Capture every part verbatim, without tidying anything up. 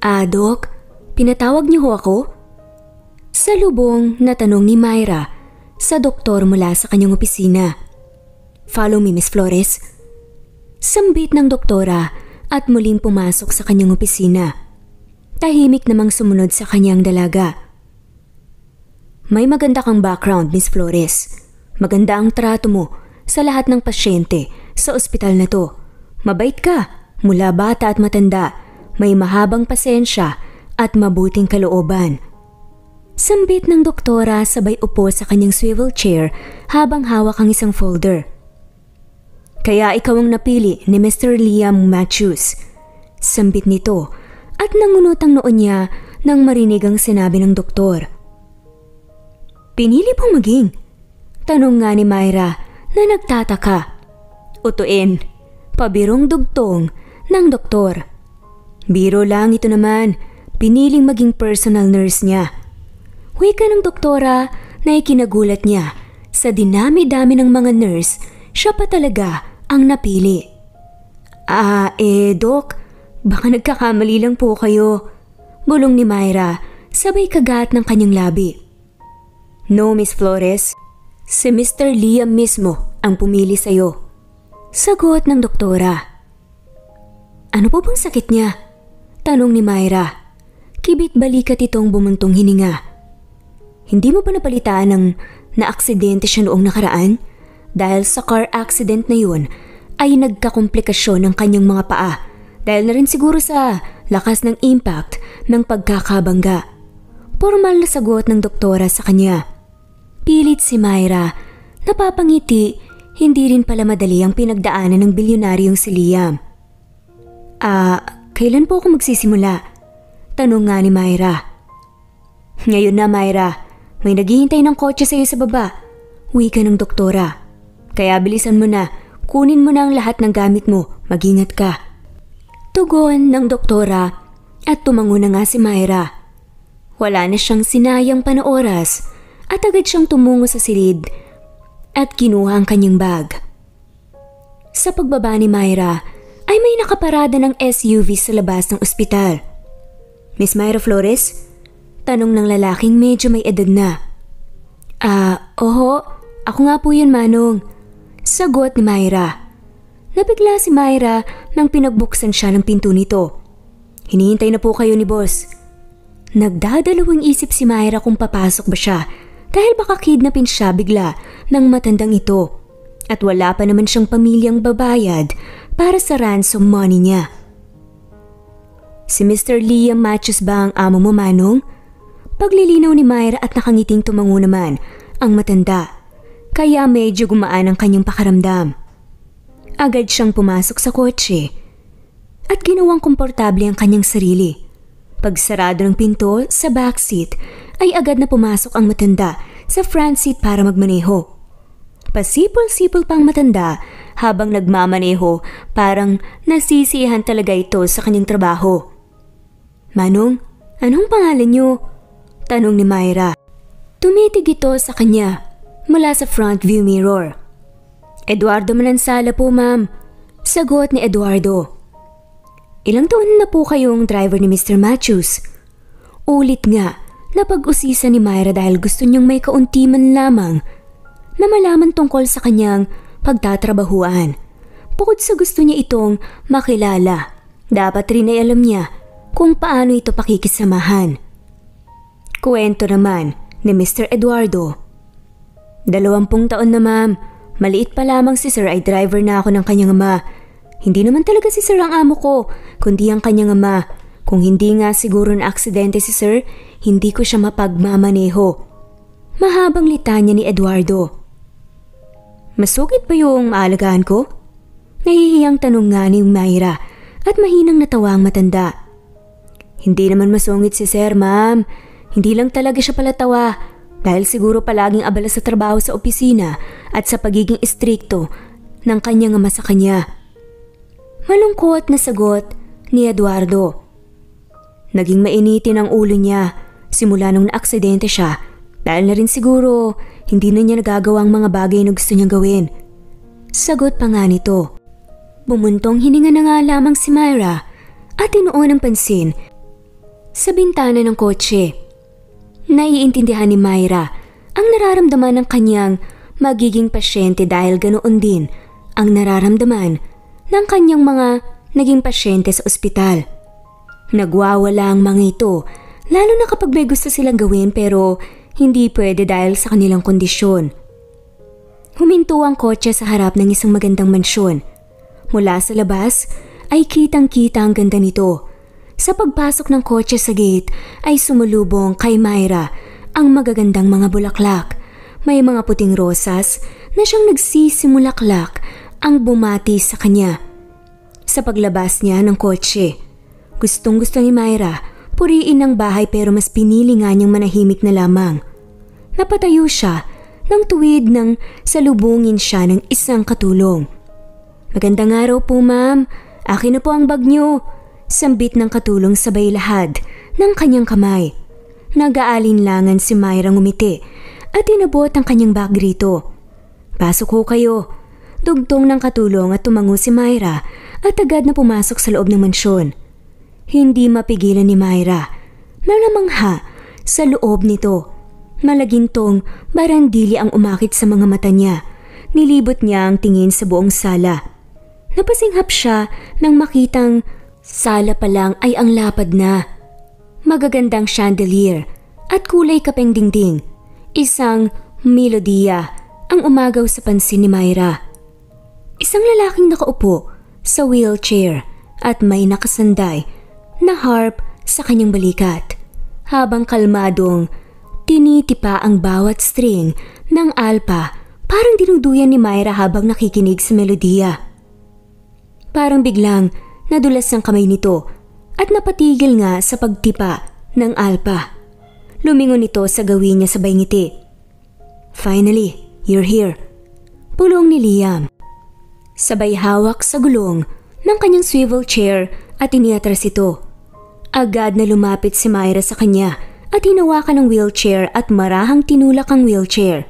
Ah, Doc, pinatawag niyo ho ako? Salubong na tanong ni Myra sa doktor mula sa kanyang opisina. Follow me, Miss Flores. Sambit ng doktora at muling pumasok sa kanyang opisina. Tahimik namang sumunod sa kanyang dalaga. May maganda kang background, Miss Flores. Maganda ang trato mo sa lahat ng pasyente sa ospital na to. Mabait ka, mula bata at matanda. May mahabang pasensya at mabuting kalooban. Sambit ng doktora sabay upo sa kanyang swivel chair habang hawak ang isang folder. Kaya ikaw ang napili ni Mister Liam Matthews. Sambit nito at nangunot ang noon niya nang marinig ang sinabi ng doktor. Pinili pong maging? Tanong nga ni Myra na nagtataka. Utuin, pabirong dugtong ng doktor. Biro lang ito naman, piniling maging personal nurse niya. Wika ng doktora na ikinagulat niya sa dinami-dami ng mga nurse, siya pa talaga ang napili. Ah, eh, Doc, baka nagkakamali lang po kayo. Bulong ni Myra, sabay kagat ng kanyang labi. No, Miss Flores, si Mister Liam mismo ang pumili sa'yo. Sagot ng doktora. Ano po bang sakit niya? Tanong ni Myra. Kibit balikat itong bumuntong hininga. Hindi mo ba napalitaan ng naaksidente siya noong nakaraan? Dahil sa car accident na yun ay nagkakomplikasyon ng kanyang mga paa dahil na rin siguro sa lakas ng impact ng pagkakabangga. Formal na sagot ng doktora sa kanya. Pilit si Myra, napapangiti, hindi rin pala madali ang pinagdaanan ng bilyonaryong si Liam. Ah, kailan po ako magsisimula? Tanong nga ni Myra. Ngayon na, Myra. May naghihintay ng kotse sa iyo sa baba. Wika ng doktora. Kaya bilisan mo na, kunin mo na ang lahat ng gamit mo, mag-ingat ka. Tugon ng doktora at tumango na nga si Myra. Wala na siyang sinayang panooras at agad siyang tumungo sa silid at kinuha ang kanyang bag. Sa pagbaba ni Myra ay may nakaparada ng S U V sa labas ng ospital. Miss Myra Flores? Tanong ng lalaking medyo may edad na. Ah, oho, ako nga po yun, Manong. Sagot ni Myra. Nabigla si Myra nang pinagbuksan siya ng pinto nito. Hinihintay na po kayo ni boss. Nagdadalawang isip si Myra kung papasok ba siya dahil baka kidnapin siya bigla ng matandang ito at wala pa naman siyang pamilyang babayad para sa ransom money niya. Si Mister Liam Matthews ba ang amo mo, Manong? Paglilinaw ni Myra at nakangiting tumango naman ang matanda, kaya medyo gumaan ang kanyang pakaramdam. Agad siyang pumasok sa kotse at ginawang komportable ang kanyang sarili. Pagsarado ng pinto sa backseat ay agad na pumasok ang matanda sa front seat para magmaneho. Pasipol-sipol pang matanda habang nagmamaneho, parang nasisiyahan talaga ito sa kanyang trabaho. Manong, anong pangalan niyo? Tanong ni Myra. Tumitig ito sa kanya mula sa front view mirror. Eduardo Manansala po, ma'am. Sagot ni Eduardo. Ilang taon na po kayong driver ni Mister Matthews? Ulit nga na pag-usisa ni Myra dahil gusto niyang may kaunti man lamang na malaman tungkol sa kanyang pagtatrabahuan. Bukod sa gusto niya itong makilala, dapat rin ay alam niya kung paano ito pakikisamahan. Kuwento naman ni Mister Eduardo. Dalawampung taon na, ma'am. Maliit pa lamang si Sir ay driver na ako ng kanyang ama. Hindi naman talaga si Sir ang amo ko, kundi ang kanyang ama. Kung hindi nga siguro na aksidente si Sir, hindi ko siya mapagmamaneho. Mahabang litanya ni Eduardo. Masugid ba yung maalagaan ko? Nahihiyang tanong nga ni Myra at mahinang natawa ang matanda. Hindi naman masungit si Sir, ma'am. Hindi lang talaga siya palatawa dahil siguro palaging abala sa trabaho sa opisina at sa pagiging istrikto ng kanyang ama sa kanya. Malungkot na sagot ni Eduardo. Naging mainitin ang ulo niya simula nung naaksidente siya dahil na rin siguro hindi na niya nagagawa ang mga bagay na gusto niyang gawin. Sagot pa nga nito. Bumuntong hininga na nga lamang si Myra at tinuon ang pansin sa bintana ng kotse. Naiintindihan ni Myra ang nararamdaman ng kanyang magiging pasyente dahil ganoon din ang nararamdaman ng kanyang mga naging pasyente sa ospital. Nagwawala ang mga ito, lalo na kapag may gusto silang gawin pero hindi pwede dahil sa kanilang kondisyon. Huminto ang kotse sa harap ng isang magandang mansyon. Mula sa labas ay kitang-kita ang ganda nito. Sa pagpasok ng kotse sa gate ay sumulubong kay Myra ang magagandang mga bulaklak. May mga puting rosas na siyang nagsisimulaklak ang bumati sa kanya. Sa paglabas niya ng kotse, gustong gusto ni Myra puriin ang bahay pero mas pinili nga niyang manahimik na lamang. Napatayo siya nang tuwid nang salubungin siya ng isang katulong. "Magandang araw po, ma'am. Akin na po ang bag niyo." Sambit ng katulong sabay lahad ng kanyang kamay. Nag-aalinlangan si Myra ngumiti at inabot ang kanyang bag rito. "Pasok ho kayo." Dugtong ng katulong at tumango si Myra at agad na pumasok sa loob ng mansyon. Hindi mapigilan ni Myra na namangha sa loob nito. Malagintong barandili ang umakit sa mga mata niya. Nilibot niya ang tingin sa buong sala. Napasinghap siya nang makitang sala pa lang ay ang lapad na. Magagandang chandelier at kulay kapeng dingding. Isang melodiya ang umagaw sa pansin ni Myra. Isang lalaking nakaupo sa wheelchair at may nakasanday na harp sa kanyang balikat. Habang kalmadong tinitipa ang bawat string ng alpa, parang dinuduyan ni Myra habang nakikinig sa melodiya. Parang biglang nadulas ang kamay nito at napatigil nga sa pagtipa ng alpa. Lumingon ito sa gawin niya sabay ngiti. "Finally, you're here." Pulong ni Liam. Sabay hawak sa gulong ng kanyang swivel chair at iniatras ito. Agad na lumapit si Myra sa kanya at hinawakan ng wheelchair at marahang tinulak ang wheelchair.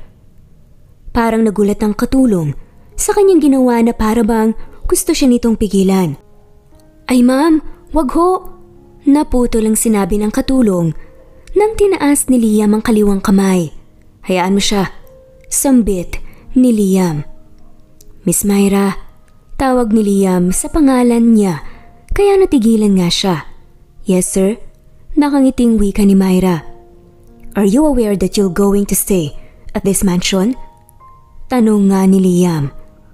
Parang nagulat ang katulong sa kanyang ginawa na para bang gusto siya nitong pigilan. "Ay ma'am, wag ho!" Naputol ang sinabi ng katulong nang tinaas ni Liam ang kaliwang kamay. "Hayaan mo siya," sambit ni Liam. "Miss Myra," tawag ni Liam sa pangalan niya kaya natigilan nga siya. "Yes sir," nakangiting wika ni Myra. "Are you aware that you're going to stay at this mansion?" Tanong nga ni Liam.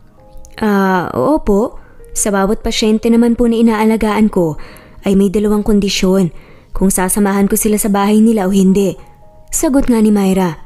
Ah, oo po. Sa bawat pasyente naman po na inaalagaan ko ay may dalawang kondisyon kung sasamahan ko sila sa bahay nila o hindi. Sagot nga ni Myra.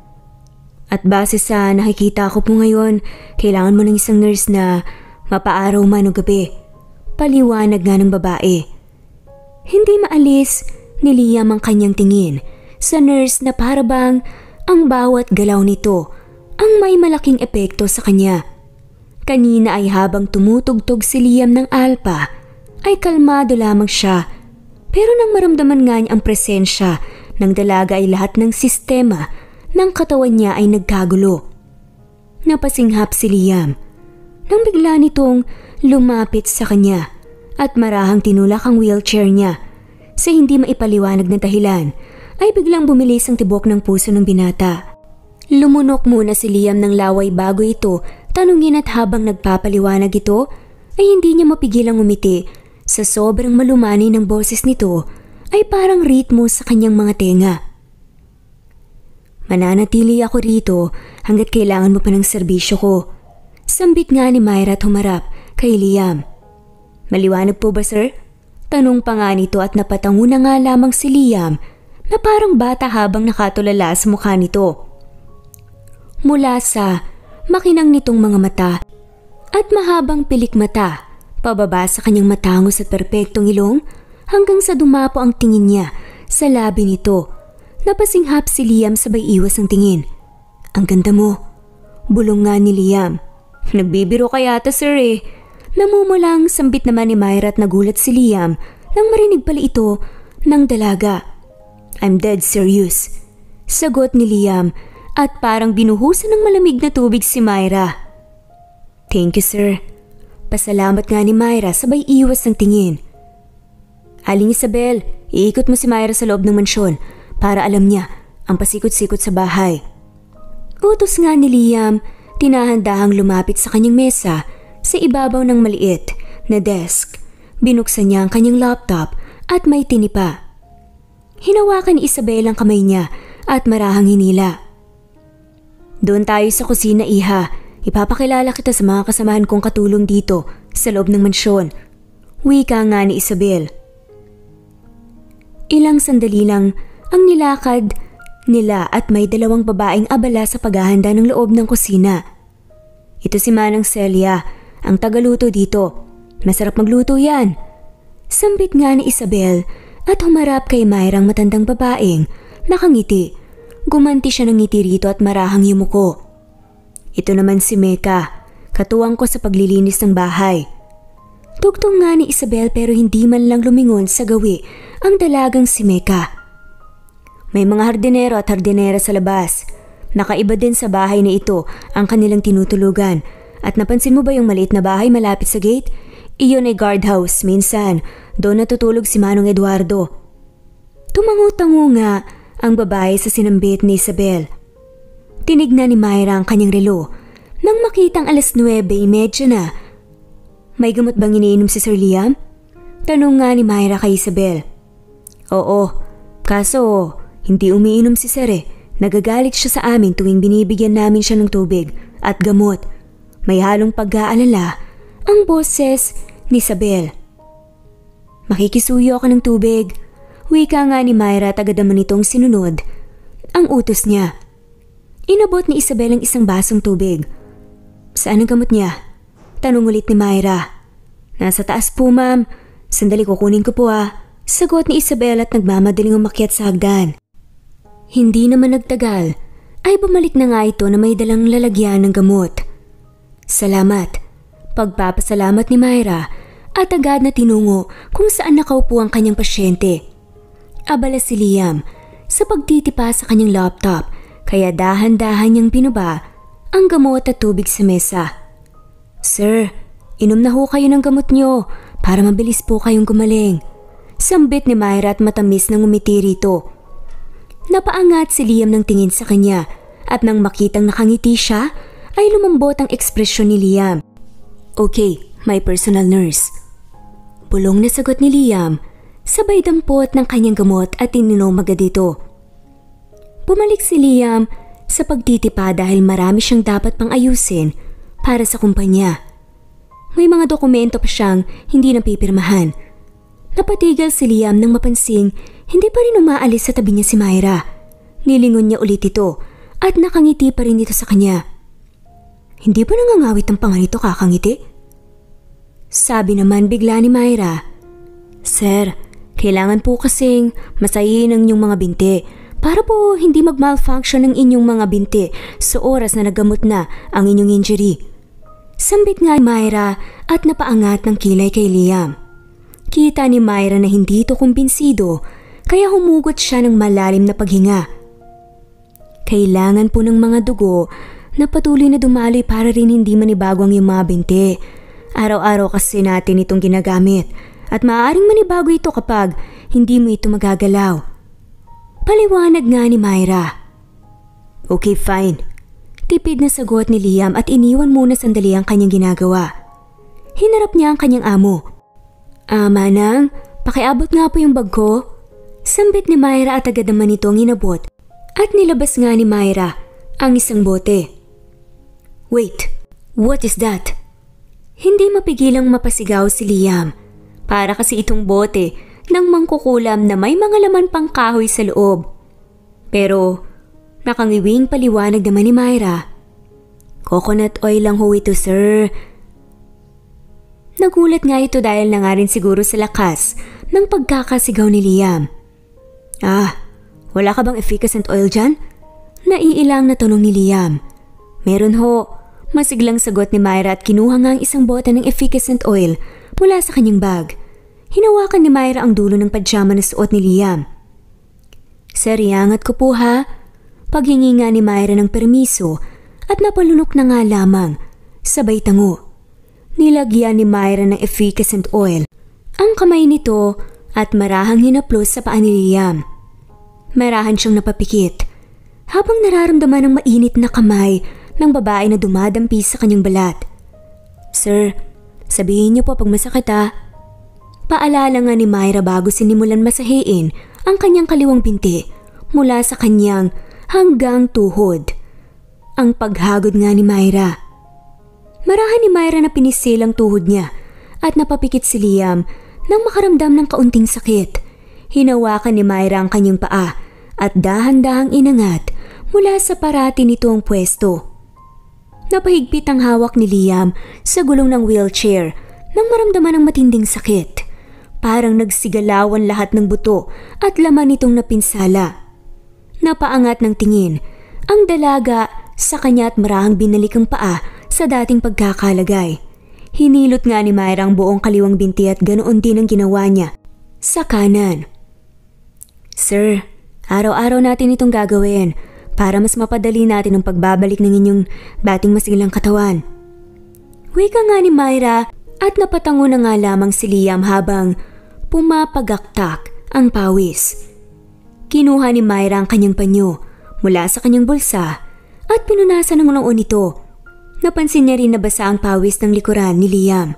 At base sa nakikita ko po ngayon, kailangan mo ng isang nurse na mapaaraw man o gabi. Paliwanag nga ng babae. Hindi maalis ni Liam ang kanyang tingin sa nurse na parabang ang bawat galaw nito ang may malaking epekto sa kanya. Kanina ay habang tumutugtog si Liam ng alpa, ay kalmado lamang siya. Pero nang maramdaman nga niya ang presensya ng dalaga ay lahat ng sistema ng katawan niya ay nagkagulo. Napasinghap si Liam nang bigla nitong lumapit sa kanya at marahang tinulak ang wheelchair niya. Sa hindi maipaliwanag na dahilan ay biglang bumilis ang tibok ng puso ng binata. Lumunok muna si Liam ng laway bago ito tanungin at habang nagpapaliwanag ito ay hindi niya mapigilang umiti sa sobrang malumani ng boses nito ay parang ritmo sa kanyang mga tenga. "Mananatili ako rito hanggat kailangan mo pa ng serbisyo ko." Sambit nga ni Myra at humarap kay Liam. "Maliwanag po ba sir?" Tanong pa nga nito at napatango na nga lamang si Liam na parang bata habang nakatulala sa mukha nito. Mula sa makinang nitong mga mata at mahabang pilik mata, pababa sa kanyang matangos at perpektong ilong hanggang sa dumapo ang tingin niya sa labi nito. Napasinghap si Liam sabay iwas ang tingin. "Ang ganda mo," bulong nga ni Liam. "Nagbibiro ka yata sir eh." Namumulang sambit naman ni Myra at nagulat si Liam nang marinig pala ito ng dalaga. "I'm dead serious," sagot ni Liam at parang binuhusan ng malamig na tubig si Myra. "Thank you sir." Pasalamat nga ni Myra sabay iwas ng tingin. "Aling Isabel, Iikot mo si Myra sa loob ng mansyon para alam niya ang pasikot-sikot sa bahay. Utos nga ni Liam, tinahanda-handahang lumapit sa kanyang mesa sa ibabaw ng maliit na desk. Binuksan niya ang kanyang laptop at may tinipa. Hinawakan ni Isabel ang kamay niya at marahang hinila. Doon tayo sa kusina, iha. Ipapakilala kita sa mga kasamahan kong katulong dito sa loob ng mansyon. Wika nga ni Isabel. Ilang sandali lang ang nilakad nila at may dalawang babaeng abala sa paghahanda ng loob ng kusina. Ito si Manang Celia, ang tagaluto dito. Masarap magluto yan. Sambit nga ni Isabel at humarap kay Myra ang matandang babaeng nakangiti. Gumanti siya ng ngiti rito at marahang yumuko. Ito naman si Mecca, katuwang ko sa paglilinis ng bahay. Tugtong nga ni Isabel pero hindi man lang lumingon sa gawi ang dalagang si Mecca. May mga hardinero at hardinera sa labas. Nakaiba din sa bahay na ito ang kanilang tinutulugan. At napansin mo ba yung maliit na bahay malapit sa gate? Iyon ay guardhouse. Minsan, doon natutulog si Manong Eduardo. Tumango-tango nga ang babae sa sinambit ni Isabel. Tinignan ni Myra ang kanyang relo. Nang makitang alas nuwebe trenta na. May gamot bang iniinom si Sir Liam? Tanong nga ni Myra kay Isabel. Oo, kaso hindi umiinom si Sir eh. Nagagalit siya sa amin tuwing binibigyan namin siya ng tubig at gamot. May halong pag-aalala ang boses ni Isabel. Makikisuyo ako ng tubig. Wika nga ni Myra at agad naman itong sinunod ang utos niya. Inabot ni Isabel ang isang basong tubig. Saan ang gamot niya? Tanong ulit ni Myra. Nasa taas po, ma'am. Sandali kukunin ko po ah. Sagot ni Isabel at nagmamadaling umakyat sa hagdan. Hindi naman nagtagal ay bumalik na nga ito na may dalang lalagyan ng gamot. Salamat. Pagpapasalamat ni Myra at agad na tinungo kung saan nakaupo ang kanyang pasyente. Abala si Liam sa pagtitipa sa kanyang laptop kaya dahan-dahan niyang binaba ang gamot at tubig sa mesa. Sir, inom na ho kayo ng gamot niyo para mabilis po kayong gumaling. Sambit ni Myra at matamis nang umiti rito. Napaangat si Liam ng tingin sa kanya at nang makitang nakangiti siya ay lumambot ang ekspresyon ni Liam. Okay, my personal nurse. Bulong na sagot ni Liam, sabay dampot ng kanyang gamot at ininom agad ito. Bumalik si Liam sa pagtitipa dahil marami siyang dapat pang ayusin para sa kumpanya. May mga dokumento pa siyang hindi napipirmahan. Napatigil si Liam nang mapansing hindi pa rin umaalis sa tabi niya si Myra. Nilingon niya ulit ito at nakangiti pa rin ito sa kanya. Hindi ba nangangawit ang panga nito kakangiti? Sabi naman bigla ni Myra. Sir, kailangan po kasing masayin ang inyong mga binti para po hindi mag-malfunction ang inyong mga binti sa oras na nagamot na ang inyong injury. Sambit nga ni Myra at napaangat ng kilay kay Liam. Kita ni Myra na hindi ito kumbinsido kaya humugot siya ng malalim na paghinga. Kailangan po ng mga dugo na patuloy na dumaloy para rin hindi manibago ang iyong mga binti. Araw-araw kasi natin itong ginagamit at maaaring manibago ito kapag hindi mo ito magagalaw. Paliwanag nga ni Myra. Okay, fine. Tipid na sagot ni Liam at iniwan muna sandali ang kanyang ginagawa. Hinarap niya ang kanyang amo. Ah, Manang, pakiabot nga po yung bag ko. Sambit ni Myra at agad naman itong inabot at nilabas nga ni Myra ang isang bote. Wait, what is that? Hindi mapigilang mapasigaw si Liam. Para kasi itong bote ng mangkukulam na may mga laman pang kahoy sa loob. Pero nakangiwing paliwanag naman ni Myra. Coconut oil lang ho ito, sir. Nagulat nga ito dahil na nga rin siguro sa lakas ng pagkakasigaw ni Liam. Ah, wala ka bang efficacent oil dyan? Naiilang na tanong ni Liam. Meron ho. Masiglang sagot ni Myra at kinuha nga ang isang bote ng efficacent oil mula sa kanyang bag. Hinawakan ni Myra ang dulo ng pajama na suot ni Liam. Sir, iangat ko po ha. Paghingi nga ni Myra ng permiso at napalunok na nga lamang. Sabay tango. Nilagyan ni Myra ng efficacent oil ang kamay nito at marahang hinaplos sa paa ni Liam. Marahan siyang napapikit habang nararamdaman ang mainit na kamay ng babae na dumadampi sa kanyang balat. Sir, sabihin niyo po pag masakit ha. Paalala nga ni Myra bago sinimulan masahiin ang kanyang kaliwang binti mula sa kanyang hanggang tuhod. Ang paghagod nga ni Myra. Marahan ni Myra na pinisil ang tuhod niya at napapikit si Liam nang makaramdam ng kaunting sakit. Hinawakan ni Myra ang kanyang paa at dahan-dahang inangat mula sa parati nitong pwesto. Napahigpit ang hawak ni Liam sa gulong ng wheelchair nang maramdaman ang matinding sakit. Parang nagsigalawan lahat ng buto at laman nitong napinsala. Napaangat ng tingin ang dalaga sa kanya at marahang binalik ang paa sa dating pagkakalagay. Hinilot nga ni Myra ang buong kaliwang binti at ganoon din ang ginawa niya sa kanan. Sir, araw-araw natin itong gagawin para mas mapadali natin ang pagbabalik ng inyong dating masilang katawan. Wika nga ni Myra at napatango na nga lamang si Liam habang pumapagaktak ang pawis. Kinuha ni Myra ang kanyang panyo mula sa kanyang bulsa at pinunasan ng noo nito. Napansin niya rin na basa ang pawis ng likuran ni Liam.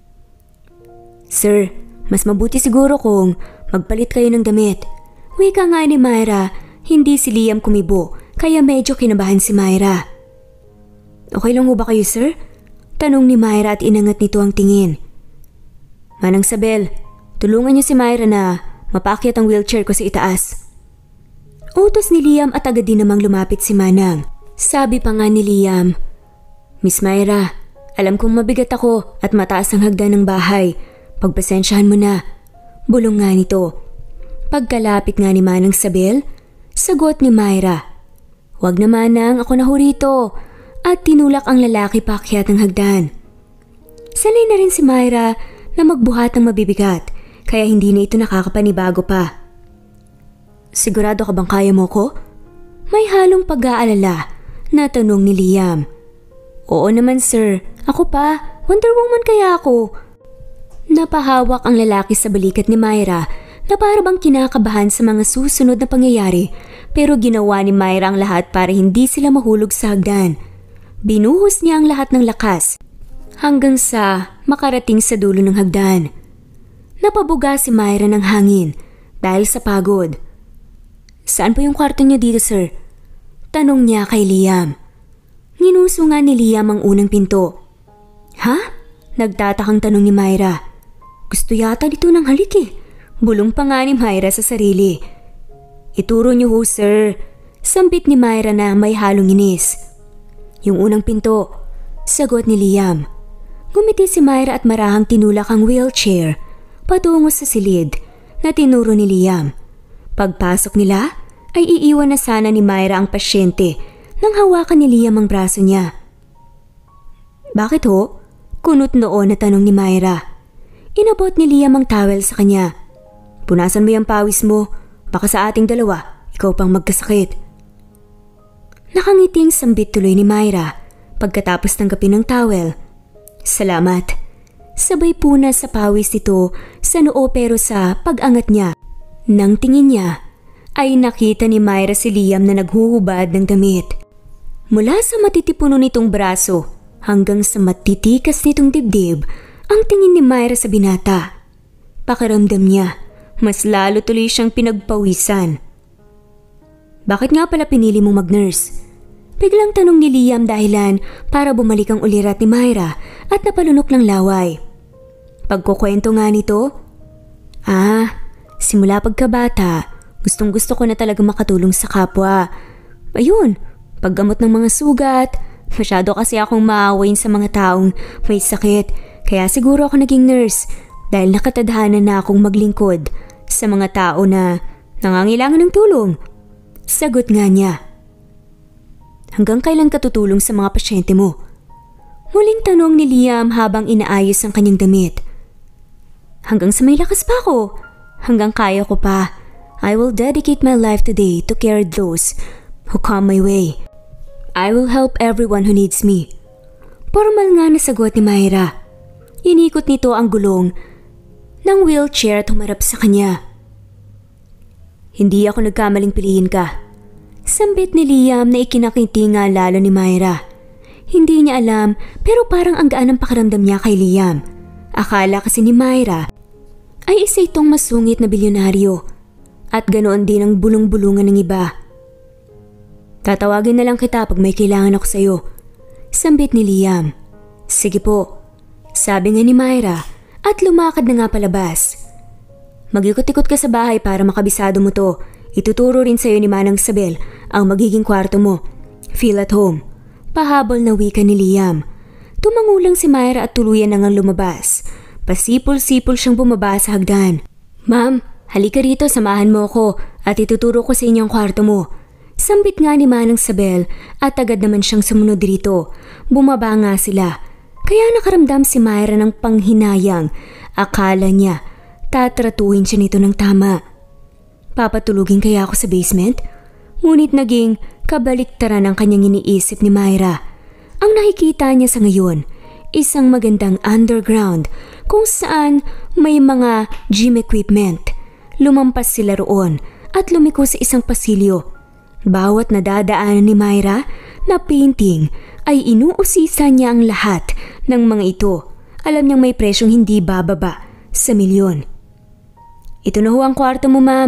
Sir, mas mabuti siguro kung magpalit kayo ng damit. Wika nga ni Myra, hindi si Liam kumibo kaya medyo kinabahan si Myra. Okay lang ho ba kayo sir? Tanong ni Myra at inangat nito ang tingin. Manang Sabel, tulungan niyo si Myra na mapaakyat ang wheelchair ko sa itaas. Utos ni Liam at agad din namang lumapit si Manang. Sabi pa nga ni Liam, Miss Myra, alam kong mabigat ako at mataas ang hagdan ng bahay. Pagpasensyahan mo na. Bulong nga nito. Pagkalapit nga ni Manang Sabel, sagot ni Myra, Wag na Manang, ako na ho rito. At tinulak ang lalaki paakyat ng hagdan. Sanay na rin si Myra na magbuhat ng mabibigat kaya hindi na ito nakakapanibago pa. Sigurado ka bang kaya mo ko? May halong pag-aalala na tanong ni Liam. Oo naman sir, ako pa, Wonder Woman kaya ako. Napahawak ang lalaki sa balikat ni Myra na para bang kinakabahan sa mga susunod na pangyayari pero ginawa ni Myra ang lahat para hindi sila mahulog sa hagdan. Binuhos niya ang lahat ng lakas hanggang sa makarating sa dulo ng hagdan. Napabuga si Myra ng hangin dahil sa pagod. Saan po yung kwarto niyo dito, sir? Tanong niya kay Liam. Nginuso nga ni Liam ang unang pinto. Ha? Nagtatakang tanong ni Myra. Gusto yata dito ng halik eh. Bulong pa nga ni Myra sa sarili. Ituro niyo ho, sir. Sambit ni Myra na may halong inis. Yung unang pinto, sagot ni Liam. Gumiti si Myra at marahang tinulak ang wheelchair patungo sa silid na tinuro ni Liam. Pagpasok nila ay iiwan na sana ni Myra ang pasyente nang hawakan ni Liam ang braso niya. Bakit ho? Kunot noon na tanong ni Myra. Inabot ni Liam ang towel sa kanya. Punasan mo yung pawis mo, baka sa ating dalawa, ikaw pang magkasakit. Nakangiting sambit tuloy ni Myra pagkatapos tanggapin ng towel. Salamat. Sabay punas sa pawis ito sa noo pero sa pag-angat niya. Nang tingin niya ay nakita ni Myra si Liam na naghuhubad ng damit. Mula sa matitipuno nitong braso hanggang sa matitikas nitong dibdib ang tingin ni Myra sa binata. Pakiramdam niya, mas lalo tuloy siyang pinagpawisan. Bakit nga pala pinili mong mag-nurse? Biglang tanong ni Liam dahilan para bumalik ang ulirat ni Myra at napalunok ng laway. Pagkukwento nga nito, Ah, simula pagkabata, gustong gusto ko na talaga makatulong sa kapwa. Ayun, paggamot ng mga sugat, masyado kasi akong maawain sa mga taong may sakit. Kaya siguro ako naging nurse dahil nakatadhana na akong maglingkod sa mga tao na nangangailangan ng tulong. Sagot nga niya. Hanggang kailan ka tutulong sa mga pasyente mo? Muling tanong ni Liam habang inaayos ang kanyang damit. Hanggang sa may lakas pa ako. Hanggang kaya ko pa. I will dedicate my life today to care those who come my way. I will help everyone who needs me. Formal nga na sagot ni Myra. Inikot nito ang gulong ng wheelchair at humarap sa kanya. Hindi ako nagkamaling piliin ka. Sambit ni Liam na ikinakiti nga lalo ni Myra. Hindi niya alam pero parang ang gaan ng pakiramdam niya kay Liam. Akala kasi ni Myra ay isa itong masungit na bilyonaryo at ganoon din ang bulong-bulungan ng iba. Tatawagin na lang kita pag may kailangan ako sa'yo. Sambit ni Liam. Sige po, sabi nga ni Myra at lumakad na nga palabas. Mag-ikot-ikot ka sa bahay para makabisado mo to. Ituturo rin sa'yo ni Manang Isabel ang magiging kwarto mo. Feel at home. Pahabol na wika ni Liam. Tumangulang si Myra at tuluyan na ngang lumabas. Pasipol-sipol siyang bumaba sa hagdan. Ma'am, halika rito, samahan mo ako at ituturo ko sa inyong kwarto mo. Sambit nga ni Manang Isabel at agad naman siyang sumunod dito. Bumaba nga sila. Kaya nakaramdam si Myra ng panghinayang. Akala niya tatratuhin siya nito ng tama. Papatulugin kaya ako sa basement? Ngunit naging kabaliktaran ang kanyang iniisip ni Myra. Ang nakikita niya sa ngayon, isang magandang underground kung saan may mga gym equipment. Lumampas sila roon at lumiko sa isang pasilyo. Bawat nadadaanan ni Myra na painting ay inuusisa niya ang lahat ng mga ito. Alam niyang may presyong hindi bababa sa milyon. Ito na ho ang kwarto mo, ma'am.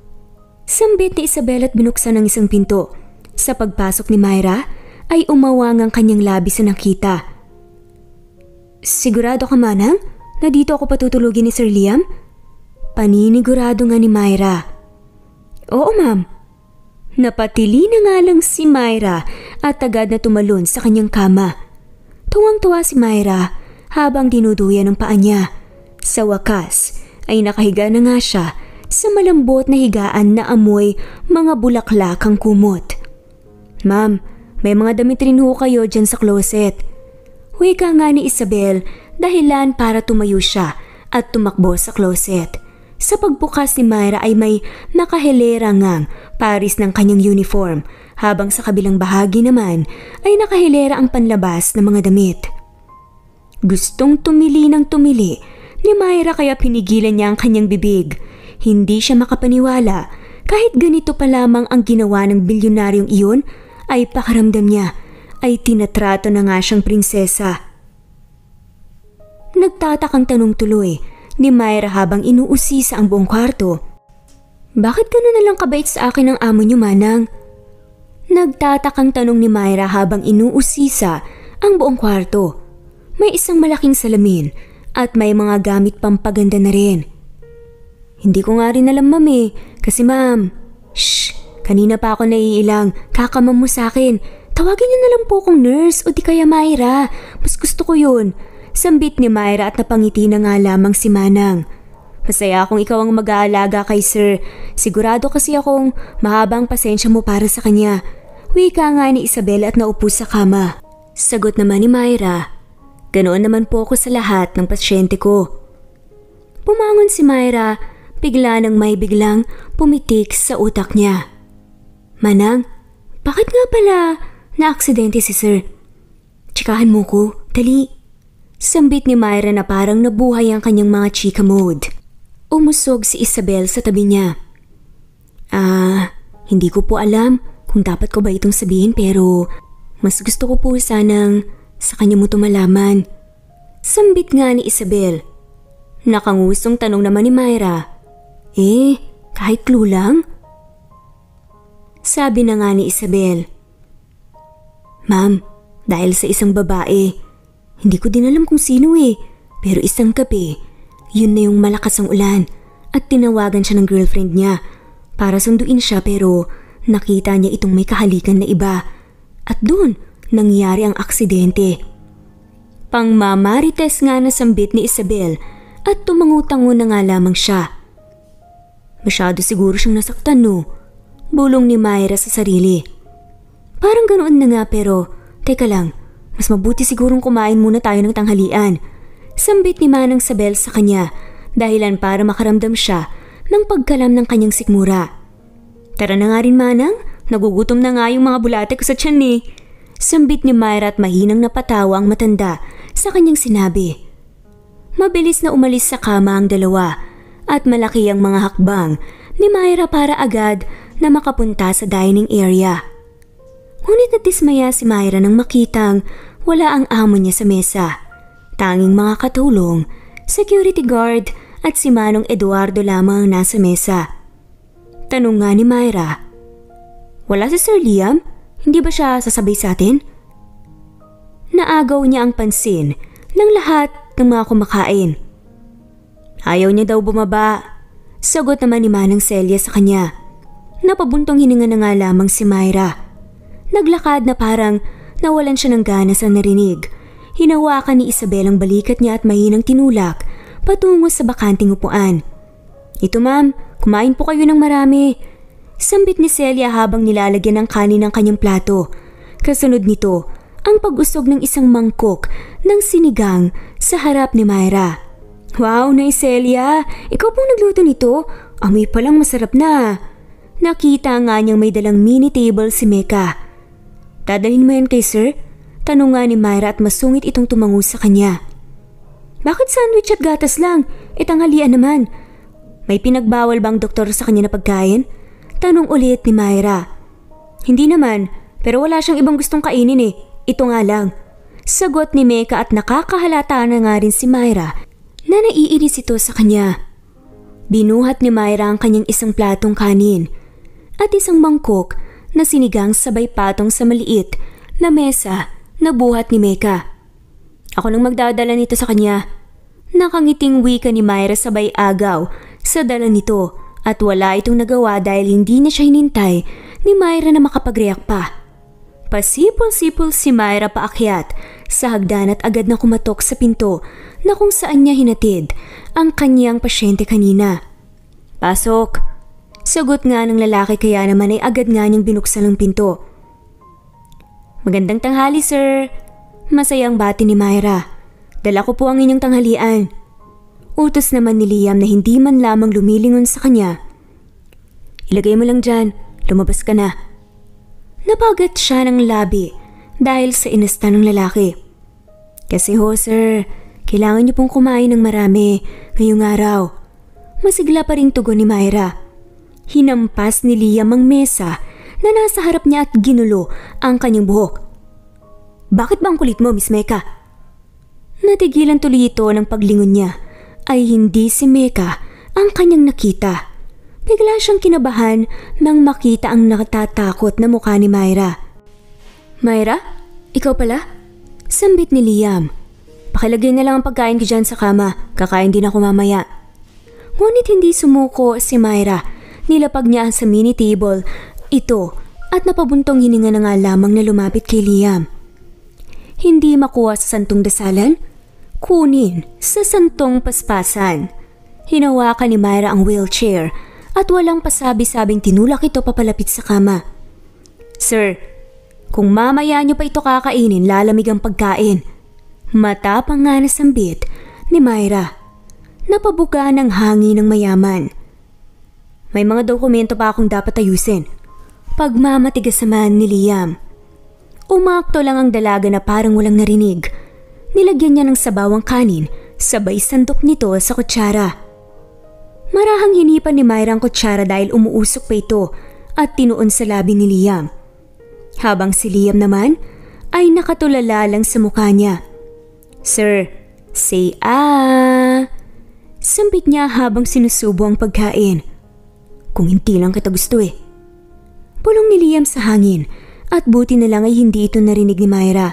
Sambit ni Isabel at binuksan ang isang pinto. Sa pagpasok ni Myra ay umawang ang kanyang labis na nakita. Sigurado ka, Manang, na dito ako patutulugin ni Sir Liam? Paninigurado nga ni Myra. Oo, ma'am. Napatili na nga lang si Myra at agad na tumalon sa kanyang kama. Tuwang-tuwa si Myra habang dinuduyan ng paa niya. Sa wakas ay nakahiga na nga siya sa malambot na higaan na amoy mga bulaklakang kumot. Ma'am, may mga damit rin ho kayo dyan sa closet. Wika nga ni Isabel dahilan para tumayo siya at tumakbo sa closet. Sa pagbukas ni Myra ay may nakahilera ngang paris ng kanyang uniform habang sa kabilang bahagi naman ay nakahilera ang panlabas ng mga damit. Gustong tumili ng tumili ni Myra kaya pinigilan niya ang kanyang bibig. Hindi siya makapaniwala kahit ganito pa lamang ang ginawa ng bilyonaryong iyon ay pakaramdam niya ay tinatrato na nga siyang prinsesa. Nagtatakang tanong tuloy ni Myra habang inuusisa ang buong kwarto. Bakit gano'n na lang kabait sa akin ang amo niyo, Manang? Nagtatakang tanong ni Myra habang inuusisa ang buong kwarto. May isang malaking salamin at may mga gamit pampaganda na rin. Hindi ko nga rin alam, ma'am eh. Kasi ma'am, shh, kanina pa ako naiilang. Kakamam mo sa akin. Tawagin niyo na lang po akong nurse o di kaya Myra. Mas gusto ko yun. Sambit ni Myra at napangiti na nga lamang si Manang. Masaya akong ikaw ang mag-aalaga kay sir. Sigurado kasi akong mahabang pasensya mo para sa kanya. Wika nga ni Isabel at naupo sa kama. Sagot naman ni Myra, ganoon naman po ako sa lahat ng pasyente ko. Pumangon si Myra, bigla nang may biglang pumitik sa utak niya. Manang, bakit nga pala na-aksidente si sir? Tsikahan mo ko, dali. Sambit ni Myra na parang nabuhay ang kanyang mga chika mode. Umusog si Isabel sa tabi niya. Ah, hindi ko po alam kung dapat ko ba itong sabihin pero mas gusto ko po sanang sa kanya mo ito malaman. Sambit nga ni Isabel. Nakangusong tanong naman ni Myra. Eh, kahit clue lang? Sabi na nga ni Isabel. Ma'am, dahil sa isang babae, hindi ko din alam kung sino eh, pero isang gabi, yun na yung malakas ang ulan at tinawagan siya ng girlfriend niya para sunduin siya pero nakita niya itong may kahalikan na iba at doon nangyari ang aksidente. Pangmamarites nga na sambit ni Isabel at tumangutango na nga lamang siya. Masyado siguro siyang nasaktan no, bulong ni Myra sa sarili. Parang ganoon na nga pero, teka lang, mas mabuti sigurong kumain muna tayo ng tanghalian. Sambit ni Manang Isabel sa kanya dahilan para makaramdam siya ng pagkalam ng kanyang sikmura. Tara na nga rin Manang, nagugutom na nga yung mga bulate ko sa tiyan eh. Sambit ni Myra at mahinang napatawa ang matanda sa kanyang sinabi. Mabilis na umalis sa kama ang dalawa at malaki ang mga hakbang ni Myra para agad na makapunta sa dining area. Ngunit natismaya si Myra nang makitang wala ang amo niya sa mesa. Tanging mga katulong, security guard at si Manong Eduardo lamang ang nasa mesa. Tanong nga ni Myra, "Wala si Sir Liam? Hindi ba siya sasabay sa atin?" Naagaw niya ang pansin ng lahat ng mga kumakain. Ayaw niya daw bumaba. Sagot naman ni Manang Celia sa kanya. Napabuntong hininga na nga lamang si Myra. Naglakad na parang nawalan siya ng gana sa narinig. Hinawakan ni Isabel ang balikat niya at mahinang tinulak patungo sa bakanting upuan. "Ito ma'am, kumain po kayo ng marami." Sambit ni Celia habang nilalagyan ng kanin ng kanyang plato. Kasunod nito, ang pag-usog ng isang mangkok ng sinigang sa harap ni Myra. "Wow, Nay Celia, ikaw pong nagluto nito. Amoy palang masarap na." Nakita nga niyang may dalang mini table si Mecca. "Dadalhin mo yan kay sir?" Tanong nga ni Myra at masungit itong tumango sa kanya. "Bakit sandwich at gatas lang? Itanghalian naman. May pinagbawal bang doktor sa kanya na pagkain?" Tanong ulit ni Myra. "Hindi naman, pero wala siyang ibang gustong kainin eh. Ito nga lang." Sagot ni Mecca at nakakahalata na nga rin si Myra na naiinis ito sa kanya. Binuhat ni Myra ang kanyang isang platong kanin at isang mangkok na sinigang sabay patong sa maliit na mesa na buhat ni Mecca. "Ako nang magdadala nito sa kanya." Nakangiting wika ni Myra sabay agaw sa dala nito at wala itong nagawa dahil hindi na siya hinintay ni Myra na makapag-react pa. Pasipol-sipol si Myra paakyat sa hagdan at agad na kumatok sa pinto na kung saan niya hinatid ang kanyang pasyente kanina. "Pasok." Sagot nga ng lalaki kaya naman ay agad nga niyang binuksan ang pinto. "Magandang tanghali sir." Masayang bati ni Myra. "Dala ko po ang inyong tanghalian." Utos naman ni Liam na hindi man lamang lumilingon sa kanya. "Ilagay mo lang dyan, lumabas ka na." Napagat siya ng labi dahil sa inasta ng lalaki. "Kasi ho sir, kailangan niyo pong kumain ng marami ngayong araw." Masigla pa ring tugon ni Myra. Hinampas ni Liam ang mesa na nasa harap niya at ginulo ang kanyang buhok. "Bakit ba ang kulit mo, Miss Mecca?" Natigilan tuloy ito ng paglingon niya ay hindi si Mecca ang kanyang nakita. Bigla siyang kinabahan nang makita ang nakatatakot na mukha ni Myra. "Myra? Ikaw pala?" Sambit ni Liam. "Pakilagay na lang ang pagkain ko dyan sa kama. Kakain din ako mamaya." Ngunit hindi sumuko si Myra. Nilapag niya sa mini table ito at napabuntong hininga na nga lamang na lumapit kay Liam. Hindi makuha sa santong dasalan, kunin sa santong paspasan. Hinawakan ni Myra ang wheelchair at walang pasabi-sabing tinulak ito papalapit sa kama. "Sir, kung mamaya niyo pa ito kakainin, lalamig ang pagkain." Matapang nga na sambit ni Myra. Napabuga ng hangin ng mayaman. "May mga dokumento pa akong dapat ayusin." Pagmamatigas naman ni Liam. Umakto lang ang dalaga na parang walang narinig. Nilagyan niya ng sabaw ang kanin, sabay sandok nito sa kutsara. Marahang hinipan ni Myra ang kutsara dahil umuusok pa ito at tinuon sa labi ni Liam. Habang si Liam naman ay nakatulala lang sa mukha niya. "Sir, say ah." Sambit niya habang sinusubo ang pagkain. "Kung hindi lang kita gusto eh." Pulong ni Liam sa hangin at buti na lang ay hindi ito narinig ni Myra.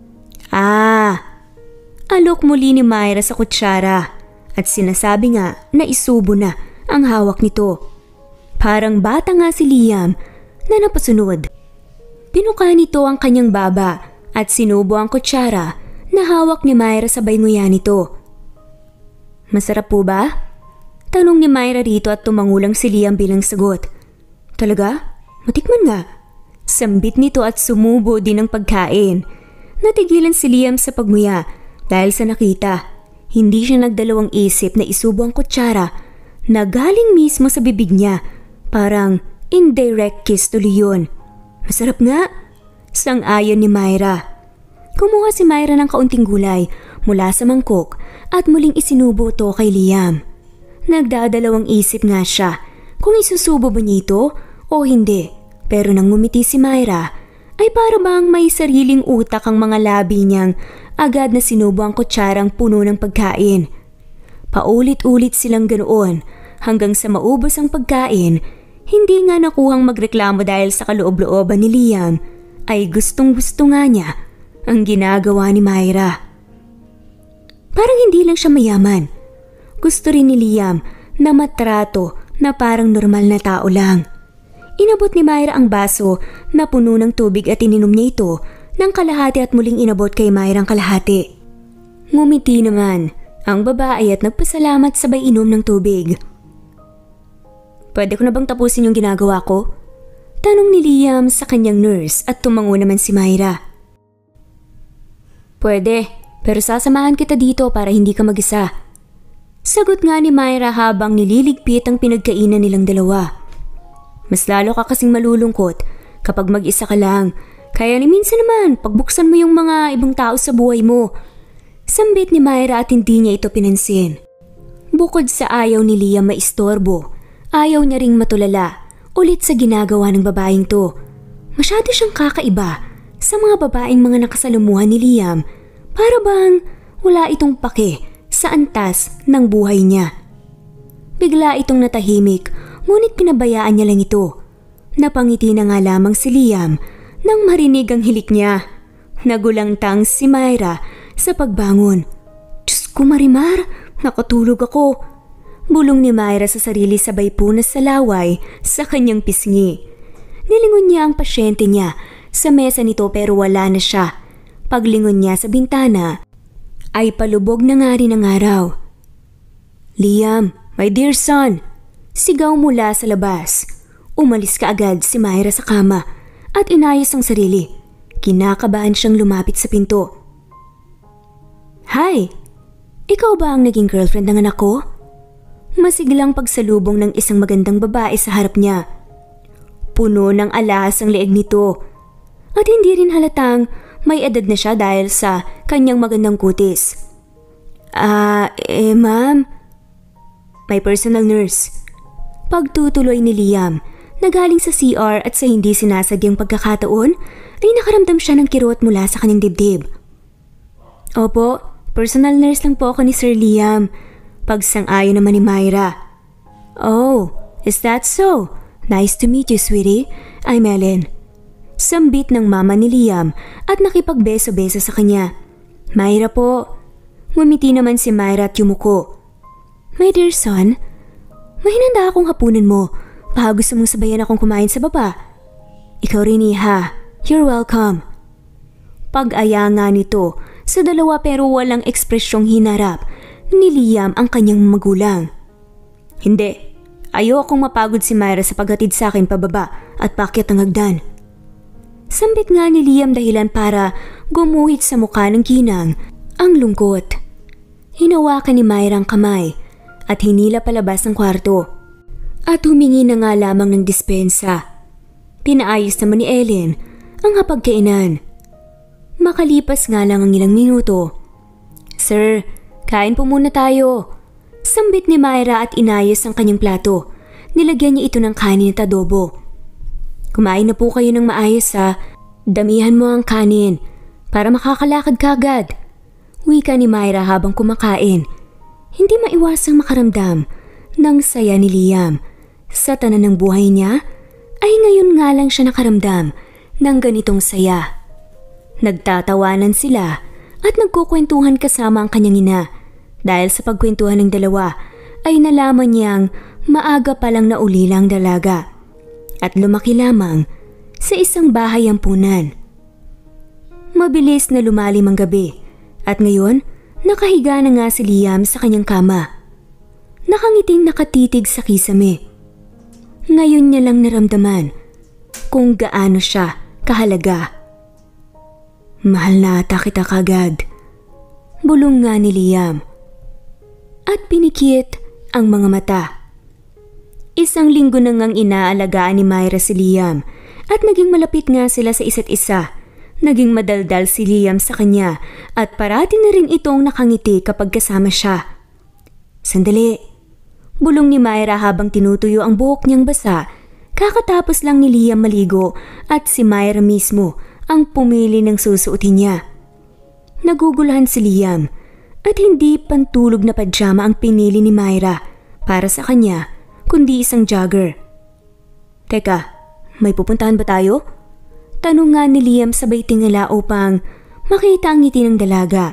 "Ah." Alok muli ni Myra sa kutsara at sinasabi nga na isubo na ang hawak nito. Parang bata nga si Liam na napasunod. Pinuka nito ang kanyang baba at sinubo ang kutsara na hawak ni Myra sabay nguya nito. "Masarap po ba?" Tanong ni Myra rito at tumangulang si Liam bilang sagot. "Talaga? Matikman nga." Sambit nito at sumubo din ng pagkain. Natigilan si Liam sa pagmuya dahil sa nakita. Hindi siya nagdalawang isip na isubo ang kutsara na galing mismo sa bibig niya. Parang indirect kiss tuloy yun. "Masarap nga." Sang-ayon ni Myra. Kumuha si Myra ng kaunting gulay mula sa mangkok at muling isinubo to kay Liam. Nagdadalawang isip nga siya kung isusubo ba niya ito o hindi, pero nang ngumiti si Myra ay para bang may sariling utak ang mga labi niyang agad na sinubo ang kutsarang puno ng pagkain. Paulit-ulit silang ganoon hanggang sa maubos ang pagkain. Hindi nga nakuhang magreklamo dahil sa kaloob-looban ni Liam ay gustong-gusto nga niya ang ginagawa ni Myra. Parang hindi lang siya mayaman. Gusto rin ni Liam na matrato na parang normal na tao lang. Inabot ni Myra ang baso na puno ng tubig at ininom niya ito ng kalahati at muling inabot kay Myra ang kalahati. Ngumiti naman ang babae at nagpasalamat sabay inom ng tubig. "Pwede ko na bang tapusin yung ginagawa ko?" Tanong ni Liam sa kanyang nurse at tumango naman si Myra. "Pwede, pero sasamahan kita dito para hindi ka mag-isa." Sagot nga ni Myra habang nililigpit ang pinagkainan nilang dalawa. "Mas lalo ka kasing malulungkot kapag mag-isa ka lang. Kaya ni minsan naman pagbuksan mo yung mga ibang tao sa buhay mo." Sambit ni Myra at hindi niya ito pinansin. Bukod sa ayaw ni Liam maistorbo, ayaw niya ring matulala ulit sa ginagawa ng babaeng to. Masyado siyang kakaiba sa mga babaeng mga nakasalumuhan ni Liam, para bang wala itong pake sa antas ng buhay niya. Bigla itong natahimik, ngunit pinabayaan niya lang ito. Napangiti na nga lamang si Liam nang marinig ang hilik niya. Nagulangtang si Myra sa pagbangon. "Diyos ko, Marimar, nakatulog ako." Bulong ni Myra sa sarili sabay punas sa laway sa kanyang pisngi. Nilingon niya ang pasyente niya sa mesa nito pero wala na siya. Paglingon niya sa bintana ay palubog na nga rin ang araw. "Liam, my dear son!" Sigaw mula sa labas. Umalis ka agad si Myra sa kama at inayos ang sarili. Kinakabahan siyang lumapit sa pinto. "Hi! Ikaw ba ang naging girlfriend ng anak ko?" Masiglang pagsalubong ng isang magandang babae sa harap niya. Puno ng alahas ang leeg nito at hindi rin halatang may edad na siya dahil sa kanyang magandang kutis. Ah, eh ma'am, may personal nurse." Pagtutuloy ni Liam, nagaling sa C R at sa hindi sinasagyang pagkakataon ay nakaramdam siya ng kirot mula sa kanyang dibdib. "Opo, personal nurse lang po ako ni Sir Liam." Pagsang-ayon naman ni Myra. "Oh, is that so? Nice to meet you, sweetie. I'm Ellen." Sambit ng mama ni Liam at nakipagbeso-beso sa kanya. "Myra po." Ngumiti naman si Myra at yumuko. "My dear son, may hinanda akong hapunan mo. Baka gusto mong sabayan akong kumain sa baba." "Ikaw rin, iha. You're welcome." Pag-aya nga nito sa dalawa pero walang ekspresyong hinarap ni Liam ang kanyang magulang. "Hindi. Ayokong mapagod si Myra sa paghatid sa akin pababa at paakyat ng hagdan." Sambit nga ni Liam dahilan para gumuhit sa mukha ng ginang ang lungkot. Hinawakan ni Myra ang kamay at hinila palabas ng kwarto at humingi na nga lamang ng dispensa. Pinaayos naman ni Ellen ang hapagkainan. Makalipas nga lang ang ilang minuto. "Sir, kain po muna tayo." Sambit ni Myra at inayos ang kanyang plato. Nilagyan niya ito ng kanin at adobo. "Kumain na po kayo ng maayos ha. Damihan mo ang kanin para makakalakad ka agad." Wika ni Myra habang kumakain. Hindi maiwasang makaramdam ng saya ni Liam. Sa tanan ng buhay niya ay ngayon nga lang siya nakaramdam ng ganitong saya. Nagtatawanan sila at nagkukwentuhan kasama ang kanyang ina. Dahil sa pagkwentuhan ng dalawa ay nalaman niyang maaga palang naulila ang dalaga at lumaki lamang sa isang bahay ampunan. Mabilis na lumalim ang gabi at ngayon nakahiga na nga si Liam sa kanyang kama. Nakangiting nakatitig sa kisame. Ngayon niya lang naramdaman kung gaano siya kahalaga. "Mahal na ata kita kagad," bulong nga ni Liam. At pinikit ang mga mata. Isang linggo na ngang inaalagaan ni Myra si Liam at naging malapit nga sila sa isa't isa Naging madaldal si Liam sa kanya at parati na rin itong nakangiti kapag kasama siya. Sandali, bulong ni Myra habang tinutuyo ang buhok niyang basa. Kakatapos lang ni Liam maligo at si Myra mismo ang pumili ng susuotin niya. Naguguluhan si Liam at hindi pantulog na pajama ang pinili ni Myra para sa kanya kundi isang jogger. Teka, may pupuntahan ba tayo? Tanong nga ni Liam sabay tingala upang makita ang ngiti ng dalaga.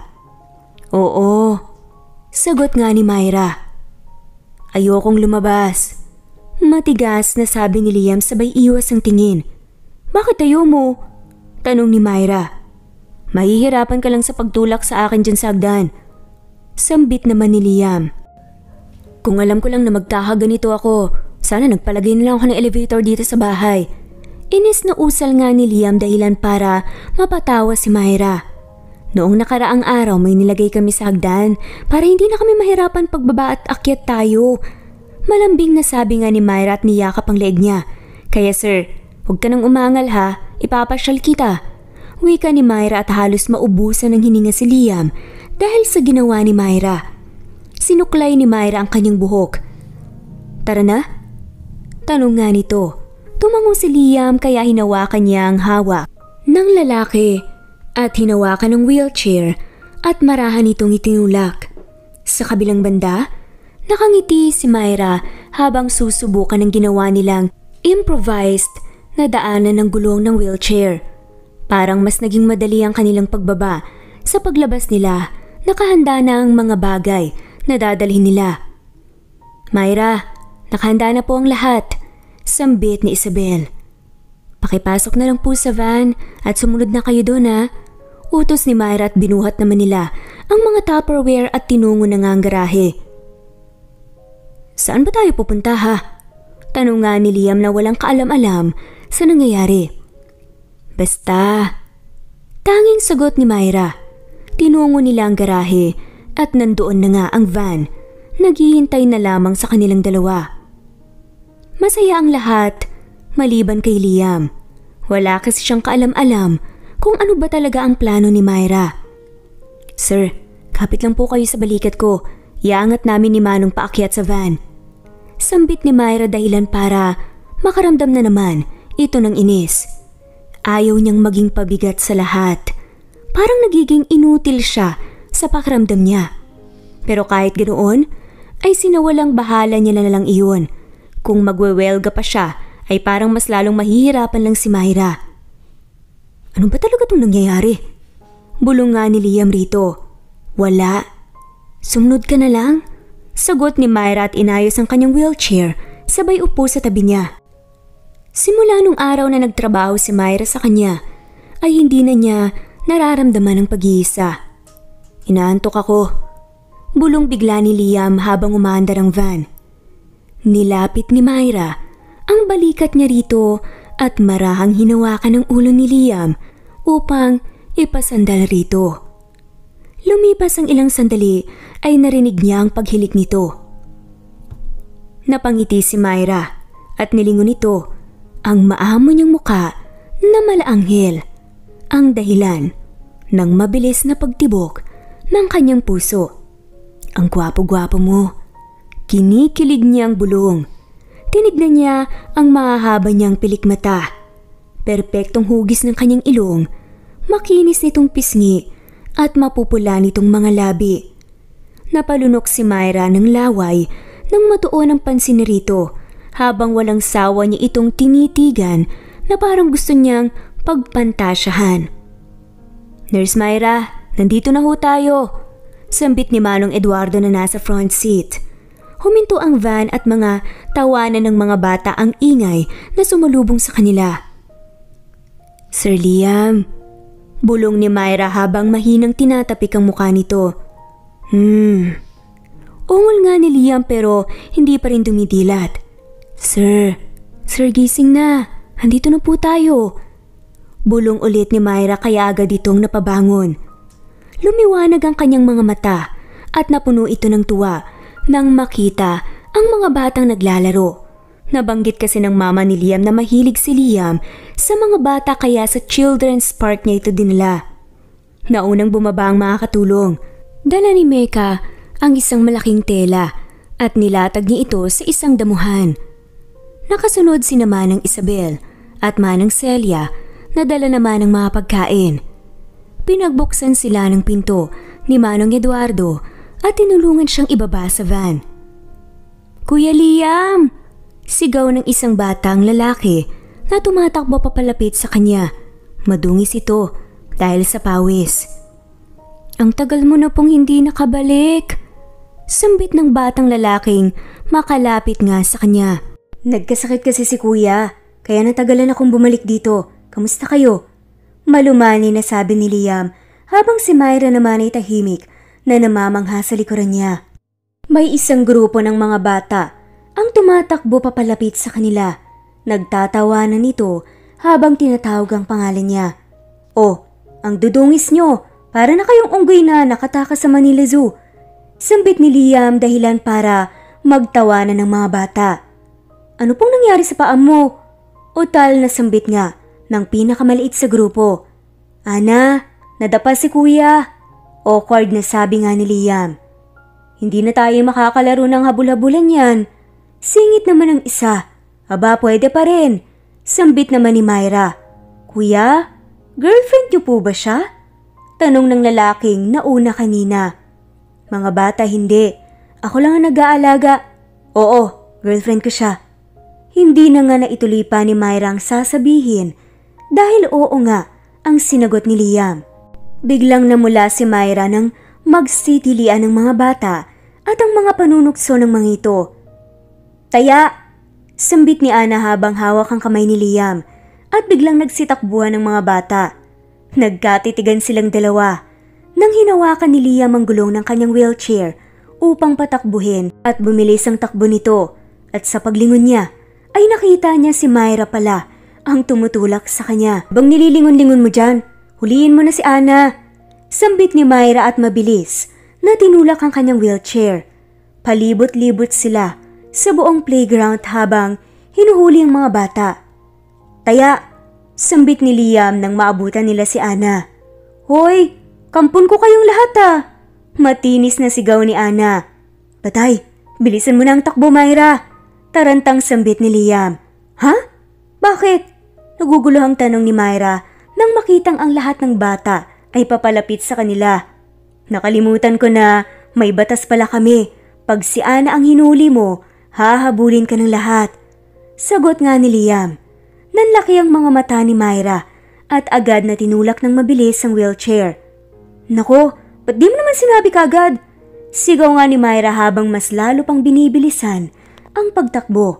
Oo, sagot nga ni Myra. Ayokong lumabas. Matigas na sabi ni Liam sabay iwas ang tingin. Bakit ayaw mo? Tanong ni Myra. Mahihirapan ka lang sa pagtulak sa akin dyan sa hagdan. Sambit naman ni Liam. Kung alam ko lang na magkakaganito ako, sana nagpalagay na lang ako ng elevator dito sa bahay. Inis na usal nga ni Liam dahilan para mapatawa si Myra. Noong nakaraang araw may nilagay kami sa hagdan para hindi na kami mahirapan pagbaba at akyat tayo. Malambing na sabi nga ni Myra at niyakap ang leeg niya. Kaya sir, huwag ka nang umangal ha, ipapasyal kita. Wika ni Myra at halos maubusan ng hininga si Liam dahil sa ginawa ni Myra. Sinuklay ni Myra ang kanyang buhok. Tara na? Tanong nga nito. Tumango si Liam kaya hinawakan niya ang hawak ng lalaki at hinawakan ng wheelchair at marahan itong itinulak. Sa kabilang banda, nakangiti si Myra habang susubukan ng ginawa nilang improvised na daanan ng gulong ng wheelchair. Parang mas naging madali ang kanilang pagbaba sa paglabas nila, nakahanda na ang mga bagay na dadalhin nila. Myra, nakahanda na po ang lahat. Sambit ni Isabel. Pakipasok na lang po sa van at sumunod na kayo doon ha. Utos ni Myra at binuhat naman nila ang mga Tupperware at tinungo na nga ang garahe. Saan ba tayo pupunta ha? Tanong nga ni Liam na walang kaalam-alam sa nangyayari. Basta. Tanging sagot ni Myra. Tinungo nila ang garahe at nandoon na nga ang van. Naghihintay na lamang sa kanilang dalawa. Masaya ang lahat, maliban kay Liam. Wala kasi siyang kaalam-alam kung ano ba talaga ang plano ni Myra. Sir, kapit lang po kayo sa balikat ko. Iangat namin ni Manong paakyat sa van. Sambit ni Myra dahilan para makaramdam na naman ito ng inis. Ayaw niyang maging pabigat sa lahat. Parang nagiging inutil siya sa pakiramdam niya. Pero kahit ganoon, ay sinawalang bahala niya na lang iyon. Kung magwewelga pa siya, ay parang mas lalong mahihirapan lang si Myra. Ano ba talaga itong nangyayari? Bulong nga ni Liam rito. Wala. Sumunod ka na lang. Sagot ni Myra at inayos ang kanyang wheelchair, sabay upo sa tabi niya. Simula nung araw na nagtrabaho si Myra sa kanya, ay hindi na niya nararamdaman ang pag-iisa. Inaantok ako. Bulong bigla ni Liam habang umaandar ang van. Nilapit ni Myra ang balikat niya rito at marahang hinawakan ang ulo ni Liam upang ipasandal rito. Lumipas ang ilang sandali ay narinig niya ang paghilik nito. Napangiti si Myra at nilingon nito ang maamo niyang muka na malaanghel, ang dahilan ng mabilis na pagtibok ng kanyang puso. Ang gwapo-gwapo mo. Kinikilig niya ang bulong. Tinignan niya ang mahahaba niyang pilikmata. Perpektong hugis ng kanyang ilong, makinis nitong pisngi at mapupula nitong mga labi. Napalunok si Myra ng laway nang matuon ang pansin rito habang walang sawa niya itong tinitigan na parang gusto niyang pagpantasyahan. Nurse Myra, nandito na ho tayo. Sambit ni Manong Eduardo na nasa front seat. Huminto ang van at mga tawanan ng mga bata ang ingay na sumalubong sa kanila. Sir Liam, bulong ni Myra habang mahinang tinatapik ang mukha nito. Hmm. Ungol nga ni Liam pero hindi pa rin dumidilat. Sir, sir gising na. Andito na po tayo. Bulong ulit ni Myra kaya agad itong napabangon. Lumiwanag ang kanyang mga mata at napuno ito ng tuwa nang makita ang mga batang naglalaro. Nabanggit kasi ng mama ni Liam na mahilig si Liam sa mga bata kaya sa children's park niya ito dinala. Naunang bumaba ang mga katulong. Dala ni Mecca ang isang malaking tela at nilatag niya ito sa isang damuhan. Nakasunod si naman ng Isabel at manang Celia na dala naman ng mga pagkain. Pinagbuksan sila ng pinto ni Manong Eduardo at tinulungan siyang ibaba sa van. "Kuya Liam!" Sigaw ng isang batang lalaki na tumatakbo papalapit sa kanya. Madungis ito dahil sa pawis. "Ang tagal mo na pong hindi nakabalik." Sambit ng batang lalaking makalapit nga sa kanya. "Nagkasakit kasi si kuya, kaya natagalan akong bumalik dito. Kamusta kayo?" Malumani na sabi ni Liam habang si Myra naman ay tahimik na namamangha sa likuran niya. May isang grupo ng mga bata ang tumatakbo papalapit sa kanila. Nagtatawanan nito habang tinatawag ang pangalan niya. "Oh, ang dudungis nyo, para na kayong unggoy na nakatakas sa Manila Zoo." Sambit ni Liam dahilan para magtawanan ng mga bata. "Ano pong nangyari sa paa mo?" Utal na sambit nga ng pinakamaliit sa grupo. "Ana, nadapa si kuya." Awkward na sabi nga ni Liam. "Hindi na tayo makakalaro ng habul-habulan yan." Singit naman ng isa. "Aba, pwede pa rin." Sambit naman ni Myra. "Kuya, girlfriend niyo po ba siya?" Tanong ng lalaking nauna kanina. "Mga bata, hindi. Ako lang ang nag-aalaga." "Oo, girlfriend ko siya." Hindi na nga naituloy pa ni Myra ang sasabihin dahil oo nga ang sinagot ni Liam. Biglang namula si Myra nang magsitilian ng mga bata at ang mga panunukso ng mga ito. "Taya!" Sambit ni Ana habang hawak ang kamay ni Liam at biglang nagsitakbuhan ng mga bata. Nagkatitigan silang dalawa nang hinawakan ni Liam ang gulong ng kanyang wheelchair upang patakbuhin at bumilis ang takbo nito at sa paglingon niya ay nakita niya si Myra pala ang tumutulak sa kanya. "Bang nililingon-lingon mo dyan? Huliin mo na si Ana." Sambit ni Myra at mabilis na tinulak ang kanyang wheelchair. Palibot-libot sila sa buong playground habang hinuhuli ang mga bata. "Taya!" Sambit ni Liam nang maabutan nila si Ana. "Hoy! Kampon ko kayong lahat ah!" Matinis na sigaw ni Ana. "Patay! Bilisan mo na ang takbo, Myra!" Tarantang sambit ni Liam. "Ha? Bakit?" Naguguluhang tanong ni Myra nang makitang ang lahat ng bata ay papalapit sa kanila. "Nakalimutan ko na may batas pala kami. Pag si Ana ang hinuli mo, hahabulin ka ng lahat." Sagot nga ni Liam. Nanlaki ang mga mata ni Myra at agad na tinulak ng mabilis ang wheelchair. "Nako, ba't di mo naman sinabi kagad?" Sigaw nga ni Myra habang mas lalo pang binibilisan ang pagtakbo.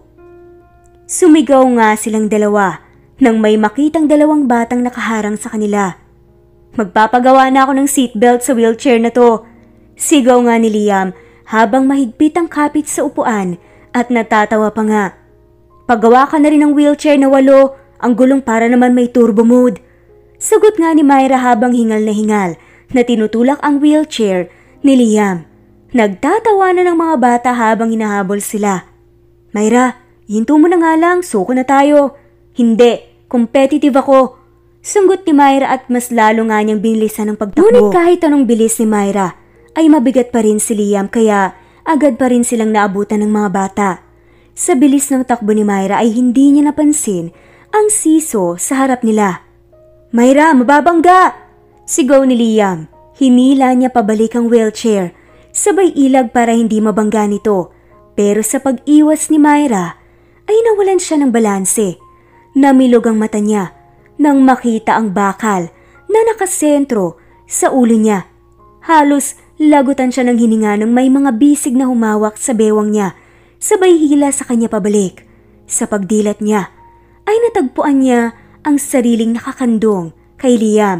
Sumigaw nga silang dalawa nang may makitang dalawang batang nakaharang sa kanila. "Magpapagawa na ako ng seatbelt sa wheelchair na to." Sigaw nga ni Liam habang mahigpit ang kapit sa upuan at natatawa pa nga. "Paggawa ka na rin ng wheelchair na walo, ang gulong para naman may turbo mode." Sagot nga ni Myra habang hingal na hingal na tinutulak ang wheelchair ni Liam. Nagtatawa na ng mga bata habang hinahabol sila. "Myra, hinto mo na nga lang, suko na tayo." "Hindi, competitive ako." Sunggot ni Myra at mas lalo nga niyang binilisan ang pagtakbo. Ngunit kahit anong bilis ni Myra, ay mabigat pa rin si Liam kaya agad pa rin silang naabutan ng mga bata. Sa bilis ng takbo ni Myra ay hindi niya napansin ang siso sa harap nila. "Myra, mababangga!" Sigaw ni Liam. Hinila niya pabalik ang wheelchair, sabay ilag para hindi mabangga nito. Pero sa pag-iwas ni Myra, ay nawalan siya ng balanse. Namilog ang mata niya nang makita ang bakal na nakasentro sa ulo niya. Halos lagutan siya ng hininga nang may mga bisig na humawak sa bewang niya, sabay hila sa kanya pabalik. Sa pagdilat niya, ay natagpuan niya ang sariling nakakandong kay Liam.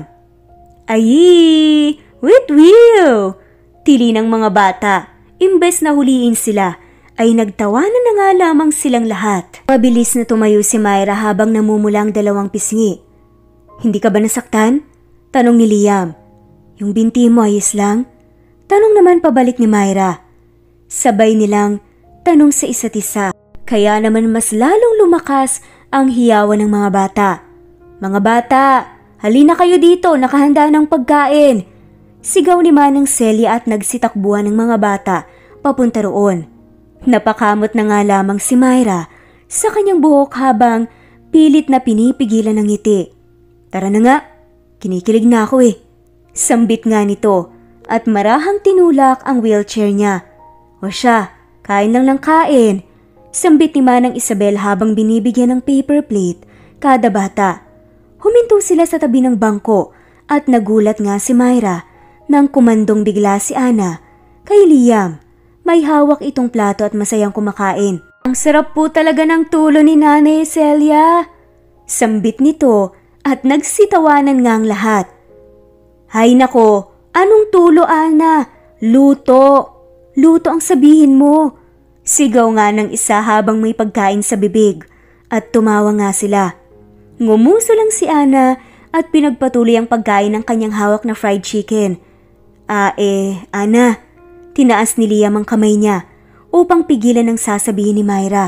"Ayi! Wait, will!" Tili ng mga bata. Imbes na huliin sila, ay nagtawanan na nga lamang silang lahat. Mabilis na tumayo si Myra habang namumula ang dalawang pisngi. "Hindi ka ba nasaktan?" Tanong ni Liam. "Yung binti mo ayos lang?" Tanong naman pabalik ni Myra. Sabay nilang tanong sa isa't isa. Kaya naman mas lalong lumakas ang hiyawan ng mga bata. "Mga bata, halina kayo dito, nakahanda ng pagkain!" Sigaw ni Manang Celia at nagsitakbuhan ng mga bata papunta roon. Napakamot na nga lamang si Myra sa kanyang buhok habang pilit na pinipigilan ng ngiti. "Tara na nga, kinikilig na ako eh." Sambit nga nito at marahang tinulak ang wheelchair niya. "O siya, kain lang ng kain." Sambit ni Manang Isabel habang binibigyan ng paper plate kada bata. Huminto sila sa tabi ng bangko at nagulat nga si Myra nang kumandong bigla si Ana kay Liam. May hawak itong plato at masayang kumakain. "Ang sarap po talaga ng tulo ni Nanay Celia." Sambit nito at nagsitawanan nga ang lahat. "Hay nako, anong tulo, Ana? Luto! Luto ang sabihin mo." Sigaw nga ng isa habang may pagkain sa bibig at tumawa nga sila. Ngumuso lang si Ana at pinagpatuloy ang pagkain ng kanyang hawak na fried chicken. "Ah eh, Ana," tinaas ni Liam ang kamay niya upang pigilan ang sasabihin ni Myra.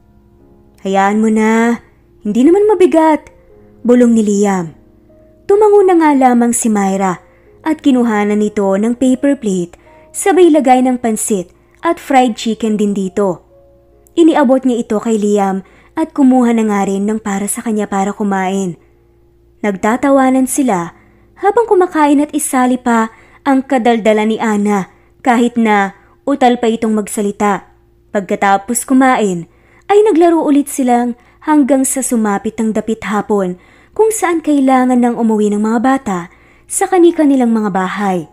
"Hayaan mo na, hindi naman mabigat," bulong ni Liam. Tumango na nga lamang si Myra at kinuhanan nito ng paper plate sabay lagay ng pansit at fried chicken din dito. Iniabot niya ito kay Liam at kumuha na nga rin ng para sa kanya para kumain. Nagtatawanan sila habang kumakain at isali pa ang kadaldala ni Ana kahit na utal pa itong magsalita. Pagkatapos kumain ay naglaro ulit silang hanggang sa sumapit ang dapit hapon kung saan kailangan ng umuwi ng mga bata sa kani-kanilang mga bahay.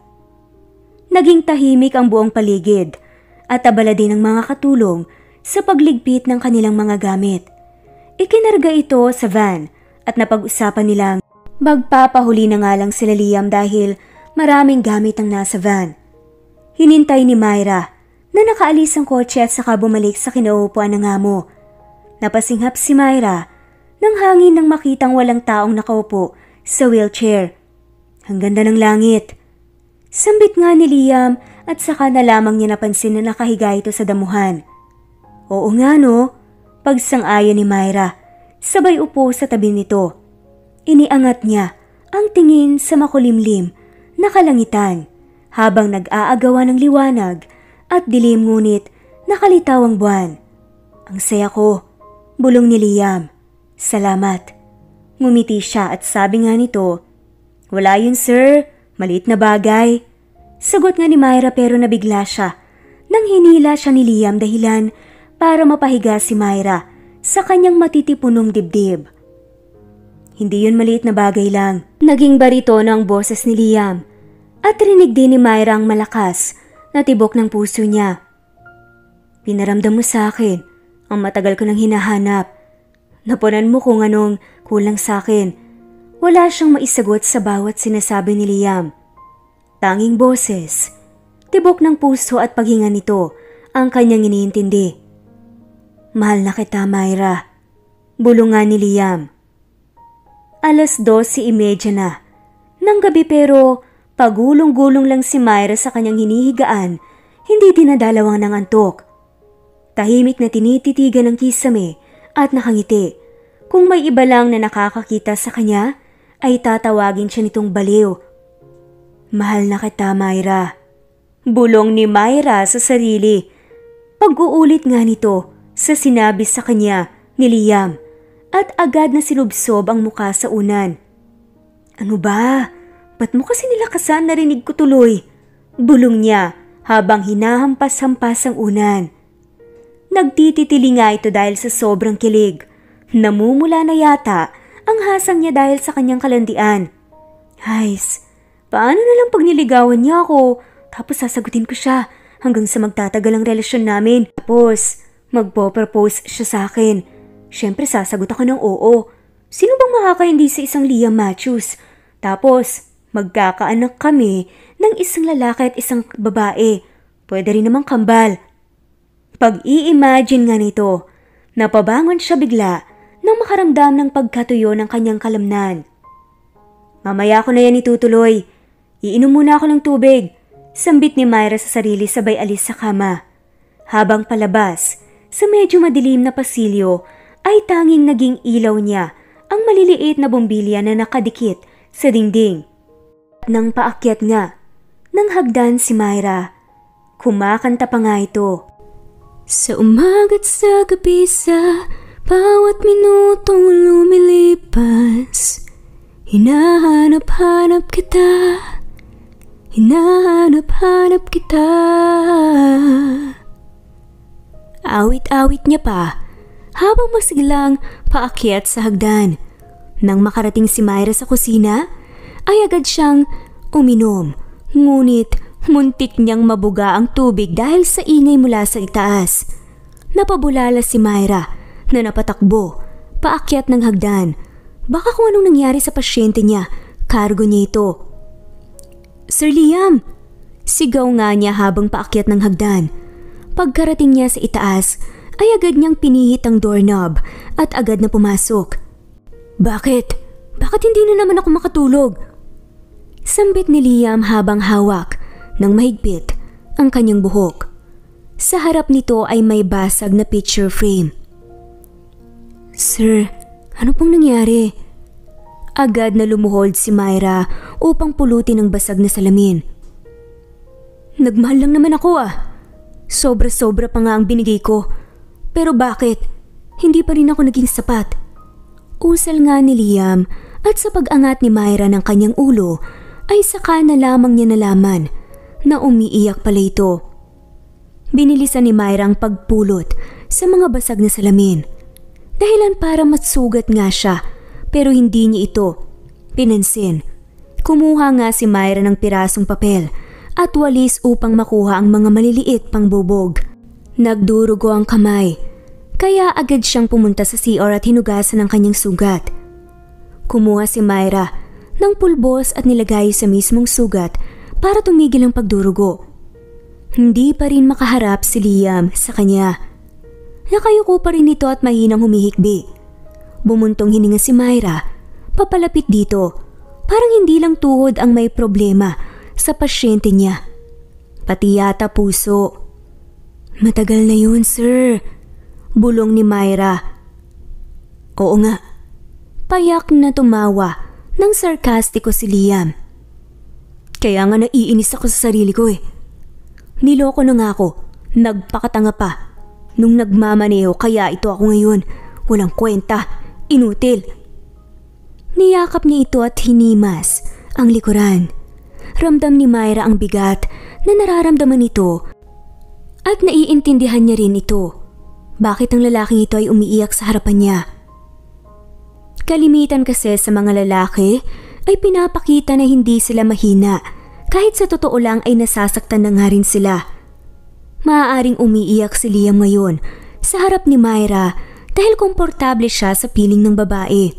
Naging tahimik ang buong paligid at abala din ng mga katulong sa pagligpit ng kanilang mga gamit. Ikinarga ito sa van at napag-usapan nilang magpapahuli na nga lang sila Liam dahil maraming gamit ang nasa van. Hinintay ni Myra na nakaalis ang kotse at saka bumalik sa kinaupuan ng amo. Napasinghap si Myra nang hangin nang makitang walang taong nakaupo sa wheelchair. "Ang ganda ng langit." Sambit nga ni Liam at saka na lamang niya napansin na nakahiga ito sa damuhan. "Oo nga no," pagsang-ayon ni Myra, sabay upo sa tabi nito. Iniangat niya ang tingin sa makulimlim na kalangitan habang nag-aagawa ng liwanag at dilim ngunit nakalitaw ang buwan. "Ang saya ko," bulong ni Liam. "Salamat." Ngumiti siya at sabi nga nito, "Wala yun sir, maliit na bagay." Sagot nga ni Myra pero nabigla siya nang hinila siya ni Liam dahilan para mapahiga si Myra sa kanyang matitipunong dibdib. "Hindi yun maliit na bagay lang." Naging baritono ang boses ni Liam at rinig din ni Myra ang malakas na tibok ng puso niya. "Pinaramdam mo sa akin ang matagal ko nang hinahanap. Napunan mo kung anong kulang sa akin." Wala siyang maisagot sa bawat sinasabi ni Liam. Tanging boses, tibok ng puso at paghinga nito ang kanyang iniintindi. "Mahal na kita, Myra," bulungan ni Liam. Alas dose imedya na ng gabi pero pagulong-gulong lang si Myra sa kanyang hinihigaan, hindi dinadalawang ng antok. Tahimik na tinititigan ng kisame at nakangiti. Kung may iba lang na nakakakita sa kanya, ay tatawagin siya nitong baliw. "Mahal na kita, Myra," bulong ni Myra sa sarili. Pag-uulit nga nito sa sinabi sa kanya ni Liam at agad na sinubsob ang muka sa unan. "Ano ba? Ba't mo kasi nilakasan? Narinig ko tuloy," bulong niya habang hinahampas-hampas ang unan. Nagtititili nga ito dahil sa sobrang kilig. Namumula na yata ang hasang niya dahil sa kanyang kalandian. Hays, paano na lang pag niligawan niya ako tapos sasagutin ko siya hanggang sa magtatagal ang relasyon namin. Tapos magpo-propose siya sa akin. Siyempre sasagot ako ng oo. Sino bang makakaindi sa isang Liam Matthews? Tapos magkakaanak kami ng isang lalaki at isang babae. Pwede rin namang kambal. Pag-i-imagine nga nito, napabangon siya bigla nang makaramdam ng pagkatuyo ng kanyang kalamnan. Mamaya ko na yan itutuloy. Iinom muna ako ng tubig. Sambit ni Myra sa sarili sabay alis sa kama. Habang palabas, Sa medyo madilim na pasilyo ay tanging naging ilaw niya ang maliliit na bombilya na nakadikit sa dingding. Nang paakyat nga ng hagdan si Myra, kumakanta pa nga ito. Sa umaga't sa gabi, sa bawat minutong lumilipas, hinahanap-hanap kita, hinahanap-hanap kita. Awit-awit niya pa habang masiglang paakyat sa hagdan. Nang makarating si Myra sa kusina, ay agad siyang uminom, ngunit muntik niyang mabuga ang tubig dahil sa ingay mula sa itaas. Napabulala si Myra na napatakbo, paakyat ng hagdan. Baka kung anong nangyari sa pasyente niya, kargo niya ito. Sir Liam! Sigaw nga niya habang paakyat ng hagdan. Pagkarating niya sa itaas, ay agad niyang pinihit ang doorknob at agad na pumasok. Bakit? Bakit hindi na naman ako makatulog? Sambit ni Liam habang hawak ng mahigpit ang kanyang buhok. Sa harap nito ay may basag na picture frame. Sir, ano pong nangyari? Agad na lumuhod si Myra upang pulutin ang basag na salamin. Nagmahal lang naman ako ah. Sobra-sobra pa nga ang binigay ko. Pero bakit? Hindi pa rin ako naging sapat. Usal nga ni Liam at sa pag-angat ni Myra ng kanyang ulo ay saka na lamang niya nalaman na umiiyak pala ito. Binilisan ni Myra ang pagpulot sa mga basag na salamin. Dahilan para matsugat nga siya pero hindi niya ito pinansin. Kumuha nga si Myra ng pirasong papel at walis upang makuha ang mga maliliit pang bubog. Nagdurugo ang kamay kaya agad siyang pumunta sa C R at hinugasan ang kanyang sugat. Kumuha si Myra ng pulbos at nilagay sa mismong sugat para tumigil ang pagdurugo. Hindi pa rin makaharap si Liam sa kanya. Nakayuko pa rin ito at mahinang humihikbi. Bumuntong hininga si Myra, papalapit dito. Parang hindi lang tuhod ang may problema sa pasyente niya, pati yata puso. Matagal na yun, sir. Bulong ni Myra. Oo nga. Payak na tumawa ng sarkastiko si Liam. Kaya nga naiinis ako sa sarili ko eh. Niloko na nga ako, nagpakatanga pa. Nung nagmamaneho kaya ito ako ngayon. Walang kwenta, inutil. Niyakap niya ito at hinimas ang likuran. Ramdam ni Myra ang bigat na nararamdaman nito at naiintindihan niya rin ito. Bakit ang lalaking ito ay umiiyak sa harapan niya? Kalimitan kasi sa mga lalaki ay pinapakita na hindi sila mahina kahit sa totoo lang ay nasasaktan na nga rin sila. Maaaring umiiyak si Liam ngayon sa harap ni Myra dahil komportable siya sa piling ng babae.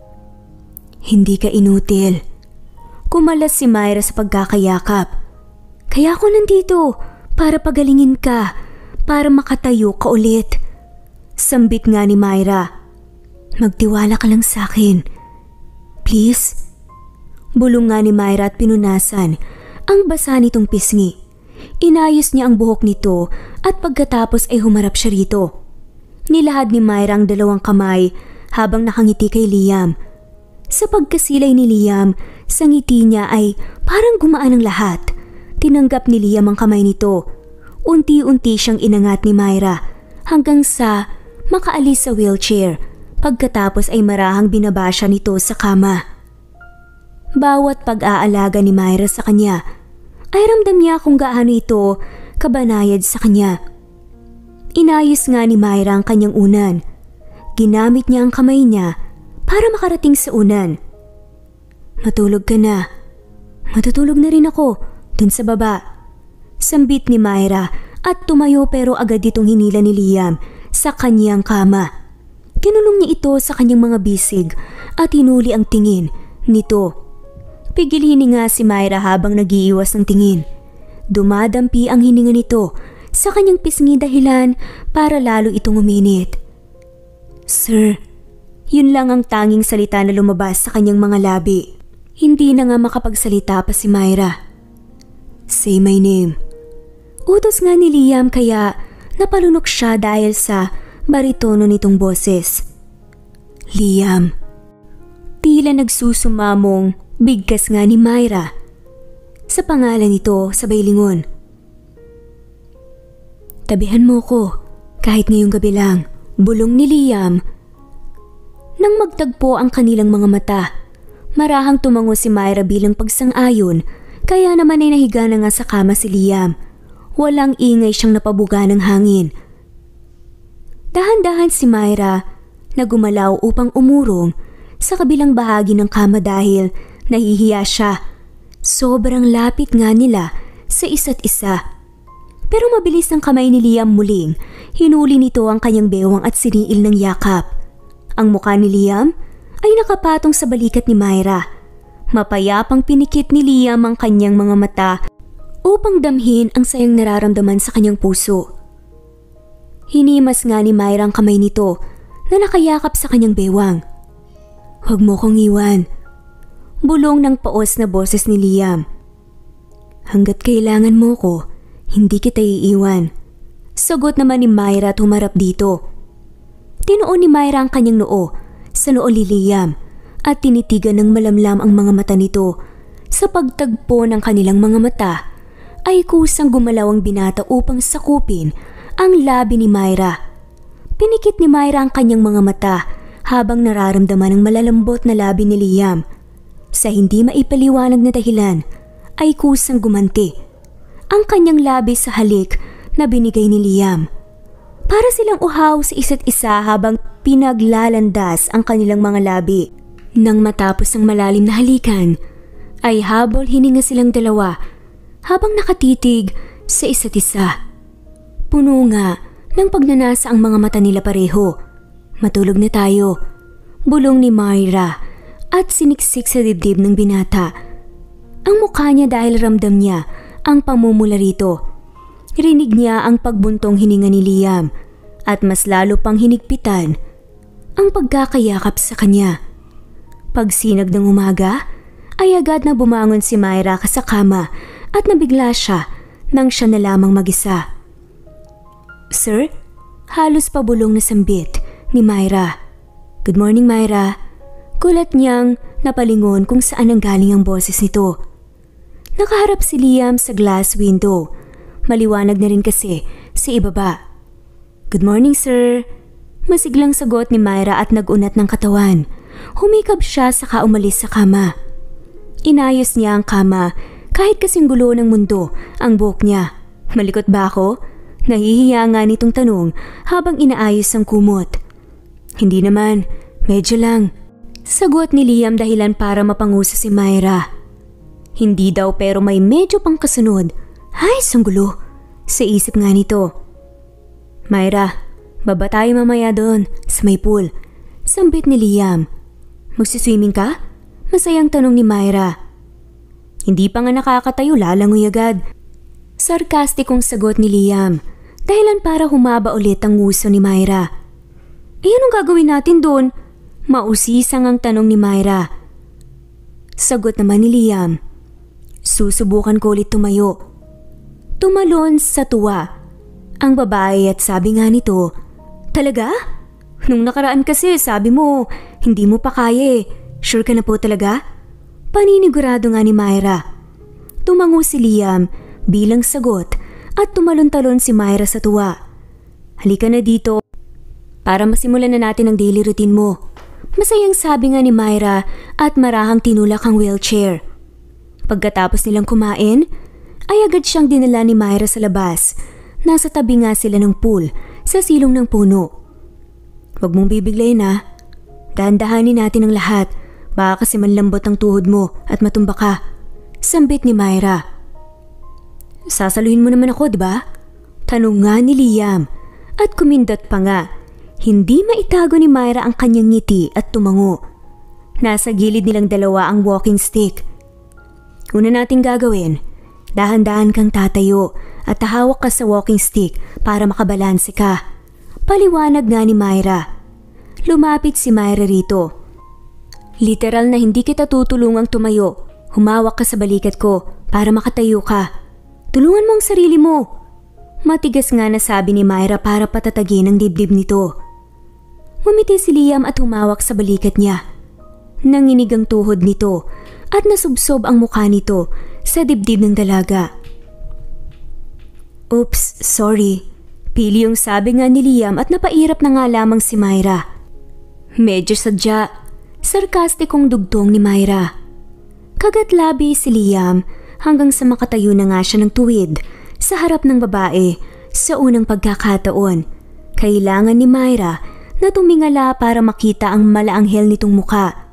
Hindi ka inutil. Kumalas si Myra sa pagkakayakap. Kaya ako nandito para pagalingin ka, para makatayo ka ulit. Sambit nga ni Myra. Magtiwala ka lang sa akin. Please? Bulong nga ni Myra at pinunasan ang basa nitong pisngi. Inayos niya ang buhok nito at pagkatapos ay humarap siya rito. Nilahad ni Myra ang dalawang kamay habang nakangiti kay Liam. Sa pagkasilay ni Liam, sa ngiti niya ay parang gumaan ang lahat. Tinanggap ni Liam ang kamay nito. Unti-unti siyang inangat ni Myra hanggang sa makaalis sa wheelchair. Pagkatapos ay marahang binaba siya nito sa kama. Bawat pag-aalaga ni Myra sa kanya ay ramdam niya kung gaano ito kabanayad sa kanya. Inayos nga ni Myra ang kanyang unan. Ginamit niya ang kamay niya para makarating sa unan. Matulog ka na. Matutulog na rin ako dun sa baba. Sambit ni Myra at tumayo pero agad itong hinila ni Liam sa kanyang kama. Kinulong niya ito sa kanyang mga bisig at hinuli ang tingin nito. Pigil hininga si Myra habang nagiiwas ng tingin. Dumadampi ang hininga nito sa kanyang pisngi dahilan para lalo itong uminit. Sir, yun lang ang tanging salita na lumabas sa kanyang mga labi. Hindi na nga makapagsalita pa si Myra. Say my name. Utos nga ni Liam kaya Napalunok siya dahil sa baritono nitong boses. Liam. Tila nagsusumamong bigkas nga ni Myra. Sa pangalan nito sabay lingon. Tabihan mo ko kahit ngayong gabi lang, bulong ni Liam. Nang magtagpo ang kanilang mga mata, marahang tumango si Myra bilang pagsang-ayon, kaya naman ay nahiga na nga sa kama si Liam. Walang ingay siyang napabuga ng hangin. Dahan-dahan si Myra na gumalaw upang umurong sa kabilang bahagi ng kama dahil nahihiya siya. Sobrang lapit nga nila sa isa't isa. Pero mabilis ang kamay ni Liam muling, hinuli nito ang kanyang bewang at siniil ng yakap. Ang mukha ni Liam ay nakapatong sa balikat ni Myra. Mapayapang pinikit ni Liam ang kanyang mga mata upang damhin ang sayang nararamdaman sa kanyang puso. Hinimas nga ni Myra ang kamay nito na nakayakap sa kanyang bewang. Huwag mo kong iwan. Bulong ng paos na boses ni Liam. Hanggat kailangan mo ko, hindi kita iiwan. Sagot naman ni Myra at humarap dito. Tinuon ni Myra ang kanyang noo sa noo ni Liam at tinitigan ng malamlam ang mga mata nito. Sa pagtagpo ng kanilang mga mata ay kusang gumalaw ang binata upang sakupin ang labi ni Myra. Pinikit ni Myra ang kanyang mga mata habang nararamdaman ang malalambot na labi ni Liam. Sa hindi maipaliwanag na dahilan ay kusang gumanti ang kanyang labi sa halik na binigay ni Liam. Para silang uhaw sa isa't isa habang pinaglalandas ang kanilang mga labi. Nang matapos ang malalim na halikan, ay habol hininga silang dalawa habang nakatitig sa isa't isa. Puno nga ng pagnanasa ang mga mata nila pareho. Matulog na tayo, bulong ni Myra at siniksik sa dibdib ng binata. Ang mukha niya dahil ramdam niya ang pamumula rito. Rinig niya ang pagbuntong hininga ni Liam at mas lalo pang hinigpitan ang pagkakayakap sa kanya. Pagsinag ng umaga ay agad na bumangon si Myra sa kama at nabigla siya nang siya na lamang mag-isa. Sir? Halos pabulong na sambit ni Myra. Good morning, Myra. Kulat niyang napalingon kung saan ang galing ang boses nito. Nakaharap si Liam sa glass window. Maliwanag na rin kasi sa ibaba. Good morning, sir. Masiglang sagot ni Myra at nagunat ng katawan. Humikab siya saka umalis sa kama. Inayos niya ang kama kahit kasing gulo ng mundo ang buhok niya. Malikot ba ako? Nahihiya nga nitong tanong habang inaayos ang kumot. Hindi naman, medyo lang. Sagot ni Liam dahilan para mapangusa si Myra. Hindi daw pero may medyo pang kasunod. Ay, sanggulo. Sa isip nga nito. Myra, baba tayo mamaya doon sa may pool. Sambit ni Liam. Magsiswimming ka? Masayang tanong ni Myra. Hindi pa nga nakakatayo, lalangoy agad. Sarkastikong sagot ni Liam. Dahilan para humaba ulit ang nguso ni Myra. Eh anong gagawin natin doon? Mausisang ang tanong ni Myra. Sagot naman ni Liam. Susubukan ko ulit tumayo. Tumalon sa tuwa ang babae at sabi nga nito, talaga? Nung nakaraan kasi sabi mo, hindi mo pa kaya eh. Sure ka na po talaga? Paninigurado nga ni Myra. Tumango si Liam bilang sagot at tumalon-talon si Myra sa tuwa. Halika na dito para masimulan na natin ang daily routine mo. Masayang sabi nga ni Myra at marahang tinulak ang wheelchair. Pagkatapos nilang kumain, ay agad siyang dinala ni Myra sa labas. Nasa tabi nga sila ng pool sa silong ng puno. Huwag mong bibiglayin ha. Dahan-dahanin natin ang lahat. Baka kasi manlambot ang tuhod mo at matumba ka. Sambit ni Myra. Sasaluhin mo naman ako, di ba? Tanong nga ni Liam at kumindot pa nga. Hindi maitago ni Myra ang kanyang ngiti at tumango. Nasa gilid nilang dalawa ang walking stick. Una nating gagawin, dahan-dahan kang tatayo at tahawak ka sa walking stick para makabalanse ka. Paliwanag nga ni Myra. Lumapit si Myra rito. Literal na hindi kita tutulungang tumayo. Humawak ka sa balikat ko para makatayo ka. Tulungan mo ang sarili mo. Matigas nga na sabi ni Myra para patatagin ang dibdib nito. Ngumiti si Liam at humawak sa balikat niya. Nanginig ang tuhod nito at nasubsob ang mukha nito sa dibdib ng dalaga. Oops, sorry. Pili yung sabi nga ni Liam at napairap na nga lamang si Myra. Medyo sadya, sarkastikong dugtong ni Myra. Kagat-labi si Liam hanggang sa makatayo na nga siya ng tuwid sa harap ng babae sa unang pagkakataon. Kailangan ni Myra na tumingala para makita ang malaanghel nitong muka.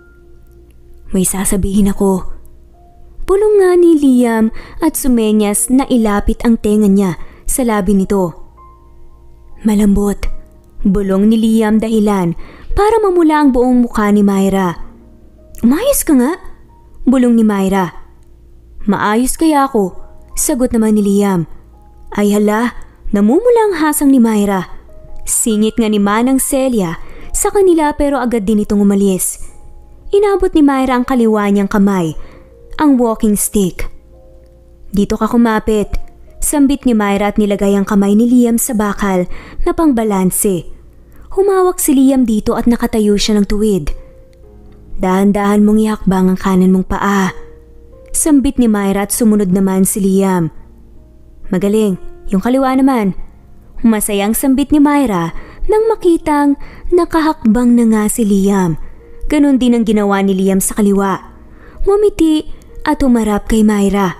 May sasabihin ako. Bulong nga ni Liam at sumenyas na ilapit ang tenga niya sa labi nito. Malambot, bulong ni Liam dahilan para mamula ang buong mukha ni Myra. Umayos ka nga, bulong ni Myra. Maayos kaya ako, sagot naman ni Liam. Ay hala, namumula ang hasang ni Myra. Singit nga ni Manang Celia sa kanila pero agad din itong umalis. Inabot ni Myra ang kaliwa niyang kamay, ang walking stick. Dito ka kumapit, sambit ni Myra at nilagay ang kamay ni Liam sa bakal na pangbalanse. Humawak si Liam dito at nakatayo siya ng tuwid. Dahan-dahan mong ihakbang ang kanan mong paa. Sambit ni Myra at sumunod naman si Liam. Magaling, yung kaliwa naman. Masayang sambit ni Myra nang makitang nakahakbang na nga si Liam. Ganon din ang ginawa ni Liam sa kaliwa. Ngumiti at umarap kay Myra.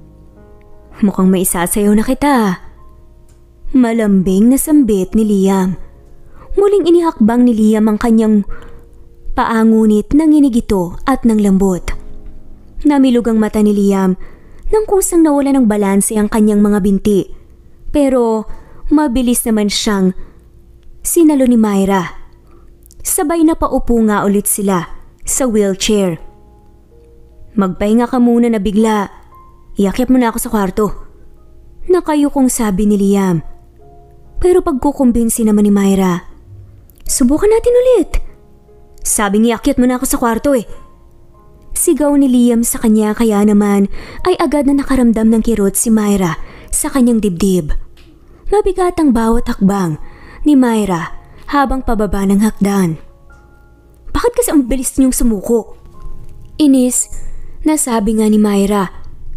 Mukhang may isasayaw na kita. Malambing na sambit ni Liam. Muling inihakbang ni Liam ang kanyang paa ngunit nanginig ito at nang lambot. Namilog ang mata ni Liam nang kusang nawala ng balanse ang kanyang mga binti. Pero mabilis naman siyang sinalo ni Myra. Sabay na paupo nga ulit sila sa wheelchair. Magpahinga ka muna na bigla. Iakyat mo na ako sa kwarto. Nakayukong sabi ni Liam. Pero pagkukumbinsi naman ni Myra. Subukan natin ulit. Sabi niya iakyat mo na ako sa kwarto eh. Sigaw ni Liam sa kanya kaya naman ay agad na nakaramdam ng kirot si Myra sa kanyang dibdib. Mabigat ang bawat hakbang ni Myra habang pababa ng hakdan. Bakit kasi ang bilis niyong sumuko? Inis na sabi nga ni Myra.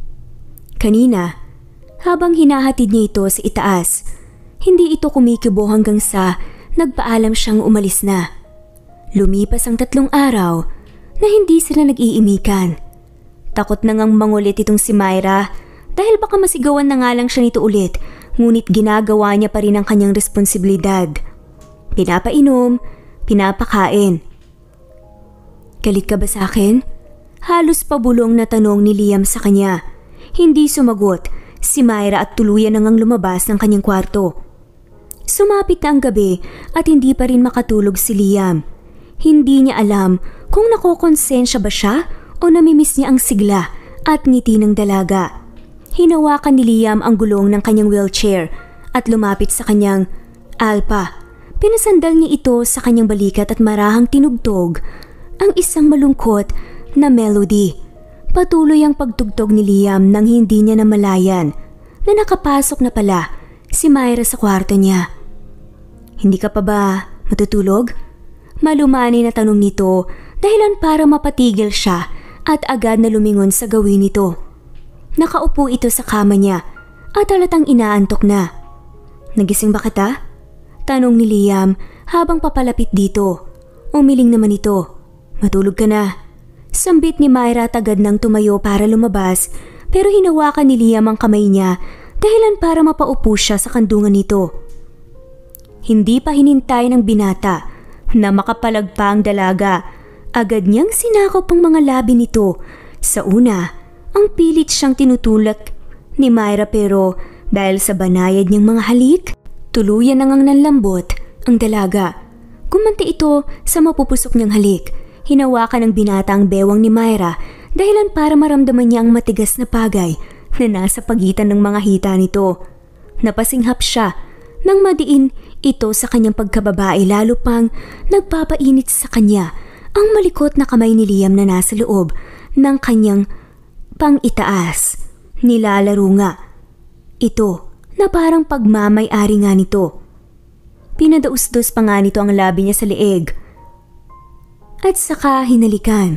Kanina, habang hinahatid niya ito sa itaas, hindi ito kumikibo hanggang sa nagpaalam siyang umalis na. Lumipas ang tatlong araw na hindi sila nag-iimikan. Takot na ngang mangulit itong si Myra dahil baka masigawan na nga lang siya nito ulit, ngunit ginagawa niya pa rin ang kanyang responsibilidad. Pinapainom, pinapakain. Galit ka ba sa akin? Halos pabulong na tanong ni Liam sa kanya. Hindi sumagot si Myra at tuluyan na ngang lumabas ng kanyang kwarto. Sumapit na ang gabi at hindi pa rin makatulog si Liam. Hindi niya alam kung nakokonsensya ba siya o namimiss niya ang sigla at ngiti ng dalaga. Hinawakan ni Liam ang gulong ng kanyang wheelchair at lumapit sa kanyang alpa. Pinasandal niya ito sa kanyang balikat at marahang tinugtog ang isang malungkot na melody. Patuloy ang pagtugtog ni Liam nang hindi niya namalayan na nakapasok na pala si Myra sa kwarto niya. Hindi ka pa ba matutulog? Malumani na tanong nito dahilan para mapatigil siya at agad na lumingon sa gawin nito. Nakaupo ito sa kama niya at halatang inaantok na. Nagising ba kita? Tanong ni Liam habang papalapit dito. Umiling naman ito. Matulog ka na. Sambit ni Myra at agad nang tumayo para lumabas pero hinawakan ni Liam ang kamay niya dahilan para mapaupo siya sa kandungan nito. Hindi pa hinintay ng binata na makapalagpa ang dalaga. Agad niyang sinakop ang mga labi nito. Sa una, ang pilit siyang tinutulak ni Myra pero dahil sa banayad niyang mga halik, tuluyan na ngang nanlambot ang dalaga. Gumanti ito sa mapupusok niyang halik. Hinawakan ng binata ang bewang ni Myra dahilan para maramdaman niya ang matigas na pagay na nasa pagitan ng mga hita nito. Napasinghap siya nang madiin ito sa kanyang pagkababae lalo pang nagpapainit sa kanya ang malikot na kamay ni Liam na nasa loob ng kanyang pang-itaas. Nilalaro nga ito na parang pagmamay-ari nga nito. Pinadausdos pa nga nito ang labi niya sa leeg at saka hinalikan.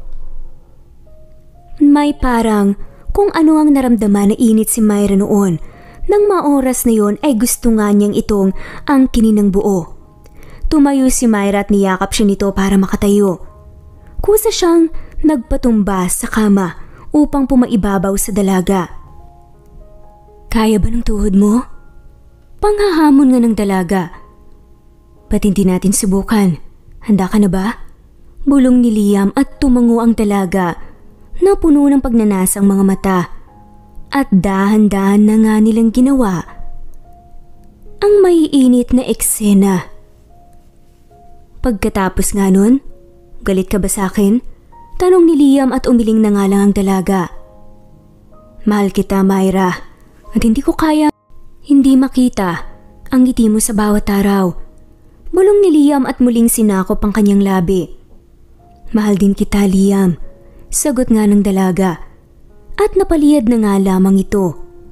May parang kung ano ang naramdaman na init si Myra noon. Nang maoras na yon ay gusto nga niyang itong ang kininang buo. Tumayo si Myra at niyakap siya nito para makatayo. Kusa siyang nagpatumba sa kama upang pumaibabaw sa dalaga. Kaya ba ng tuhod mo? Panghahamon nga ng dalaga. Ba't hindi natin subukan? Handa ka na ba? Bulong ni Liam at tumango ang dalaga na puno ng pagnanasang mga mata. At dahan-dahan na nga nilang ginawa ang maiinit na eksena. Pagkatapos nga nun, galit ka ba sa akin? Tanong ni Liam at umiling na nga lang ang dalaga. Mahal kita, Myra, at hindi ko kaya hindi makita ang ngiti mo sa bawat araw. Bulong ni Liam at muling sinakop ang kanyang labi. Mahal din kita, Liam, sagot nga ng dalaga. At napaliyad na nga lamang ito.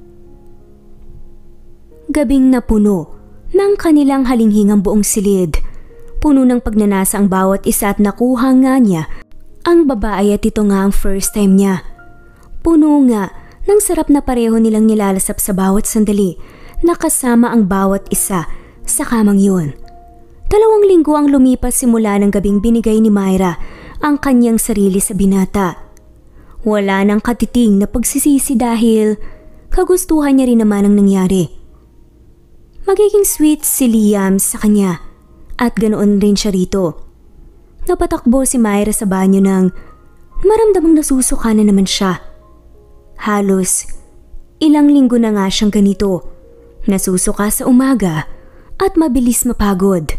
Gabing napuno ng kanilang halinghingang buong silid. Puno ng pagnanasa ang bawat isa at nakuha nga niya ang babae at ito nga ang first time niya. Puno nga ng sarap na pareho nilang nilalasap sa bawat sandali na kasama ang bawat isa sa kamang yun. Dalawang linggo ang lumipas simula ng gabing binigay ni Myra ang kanyang sarili sa binata. Wala nang katiting na pagsisisi dahil kagustuhan niya rin naman ang nangyari. Magiging sweet si Liam sa kanya at ganoon rin siya rito. Napatakbo si Myra sa banyo nang maramdamang nasusuka na naman siya. Halos ilang linggo na nga siyang ganito, nasusuka sa umaga at mabilis mapagod.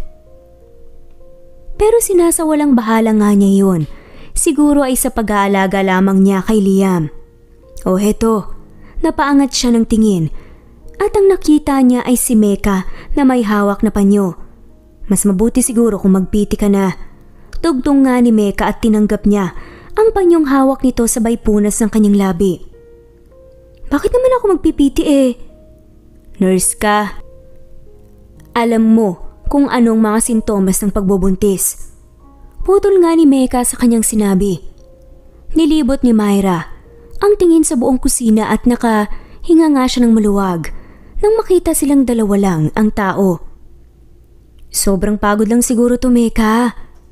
Pero sinasawalang bahala nga niya yun. Siguro ay sa pag-aalaga lamang niya kay Liam. O heto, napaangat siya ng tingin at ang nakita niya ay si Mecca na may hawak na panyo. Mas mabuti siguro kung magpiti ka na. Tugtong nga ni Mecca at tinanggap niya ang panyong hawak nito sabay punas ng kanyang labi. Bakit naman ako magpipiti eh? Nurse ka. Alam mo kung anong mga sintomas ng pagbubuntis. Putol nga ni Mecca sa kanyang sinabi. Nilibot ni Myra ang tingin sa buong kusina at nakahinga nga siya ng maluwag nang makita silang dalawa lang ang tao. Sobrang pagod lang siguro to, Mecca.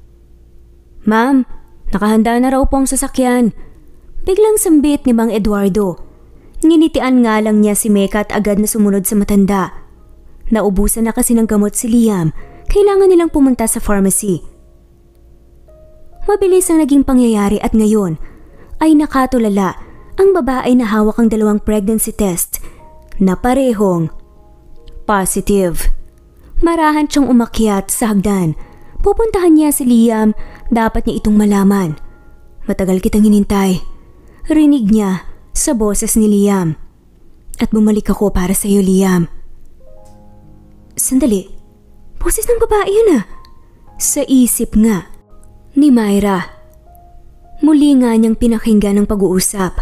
Ma'am, nakahanda na raw po ang sasakyan. Biglang sambit ni Mang Eduardo. Nginitian nga lang niya si Mecca at agad na sumunod sa matanda. Naubusan na kasi ng gamot si Liam, kailangan nilang pumunta sa pharmacy. Mabilis ang naging pangyayari at ngayon ay nakatulala ang babae na hawak ang dalawang pregnancy test na parehong positive. Marahan siyang umakyat sa hagdan. Pupuntahan niya si Liam, dapat niya itong malaman. Matagal kitang hinintay. Rinig niya sa boses ni Liam. At bumalik ako para sa iyo, Liam. Sandali, boses ng babae yun ah. Sa isip nga ni Myra. Muli nga niyang pinakinggan ang pag-uusap.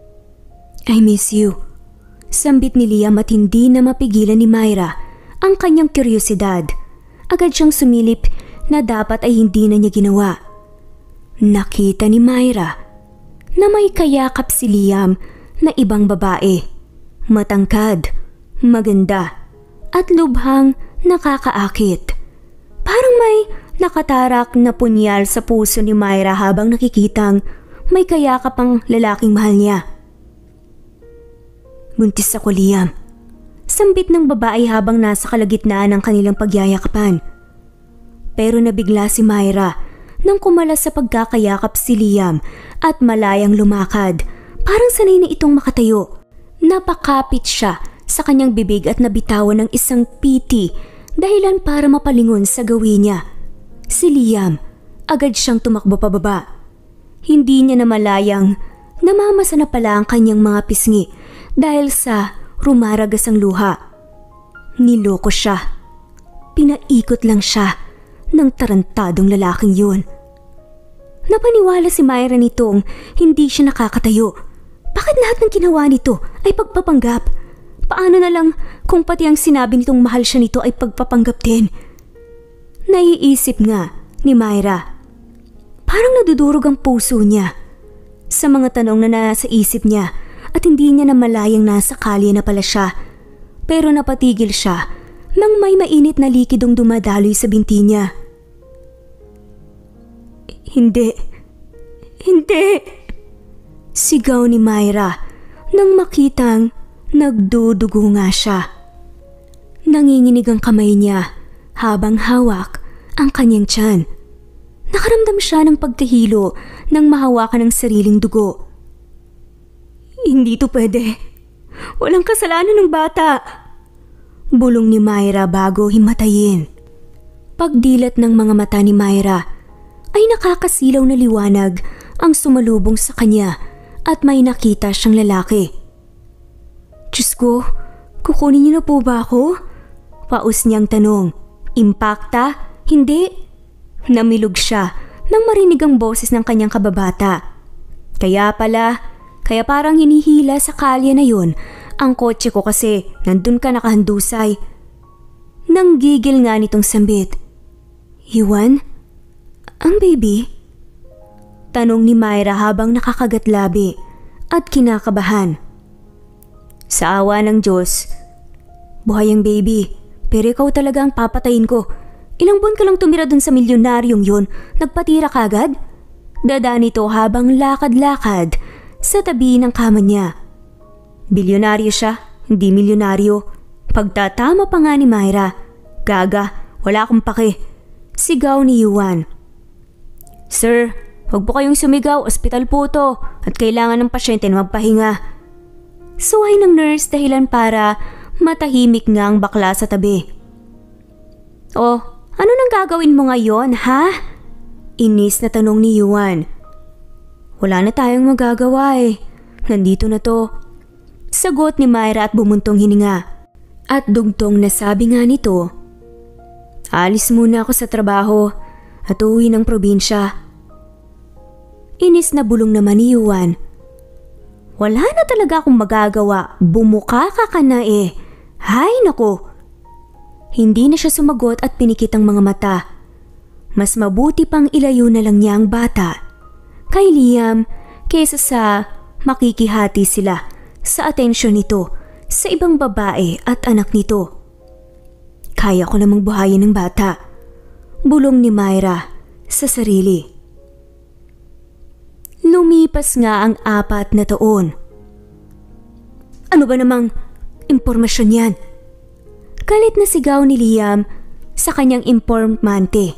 I miss you. Sambit ni Liam at hindi na mapigilan ni Myra ang kanyang kuryosidad. Agad siyang sumilip na dapat ay hindi na niya ginawa. Nakita ni Myra na may kayakap si Liam na ibang babae. Matangkad, maganda, at lubhang nakakaakit. Parang may nakatarak na punyal sa puso ni Myra habang nakikitang may kayakap ang lalaking mahal niya. Buntis ako, Liam. Sambit ng babae habang nasa kalagitnaan ng kanilang pagyayakapan. Pero nabigla si Myra nang kumalas sa pagkakayakap si Liam at malayang lumakad. Parang sanay na itong makatayo. Napakapit siya sa kanyang bibig at nabitawan ng isang piti dahilan para mapalingon sa gawin niya. Si Liam, agad siyang tumakbo pababa. Hindi niya namalayang namamasa na pala ang kanyang mga pisngi dahil sa rumaragas ang luha. Niloko siya. Pinaikot lang siya ng tarantadong lalaking yun. Napaniwala si Myra nitong hindi siya nakakatayo. Bakit lahat ng ginawa nito ay pagpapanggap? Paano na lang kung pati ang sinabi nitong mahal siya nito ay pagpapanggap din? Naiisip nga ni Myra. Parang nadudurog ang puso niya sa mga tanong na nasa isip niya at hindi niya namalayang nasa kalye na pala siya. Pero napatigil siya nang may mainit na likidong dumadaloy sa binti niya. Hindi. Hindi. Sigaw ni Myra nang makitang nagdudugo nga siya. Nanginginig ang kamay niya habang hawak ang kanyang tiyan. Nakaramdam siya ng pagkahilo nang mahawakan ang sariling dugo. Hindi to pwede. Walang kasalanan ng bata. Bulong ni Myra bago himatayin. Pagdilat ng mga mata ni Myra ay nakakasilaw na liwanag ang sumalubong sa kanya at may nakita siyang lalaki. Diyos ko, kukunin niyo na po ba ako? Paus niyang tanong. Impakta? Hindi. Namilog siya nang marinig ang boses ng kanyang kababata. Kaya pala, kaya parang hinihila sa kalye na yun ang kotse ko kasi nandun ka nakahandusay. Nanggigil nga nitong sambit. Yuan? Ang baby? Tanong ni Myra habang nakakagat labi at kinakabahan. Sa awa ng Diyos, buhay ang baby, pero ikaw talaga ang papatayin ko. Ilang buwan ka lang tumira dun sa milyonaryong yun, nagpatira ka agad? Dada nito habang lakad-lakad sa tabi ng kama niya. Bilyonaryo siya, hindi milyonaryo. Pagtatama pa nga ni Myra. Gaga, wala akong pake. Sigaw ni Yuan. Sir, huwag po kayong sumigaw, ospital po to at kailangan ng pasyente na magpahinga. Suway ng nurse dahilan para matahimik nga ang bakla sa tabi. Oh, ano nang gagawin mo ngayon, ha? Inis na tanong ni Yuan. Wala na tayong magagawa eh. Nandito na to. Sagot ni Myra at bumuntong hininga. At dugtong na sabi nga nito, alis muna ako sa trabaho at uuwi ng probinsya. Inis na bulong naman ni Yuan. Wala na talaga akong magagawa. Bumuka ka ka na eh. Hay nako. Hindi na siya sumagot at pinikit ang mga mata. Mas mabuti pang ilayo na lang niya ang bata kay Liam kaysa sa makikihati sila sa atensyon nito sa ibang babae at anak nito. Kaya ko namang buhayin ng bata. Bulong ni Myra sa sarili. Lumipas nga ang apat na taon. Ano ba namang impormasyon yan? Galit na sigaw ni Liam sa kanyang impormante.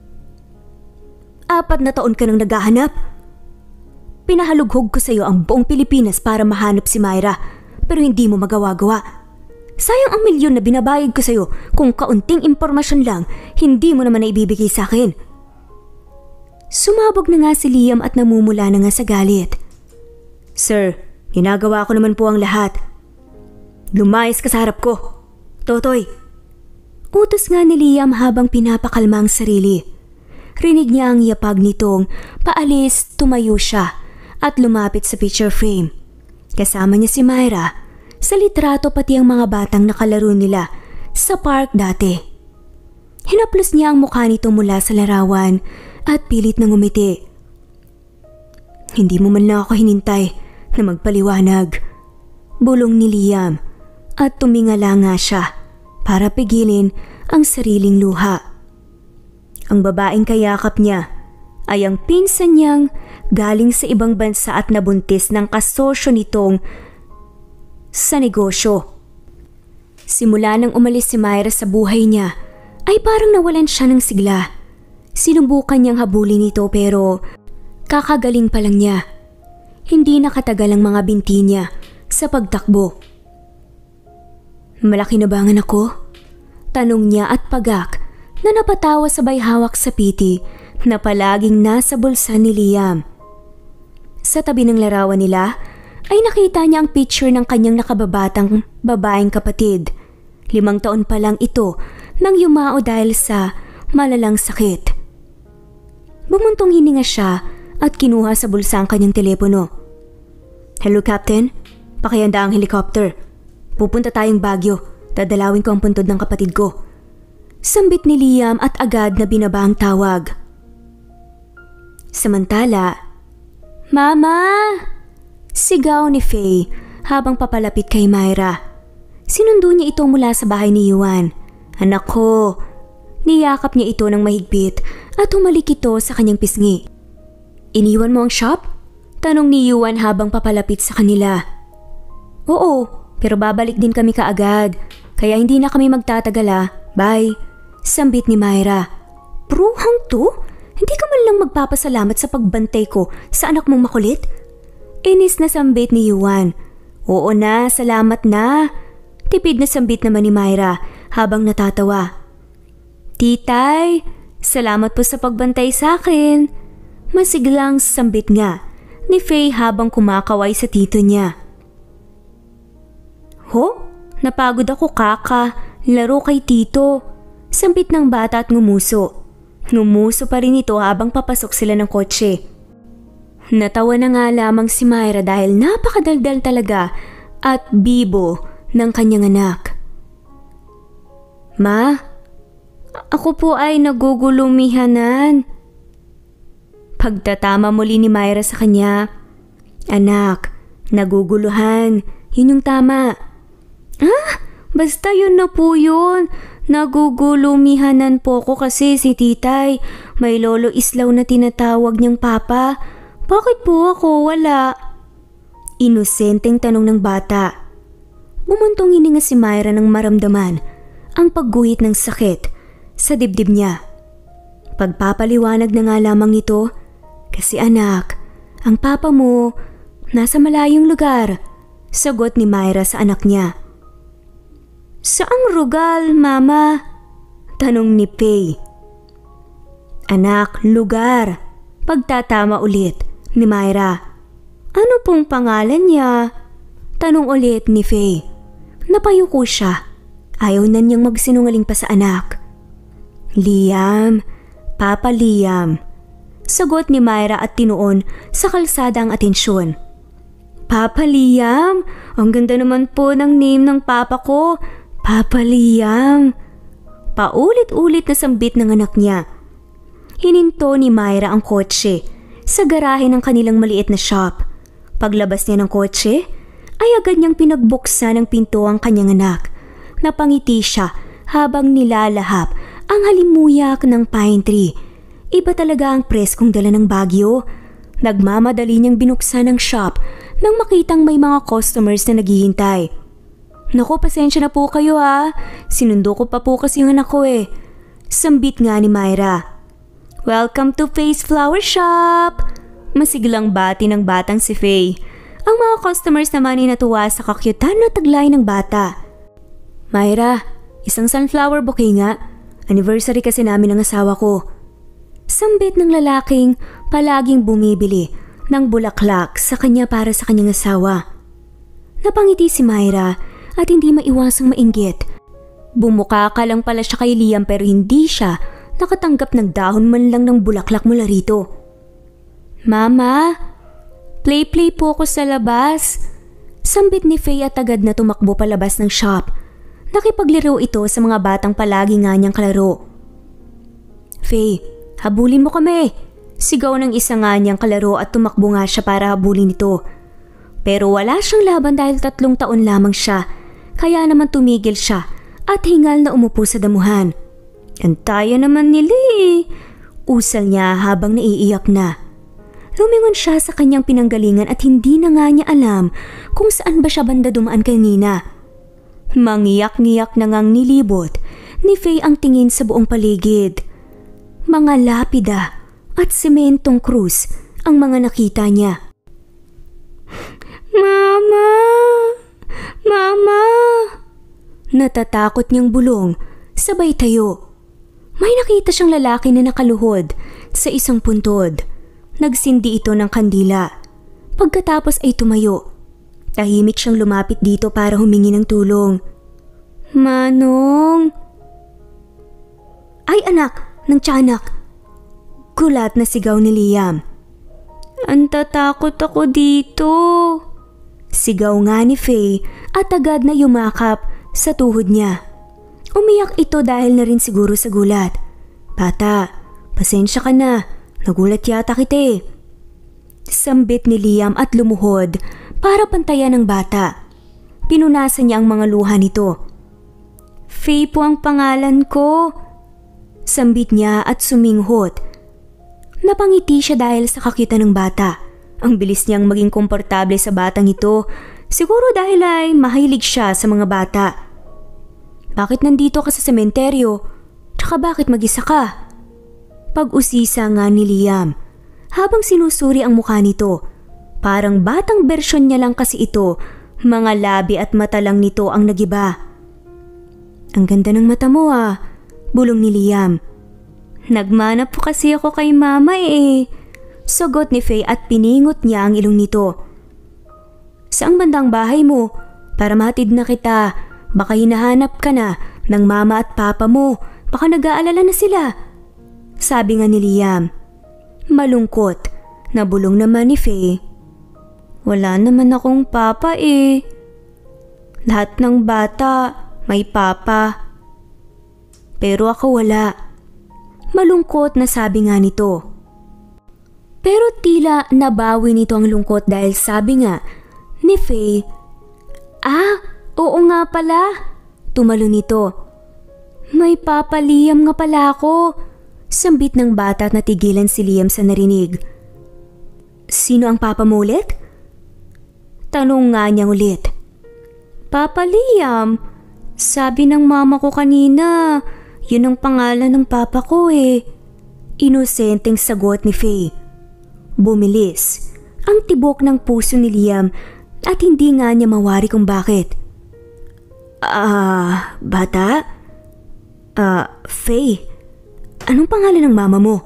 Apat na taon ka nang naghahanap? Pinahalughog ko sa iyo ang buong Pilipinas para mahanap si Myra pero hindi mo magawa-gawa. Sayang ang milyon na binabayad ko sa iyo kung kaunting impormasyon lang hindi mo naman naibibigay sa akin. Sumabog na nga si Liam at namumula na nga sa galit. Sir, ginagawa ko naman po ang lahat. Lumayas ka sa harap ko. Totoy. Utos nga ni Liam habang pinapakalma ang sarili. Rinig niya ang yapag nitong paalis, tumayo siya at lumapit sa picture frame. Kasama niya si Myra sa litrato pati ang mga batang nakalaro nila sa park dati. Hinaplos niya ang mukha nito mula sa larawan at pilit na ngumiti. Hindi mo man lang ako hinintay na magpaliwanag. Bulong ni Liam at tumingala nga siya para pigilin ang sariling luha. Ang babaeng kayakap niya ay ang pinsan niyang galing sa ibang bansa at nabuntis ng kasosyo nitong sa negosyo. Simula nang umalis si Myra sa buhay niya ay parang nawalan siya ng sigla. Sinubukan niyang habulin ito pero kakagaling pa lang niya. Hindi nakatagal ang mga binti niya sa pagtakbo. Malaki na ba ang anak ko? Tanong niya at pagak na napatawa sabay hawak sa piti na palaging nasa bulsa ni Liam. Sa tabi ng larawan nila ay nakita niya ang picture ng kanyang nakababatang babaeng kapatid. Limang taon pa lang ito nang yumao dahil sa malalang sakit. Bumuntong hininga siya at kinuha sa bulsa ang kanyang telepono. Hello Captain, pakihanda ang helicopter. Pupunta tayong Baguio. Dadalawin ko ang puntod ng kapatid ko. Sambit ni Liam at agad na binaba ang tawag. Samantala, Mama! Sigaw ni Faye habang papalapit kay Myra. Sinundo niya ito mula sa bahay ni Yuan. Anak ko! Niyakap niya ito ng mahigpit at humalik ito sa kanyang pisngi. Iniwan mo ang shop? Tanong ni Yuan habang papalapit sa kanila. Oo, pero babalik din kami kaagad. Kaya hindi na kami magtatagala. Bye. Sambit ni Myra. Bruhang to? Hindi ka man lang magpapasalamat sa pagbantay ko sa anak mong makulit? Inis na sambit ni Yuan. Oo na, salamat na. Tipid na sambit naman ni Myra habang natatawa. Titay, salamat po sa pagbantay sa akin. Masiglang sambit nga ni Faye habang kumakaway sa tito niya. Ho? Napagod ako kaka. Laro kay tito. Sambit ng bata at ngumuso. Ngumuso pa rin ito habang papasok sila ng kotse. Natawa na nga lamang si Myra dahil napakadaldal talaga at bibo ng kanyang anak. Ma, ako po ay nagugulumihanan. Pagtatama muli ni Myra sa kanya. Anak, naguguluhan. Yun yung tama. Ah, basta yun na po yun. Nagugulumihanan po ko kasi si titay. May lolo Islaw na tinatawag niyang papa. Bakit po ako wala? Inosenteng tanong ng bata. Bumuntong hininga si Myra nang maramdaman ang pagguhit ng sakit sa dibdib niya. Pagpapaliwanag na nga lamang nito, kasi anak, ang papa mo nasa malayong lugar. Sagot ni Myra sa anak niya. Saang lugar, mama? Tanong ni Faye. Anak, lugar. Pagtatama ulit ni Myra. Ano pong pangalan niya? Tanong ulit ni Faye. Napayuko siya. Ayaw na niyang magsinungaling pa sa anak. Liam, Papa Liam. Sagot ni Myra at tinuon sa kalsada ang atensyon. Papa Liam, ang ganda naman po ng name ng papa ko. Papa Liam. Paulit-ulit na sambit ng anak niya. Hininto ni Myra ang kotse sa garahe ng kanilang maliit na shop. Paglabas niya ng kotse, ay agad niyang pinagbuksan ng pinto ang kanyang anak. Napangiti siya habang nilalahap ang halimuyak ng pine tree. Iba talaga ang preskong dala ng Baguio. Nagmamadali niyang binuksan ang shop nang makitang may mga customers na naghihintay. Naku, pasensya na po kayo ha. Sinundo ko pa po kasi yung anak ko eh. Sambit nga ni Myra. Welcome to Faye's Flower Shop! Masiglang bati ng batang si Faye. Ang mga customers naman ay natuwa sa kakyutan na taglay ng bata. Myra, isang sunflower bouquet nga. Anniversary kasi namin ng asawa ko. Sambit ng lalaking palaging bumibili ng bulaklak sa kanya para sa kanyang asawa. Napangiti si Myra at hindi maiwasang mainggit. Bumuka ka lang pala siya kay Liam pero hindi siya nakatanggap ng dahon man lang ng bulaklak mula rito. Mama, play-play po ko sa labas. Sambit ni Faye at agad na tumakbo palabas ng shop. Nakipaglaro ito sa mga batang palagi nga niyang kalaro. Faye, habulin mo kami. Sigaw ng isa nga niyang kalaro at tumakbo nga siya para habulin ito. Pero wala siyang laban dahil tatlong taon lamang siya. Kaya naman tumigil siya at hingal na umupo sa damuhan. Antaya naman nila eh. Usal niya habang naiiyak na. Lumingon siya sa kanyang pinanggalingan at hindi na nga niya alam kung saan ba siya banda dumaan kanina. Mangiyak-ngiyak na ngang nilibot ni Faye ang tingin sa buong paligid. Mga lapida at sementong krus ang mga nakita niya. Mama! Mama! Natatakot niyang bulong, sabay tayo. May nakita siyang lalaki na nakaluhod sa isang puntod. Nagsindi ito ng kandila. Pagkatapos ay tumayo. Tahimik siyang lumapit dito para humingi ng tulong. Manong! Ay anak, ng tiyanak! Gulat na sigaw ni Liam. Ang tatakot ako dito! Sigaw nga ni Faye at agad na yumakap sa tuhod niya. Umiyak ito dahil na rin siguro sa gulat. Bata, pasensya ka na. Nagulat yata kita eh. Sambit ni Liam at lumuhod para pantayan ng bata. Pinunasan niya ang mga luha nito. Faye po ang pangalan ko. Sambit niya at suminghot. Napangiti siya dahil sa kakita ng bata. Ang bilis niyang maging komportable sa batang ito. Siguro dahil ay mahilig siya sa mga bata. Bakit nandito ka sa sementeryo? Tsaka bakit mag-isa ka? Pag-usisa nga ni Liam habang sinusuri ang mukha nito. Parang batang bersyon niya lang kasi ito. Mga labi at mata lang nito ang nagiba. Ang ganda ng mata mo ah, bulong ni Liam. Nagmana po kasi ako kay mama eh. Sagot ni Faye at piningot niya ang ilong nito. Saang bandang bahay mo? Para mahatid na kita. Baka hinahanap ka na ng mama at papa mo. Baka nag-aalala na sila. Sabi nga ni Liam. Malungkot. Nabulong naman ni Faye. Wala naman akong papa eh. Lahat ng bata may papa. Pero ako wala. Malungkot na sabi nga nito. Pero tila nabawi nito ang lungkot dahil sabi nga ni Faye, Ah, oo nga pala. Tumalo nito. May papa Liam nga pala ako. Sambit ng bata at natigilan si Liam sa narinig. Sino ang papa mo ulit? Tanong nga niya ulit. Papa Liam, sabi ng mama ko kanina, yun ang pangalan ng papa ko eh. Inosenteng sagot ni Faye. Bumilis ang tibok ng puso ni Liam at hindi nga niya mawari kung bakit. Ah, uh, bata? Ah, uh, Faye, anong pangalan ng mama mo?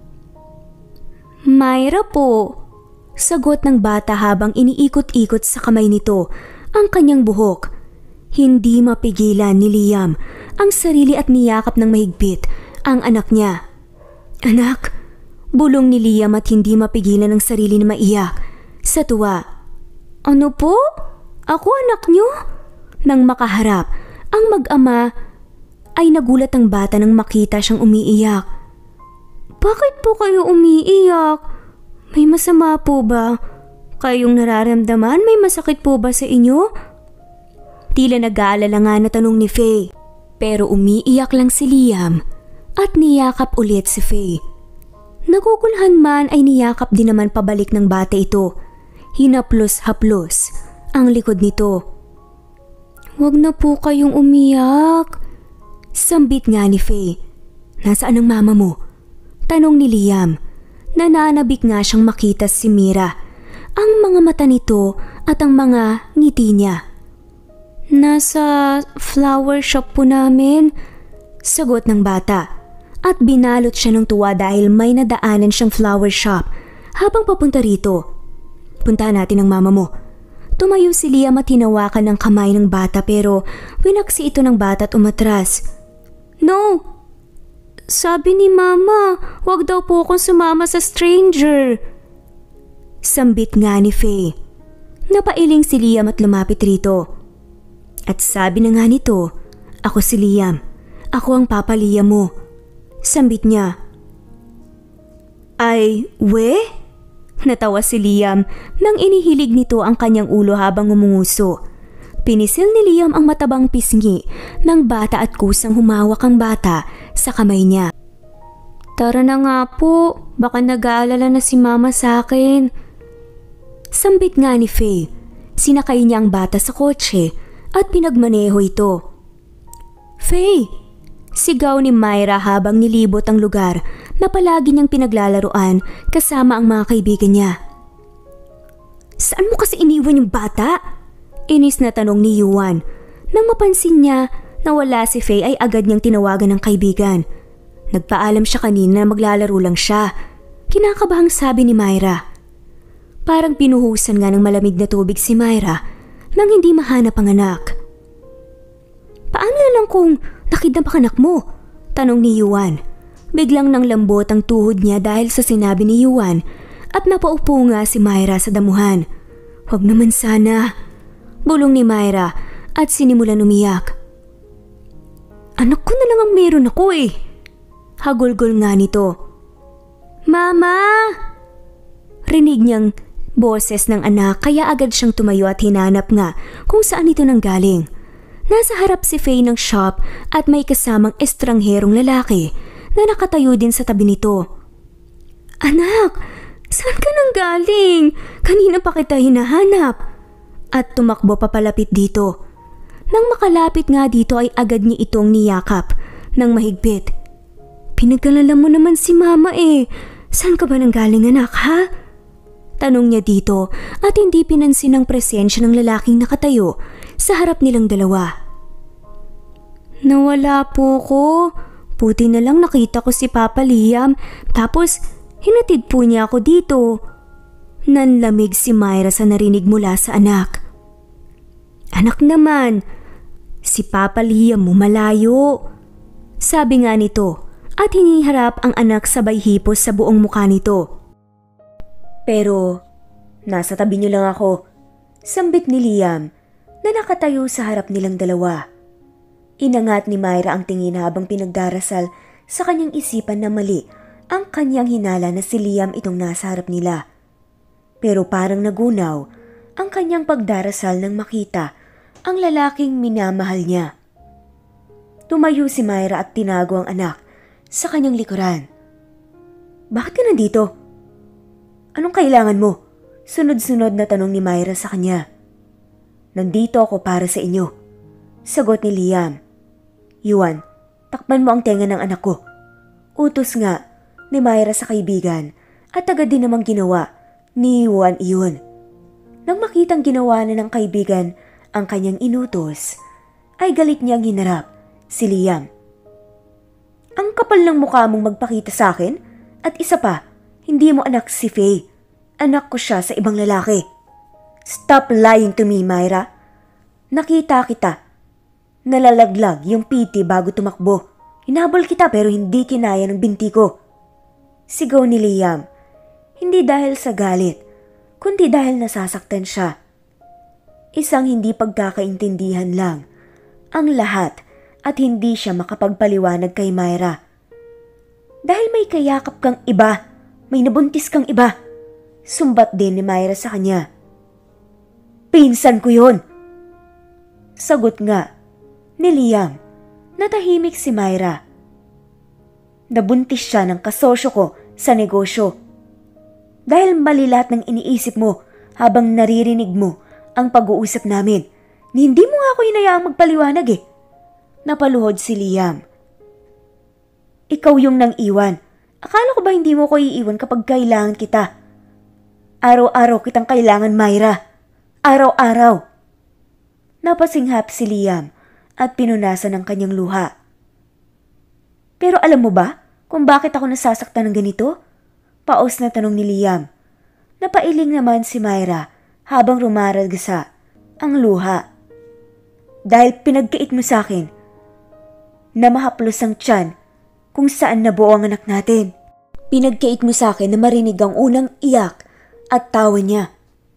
Myra po, sagot ng bata habang iniikot-ikot sa kamay nito ang kanyang buhok. Hindi mapigilan ni Liam ang sarili at niyakap ng mahigpit ang anak niya. Anak, bulong ni Liam at hindi mapigilan ang sarili na maiyak sa tuwa. Ano po? Ako anak niyo? Nang makaharap ang mag-ama ay nagulat ang bata nang makita siyang umiiyak. Bakit po kayo umiiyak? May masama po ba? Kayong nararamdaman? May masakit po ba sa inyo? Tila nag-aalala nga na tanong ni Faye. Pero umiiyak lang si Liam at niyakap ulit si Faye. Nagugulhan man ay niyakap din naman pabalik ng bata ito. Hinaplos-haplos ang likod nito. Huwag na po kayong umiyak. Sambit nga ni Faye. Nasaan ang mama mo? Tanong ni Liam. Nananabik nga siyang makita si Mira. Ang mga mata nito at ang mga ngiti niya. Nasa flower shop po namin. Sagot ng bata. At binalot siya ng tuwa dahil may nadaanan siyang flower shop habang papunta rito. Puntahan natin ang mama mo. Tumayo si Liam at hinawakan ng kamay ng bata pero winaksi ito ng bata at umatras. No! Sabi ni mama, wag daw po akong sumama sa stranger. Sambit nga ni Faye. Napailing si Liam at lumapit rito. At sabi na nga nito, ako si Liam. Ako ang papa Liam mo. Sambit niya. Ay, we? Natawa si Liam nang inihilig nito ang kanyang ulo habang umunguso. Pinisil ni Liam ang matabang pisngi ng bata at kusang humawak ang bata sa kamay niya. Tara na nga po, baka nag-aalala na si mama sa akin. Sambit nga ni Faye. Sinakay niya ang bata sa kotse at pinagmaneho ito. Faye! Sigaw ni Myra habang nilibot ang lugar na palagi niyang pinaglalaruan kasama ang mga kaibigan niya. Saan mo kasi iniwan yung bata? Inis na tanong ni Yuan. Nang mapansin niya na wala si Faye ay agad niyang tinawagan ng kaibigan. Nagpaalam siya kanina na maglalaro lang siya. Kinakabahang sabi ni Myra. Parang pinuhusan nga ng malamig na tubig si Myra nang hindi mahanap ang anak. Paano na lang kung nakidnap ang anak mo? Tanong ni Yuan. Biglang nang lambot ang tuhod niya dahil sa sinabi ni Yuan at napaupo nga si Myra sa damuhan. Huwag naman sana. Bulong ni Myra at sinimulan umiyak. Anak ko na lang ang meron ako eh. Hagulgol nga nito. Mama! Rinig niyang boses ng anak kaya agad siyang tumayo at hinanap nga kung saan ito nanggaling. Nasa harap si Faye ng shop at may kasamang estrangherong lalaki na nakatayo din sa tabi nito. Anak, saan ka nanggaling? Kanina pa kita hinahanap. At tumakbo papalapit dito. Nang makalapit nga dito ay agad niya itong niyakap ng mahigpit. Pinagkalala mo naman si mama eh. Saan ka ba nanggaling anak ha? Tanong niya dito at hindi pinansin ang presensya ng lalaking nakatayo sa harap nilang dalawa. Nawala po ko. Puti na lang nakita ko si Papa Liam tapos hinatid po niya ako dito. Nanlamig si Myra sa narinig mula sa anak. Anak naman, si Papa Liam mo malayo. Sabi nga nito at hiniharap ang anak sabay hipos sa buong mukha nito. Pero nasa tabi niyo lang ako, sambit ni Liam na nakatayo sa harap nilang dalawa. Inangat ni Myra ang tingin habang pinagdarasal sa kanyang isipan na mali ang kanyang hinala na si Liam itong nasa harap nila. Pero parang nagunaw ang kanyang pagdarasal nang makita ang lalaking minamahal niya. Tumayo si Myra at tinago ang anak sa kanyang likuran. Bakit ka nandito? Anong kailangan mo? Sunod-sunod na tanong ni Myra sa kanya. Nandito ako para sa inyo. Sagot ni Liam. Yuan, takpan mo ang tenga ng anak ko. Utos nga ni Myra sa kaibigan at agad din namang ginawa ni Yuan iyon. Nang makitang ginawa na ng kaibigan ang kanyang inutos, ay galit niyang hinarap si Liam. Ang kapal ng mukha mong magpakita sa akin at isa pa, hindi mo anak si Faye. Anak ko siya sa ibang lalaki. Stop lying to me, Myra. Nakita kita. Nalalaglag yung piti bago tumakbo. Hinabol kita pero hindi kinaya ng binti ko. Sigaw ni Liam. Hindi dahil sa galit, kundi dahil nasasaktan siya. Isang hindi pagkakaintindihan lang ang lahat at hindi siya makapagpaliwanag kay Myra. Dahil may kayakap kang iba, may nabuntis kang iba. Sumbat din ni Myra sa kanya. Pinsan ko yun! Sagot nga ni Liam. Natahimik si Myra. Nabuntis siya ng kasosyo ko sa negosyo. Dahil mali lahat ng iniisip mo habang naririnig mo ang pag-uusap namin. Hindi mo nga ako hinayaang magpaliwanag eh. Napaluhod si Liam. Ikaw yung nang iwan. Akala ko ba hindi mo ko iiwan kapag kailangan kita? Araw-araw kitang kailangan, Myra. Araw-araw. Napasinghap si Liam at pinunasan ang kanyang luha. Pero alam mo ba kung bakit ako nasasaktan ng ganito? Paos na tanong ni Liam. Napailing naman si Myra habang rumaragasa ang luha. Dahil pinagkait mo sa akin na mahaplos ang tiyan kung saan nabuo ang anak natin. Pinagkait mo sa akin na marinig ang unang iyak at tawa niya.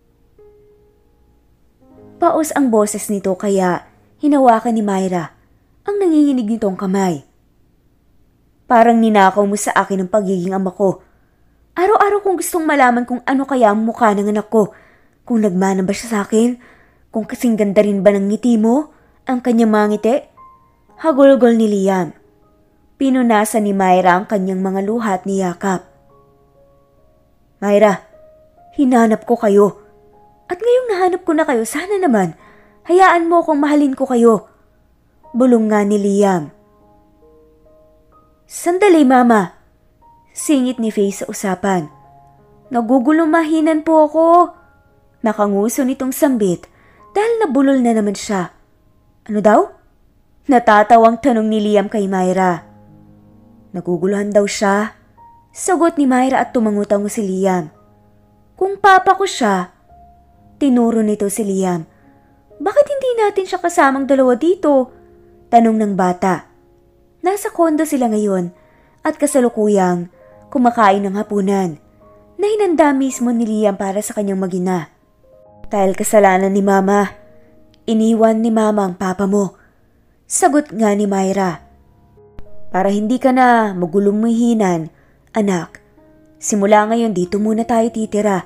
Paos ang boses nito kaya hinawakan ni Myra ang nanginginig nitong kamay. Parang ninakaw mo sa akin ang pagiging ama ko. Araw-araw kong gustong malaman kung ano kaya ang mukha ng anak ko. Kung nagmana ba siya sa akin? Kung kasing ganda rin ba ng ngiti mo? Ang kanyang mga ngiti? Hagulgol ni Liam. Pinunasan ni Myra ang kanyang mga luha at niyakap. Myra, hinanap ko kayo. At ngayong nahanap ko na kayo, sana naman, hayaan mo akong mahalin ko kayo. Bulong nga ni Liam. Sandali, Mama. Singit ni Faye sa usapan. Nagugulumahinan po ako. Nakanguso nitong sambit dahil nabulol na naman siya. Ano daw? Natatawang tanong ni Liam kay Myra. Naguguluhan daw siya. Sagot ni Myra at tumangutango si Liam. Kung papa ko siya, tinuro nito si Liam. Bakit hindi natin siya kasamang dalawa dito? Tanong ng bata. Nasa kondo sila ngayon at kasalukuyang kumakain ng hapunan na hinanda mismo ni Liam para sa kanyang magina. Dahil kasalanan ni Mama, Iniwan ni Mama ang papa mo. Sagot nga ni Myra. Para hindi ka na magulong mahihinan, anak, simula ngayon dito muna tayo titira.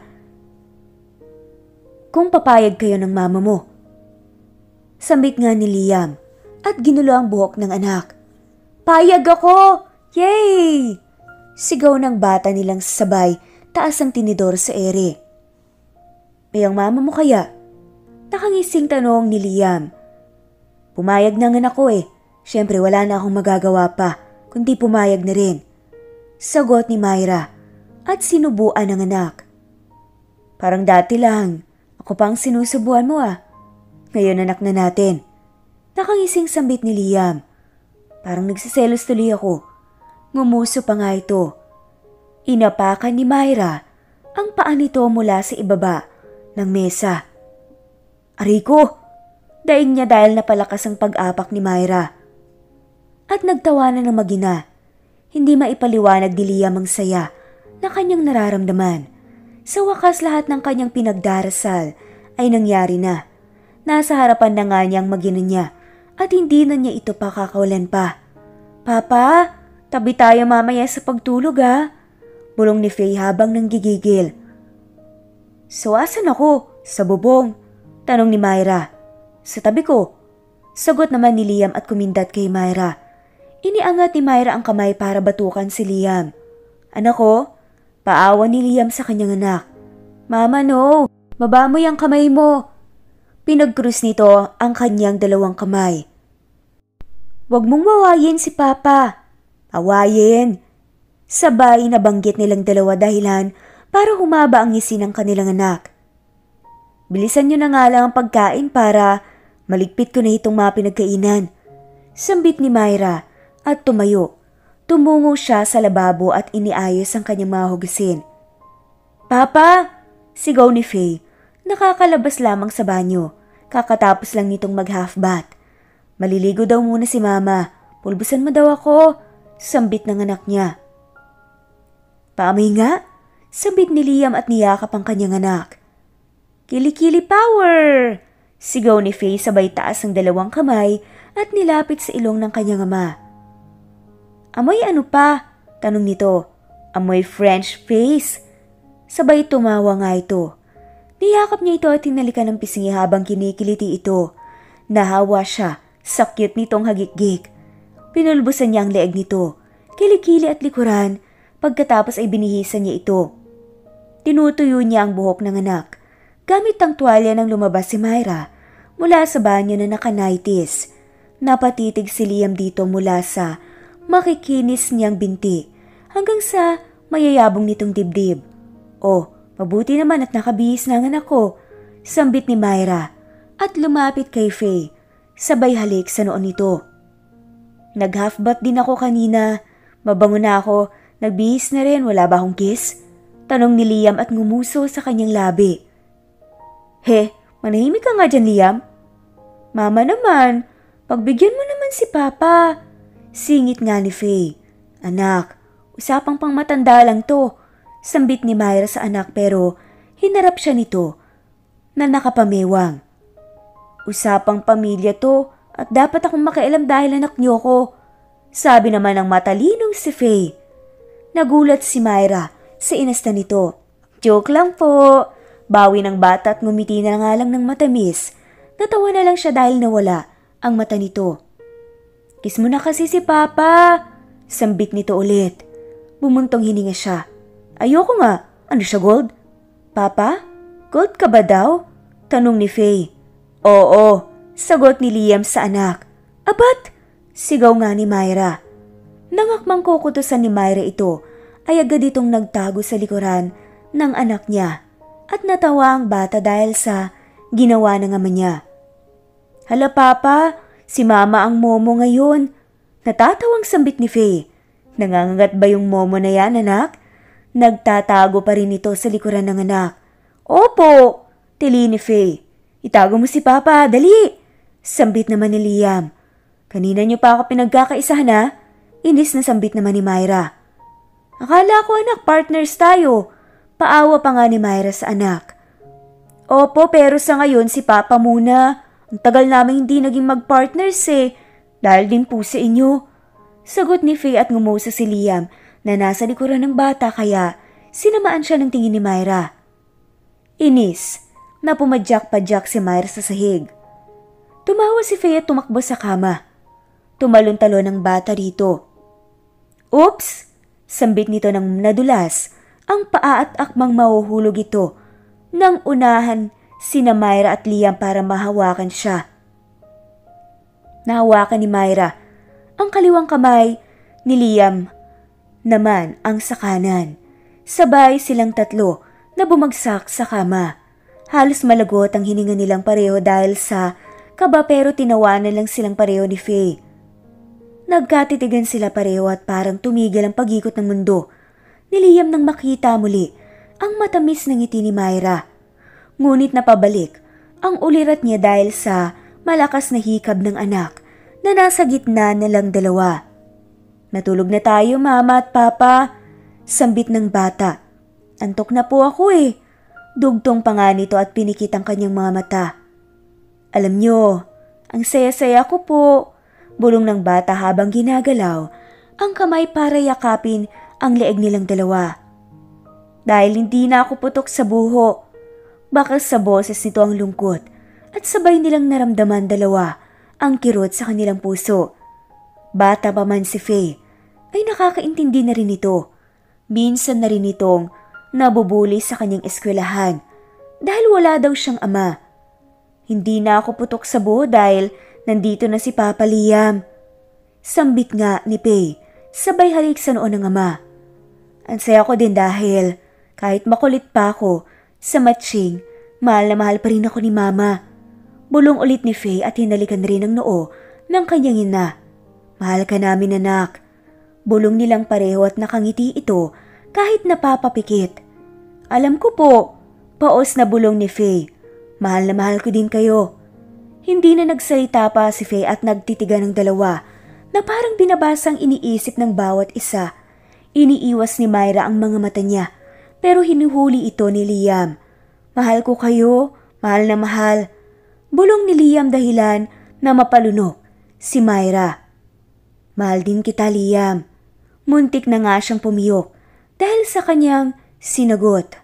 Kung papayag kayo ng mama mo. Sambit nga ni Liam at ginulo ang buhok ng anak. Payag ako! Yay! Sigaw ng bata nilang sabay, taas ang tinidor sa ere. May ang mama mo kaya? Nakangising tanong ni Liam. Pumayag na nga ako eh. Siyempre wala na akong magagawa pa, kundi pumayag na rin. Sagot ni Myra at sinubuan ng anak. Parang dati lang, ako pang sinusubuan mo ah. Ngayon anak na natin. Nakangising sambit ni Liam. Parang nagsiselos tuloy ako. Ngumuso pa nga ito. Inapakan ni Myra ang paa nito mula sa ibaba ng mesa. Ariko! Daig niya dahil napalakas ang pag-apak ni Myra. At nagtawanan ng magina. Hindi maipaliwanag ni Liam ang saya na kanyang nararamdaman. Sa wakas lahat ng kanyang pinagdarasal ay nangyari na. Nasa harapan na nga niyang magina niya at hindi na niya ito pakakawalan pa. Papa, tabi tayo mamaya sa pagtulog ha? Bulong ni Faye habang nanggigigil. So asan ako? Sa bubong? Tanong ni Myra. Sa tabi ko. Sagot naman ni Liam at kumindat kay Myra. Iniangat ni Myra ang kamay para batukan si Liam. Anak ko, paawa ni Liam sa kanyang anak. Mama no, baba mo yung kamay mo. Pinagkrus nito ang kanyang dalawang kamay. Huwag mong wawayin si Papa. Awayin. Sabay nabanggit nilang dalawa dahilan para humaba ang ngisi ng kanilang anak. Bilisan nyo na nga lang ang pagkain para maligpit ko na itong mga pinagkainan. Sambit ni Myra at tumayo. Tumungo siya sa lababo at iniayos ang kanyang mga hugasin. Papa! Sigaw ni Faye. Nakakalabas lamang sa banyo. Kakatapos lang nitong mag-half bath. Maliligo daw muna si Mama. Pulbusan mo daw ako. Sambit ng anak niya. Paamoy nga. Sambit ni Liam at niyakap ang kanyang anak. Kilikili power! Sigaw ni Faye sabay taas ang dalawang kamay at nilapit sa ilong ng kanyang ama. Amoy ano pa? Tanong nito. Amoy French face. Sabay tumawa nga ito. Niyakap niya ito at tinalikan ng pisngi habang kinikiliti ito. Nahawa siya sa cute nitong hagik-gik. Pinulbusan niya ang leeg nito, kilikili at likuran, pagkatapos ay binihisan niya ito. Tinutuyo niya ang buhok ng anak. Gamit ang tuwalya nang lumabas si Myra mula sa banyo na naka-nighties. Napatitig si Liam dito mula sa makikinis niyang binti hanggang sa mayayabong nitong dibdib. Oh, mabuti naman at nakabihis na ang anak ko, sambit ni Myra at lumapit kay Faye. Sabay halik sa noon nito. Nag-half bath din ako kanina. Mabango na ako. Nagbihis na rin. Wala ba akong kiss? Tanong ni Liam at ngumuso sa kanyang labi. He, manahimik ka nga dyan, Liam. Mama naman, pagbigyan mo naman si Papa. Singit nga ni Faye. Anak, usapang pang matanda lang to. Sambit ni Myra sa anak pero hinarap siya nito na nakapamewang. Usapang pamilya to at dapat akong makialam dahil anak niyo ko. Sabi naman ng matalinong si Faye. Nagulat si Myra sa inasta nito. Joke lang po. Bawi ng bata at ngumiti na nga lang ng matamis. Natawa na lang siya dahil nawala ang mata nito. Kiss mo na kasi si Papa. Sambit nito ulit. Bumuntong hininga siya. Ayoko nga. Ano siya, gold? Papa? Gold ka ba daw? Tanong ni Faye. Oo, sagot ni Liam sa anak. Abat! Sigaw nga ni Myra. Nangakmang kukutusan ni Myra ito ay agad itong nagtago sa likuran ng anak niya at natawa ang bata dahil sa ginawa ng ama niya. Hala Papa, si Mama ang momo ngayon. Natatawang sambit ni Faye. Nangangagat ba yung momo na yan, anak? Nagtatago pa rin ito sa likuran ng anak. Opo, tili ni Faye. Itago mo si Papa, dali! Sambit naman ni Liam. Kanina niyo pa ako pinagkakaisahan ha? Inis na sambit naman ni Myra. Akala ko anak, partners tayo. Paawa pa nga ni Myra sa anak. Opo, pero sa ngayon si Papa muna. Ang tagal namin hindi naging mag-partners eh. Dahil din po sa inyo. Sagot ni Faye at ngumusa si Liam na nasa likuran ng bata kaya sinamaan siya ng tingin ni Myra. Inis na pumadyak-padyak si Myra sa sahig. Tumawa si Faye at tumakbo sa kama. Tumalon-talon ang bata rito. Oops! Sambit nito ng nadulas. Ang paa at akmang mahuhulog ito nang unahan sina Myra at Liam para mahawakan siya. Nahawakan ni Myra ang kaliwang kamay ni Liam naman ang sa kanan. Sabay silang tatlo na bumagsak sa kama. Halos malagot ang hininga nilang pareho dahil sa kaba pero tinawanan lang silang pareho ni Faye. Nagkatitigan sila pareho at parang tumigil ang pag-ikot ng mundo ni Liam nang makita muli ang matamis ng ngiti ni Myra. Ngunit napabalik ang ulirat niya dahil sa malakas na hikab ng anak na nasa gitna nilang dalawa. Natulog na tayo, mama at papa, sambit ng bata. Antok na po ako eh. Dugtong pa nga nito at pinikit ang kanyang mga mata. Alam nyo, ang saya-saya ko po. Bulong ng bata habang ginagalaw ang kamay para yakapin ang leeg nilang dalawa. Dahil hindi na ako putok sa buho. Baka sa boses nito ang lungkot at sabay nilang naramdaman dalawa ang kirot sa kanilang puso. Bata pa man si Faye ay nakakaintindi na rin ito. Minsan na rin itong nabubuli sa kanyang eskwelahan dahil wala daw siyang ama. Hindi na ako putok sa buho dahil nandito na si Papa Liam. Sambit nga ni Faye, sabay halik sa noon ng ama. Ang saya ko din dahil kahit makulit pa ako sa matching, mahal na mahal pa rin ako ni Mama. Bulong ulit ni Faye at hinalikan rin ang noo ng kanyang ina. Mahal ka namin anak. Bulong nilang pareho at nakangiti ito kahit napapapikit. Alam ko po, paos na bulong ni Faye. Mahal na mahal ko din kayo. Hindi na nagsalita pa si Faye at nagtitigan ng dalawa na parang binabasang iniisip ng bawat isa. Iniiwas ni Myra ang mga mata niya pero hinuhuli ito ni Liam. Mahal ko kayo, mahal na mahal. Bulong ni Liam dahilan na mapalunok si Myra. Mahal din kita Liam. Muntik na nga siyang pumiyok dahil sa kanyang sinagot.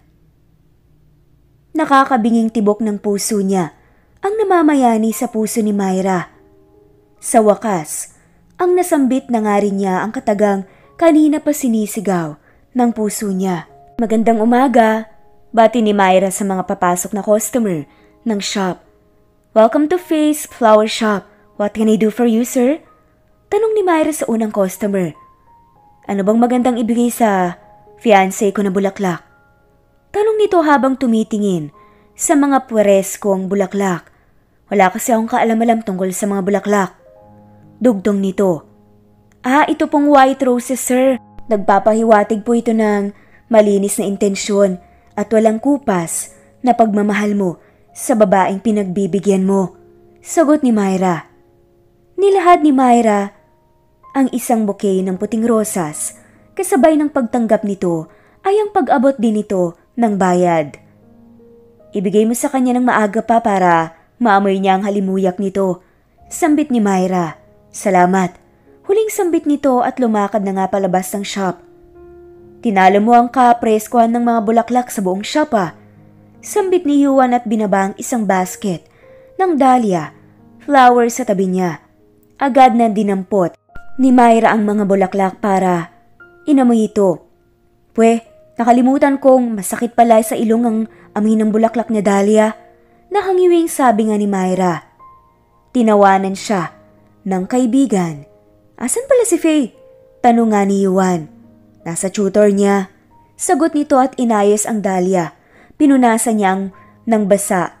Nakakabinging tibok ng puso niya ang namamayani sa puso ni Myra. Sa wakas, ang nasambit na nga rin niya ang katagang kanina pa sinisigaw ng puso niya. Magandang umaga, bati ni Myra sa mga papasok na customer ng shop. Welcome to Faye's Flower Shop. What can I do for you, sir? Tanong ni Myra sa unang customer. Ano bang magandang ibigay sa fiancé ko na bulaklak? Tanong nito habang tumitingin sa mga pwereskong bulaklak. Wala kasi akong kaalam-alam tungkol sa mga bulaklak. Dugtong nito. Ah, ito pong white roses, sir. Nagpapahiwatig po ito ng malinis na intensyon at walang kupas na pagmamahal mo sa babaeng pinagbibigyan mo. Sagot ni Myra. Nilahad ni Myra ang isang bouquet ng puting rosas. Kasabay ng pagtanggap nito ay ang pag-abot din ito ng bayad. Ibigay mo sa kanya ng maaga pa para maamoy niya ang halimuyak nito. Sambit ni Myra. Salamat. Huling sambit nito at lumakad na nga palabas ng shop. Tinalo mo ang kapreskuhan ng mga bulaklak sa buong shop ah. Sambit ni Yuan at binaba ang isang basket ng dahlia, flowers sa tabi niya. Agad na dinampot ni Myra ang mga bulaklak para inamoy ito. Pwe, nakalimutan kong masakit pala sa ilong ang amoy ng bulaklak na dahlia. Nakangiwing sabi nga ni Myra. Tinawanan siya ng kaibigan. Asan pala si Faye? Tanong nga ni Yuan. Nasa tutor niya. Sagot nito at inayos ang dahlia. Pinunasan niyang ng basa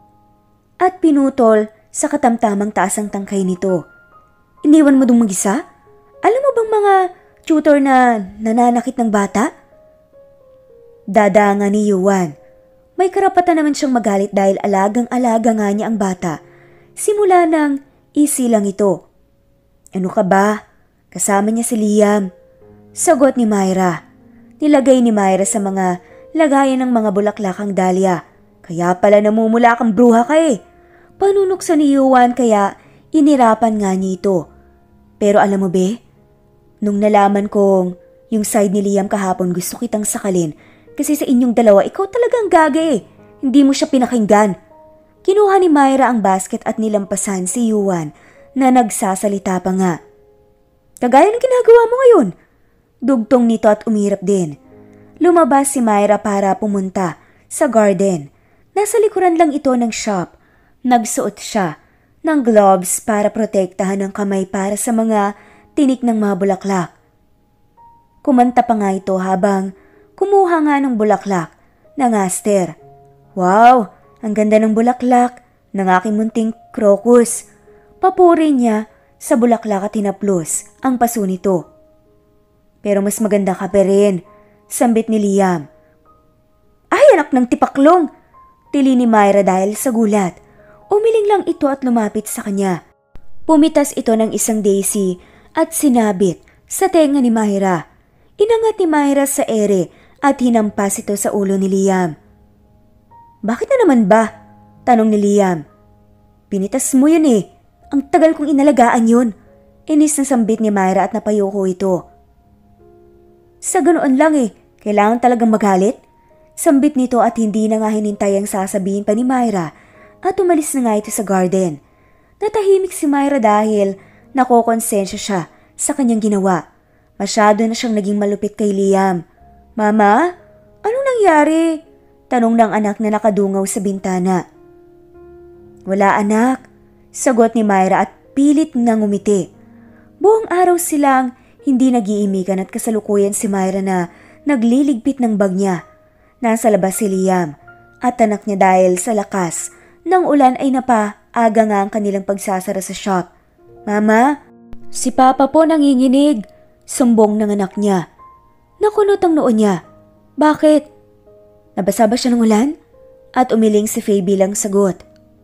at pinutol sa katamtamang taas ang tangkay nito. Iniwan mo dong mag-isa? Alam mo bang mga tutor na nananakit ng bata? Dadanga ni Yuan. May karapatan naman siyang magalit dahil alagang-alaga nga niya ang bata. Simula nang isilang ito. Ano ka ba? Kasama niya si Liam. Sagot ni Myra. Nilagay ni Myra sa mga lagayan ng mga bulaklak ang dahlia. Kaya pala namumula kang bruha ka eh. Panunukso ni Yuan kaya inirapan nga niya ito. Pero alam mo be, nung nalaman kong yung side ni Liam kahapon gusto kitang sakalin kasi sa inyong dalawa ikaw talagang gaga eh. Hindi mo siya pinakinggan. Kinuha ni Myra ang basket at nilampasan si Yuan na nagsasalita pa nga. Kagaya ng ginagawa mo ngayon. Dugtong nito at umirap din. Lumabas si Myra para pumunta sa garden. Nasa likuran lang ito ng shop. Nagsuot siya ng gloves para protektahan ang kamay para sa mga tinik ng mga bulaklak. Kumanta pa nga ito habang kumuha nga ng bulaklak ng aster. Wow, ang ganda ng bulaklak ng aking munting crocus. Papuri niya sa bulaklak at hinaplos ang paso nito. Pero mas maganda ka pa rin, sambit ni Liam. Ay, anak ng tipaklong! Tili ni Myra dahil sa gulat. Umiling lang ito at lumapit sa kanya. Pumitas ito ng isang daisy at sinabit sa tenga ni Myra. Inangat ni Myra sa ere at hinampas ito sa ulo ni Liam. Bakit na naman ba? Tanong ni Liam. Pinitas mo yun eh. Ang tagal kong inalagaan yun. Inis na sambit ni Myra at napayoko ito. Sa ganoon lang eh. Kailangan talagang magalit? Sambit nito at hindi na nga hinintay ang sasabihin pa ni Myra at umalis na nga ito sa garden. Natahimik si Myra dahil nakokonsensya siya sa kanyang ginawa. Masyado na siyang naging malupit kay Liam. Mama, anong nangyari? Tanong ng anak na nakadungaw sa bintana. Wala anak, sagot ni Myra at pilit nang ngumiti. Buong araw silang hindi nag-iimikan at kasalukuyan si Myra na nagliligpit ng bag niya. Nasa labas si Liam at anak niya dahil sa lakas ng ulan ay napaaga nga ang kanilang pagsasara sa shop. Mama, si Papa po nanginginig, sumbong ng anak niya. Nakunot ang noo niya. Bakit? Nabasa ba siya ng ulan? At umiling si Faye bilang sagot.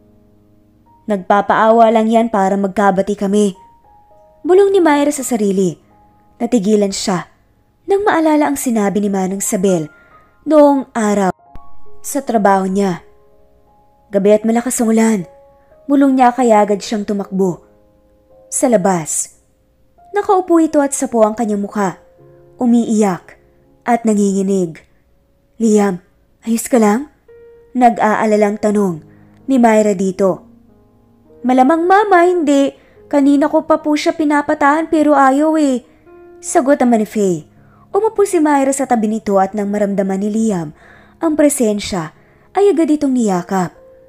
Nagpapaawa lang yan para magkabati kami. Bulong ni Myra sa sarili. Natigilan siya nang maalala ang sinabi ni Manang Sabel noong araw sa trabaho niya. Gabi at malakas ang ulan. Bulong niya kaya agad siyang tumakbo. Sa labas, nakaupo ito at sapo ang kanyang mukha. Umiiyak at nanginginig. Liam, ayos ka lang? Nag-aalalang tanong ni Myra dito. Malamang mama, hindi. Kanina ko pa po siya pinapatahan pero ayaw eh. Sagot naman ni Faye. Umupo si Myra sa tabi nito at nang maramdaman ni Liam ang presensya ay agad itong niyakap.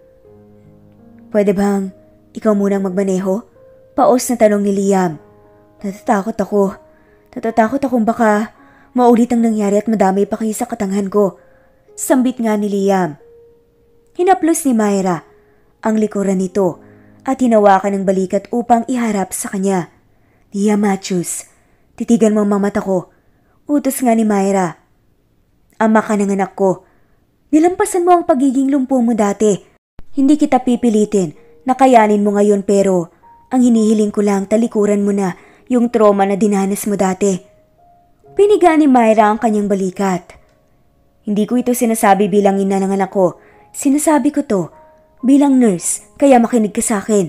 Pwede bang ikaw munang magmaneho? Paos na tanong ni Liam. Natatakot ako. Natatakot akong baka maulit ang nangyari at madami pa kayo sa katanghan ko. Sambit nga ni Liam. Hinaplos ni Myra ang likuran nito at hinawakan ng balikat upang iharap sa kanya. Liam Matthews, titigan mo ang mga mata ko. Utos nga ni Myra. Ama ka ng anak ko. Nilampasan mo ang pagiging lumpo mo dati. Hindi kita pipilitin na kayanin mo ngayon pero ang hinihiling ko lang talikuran mo na yung trauma na dinanas mo dati. Piniga ni Myra ang kanyang balikat. Hindi ko ito sinasabi bilang ina ng anak ko. Sinasabi ko to bilang nurse kaya makinig ka sa akin.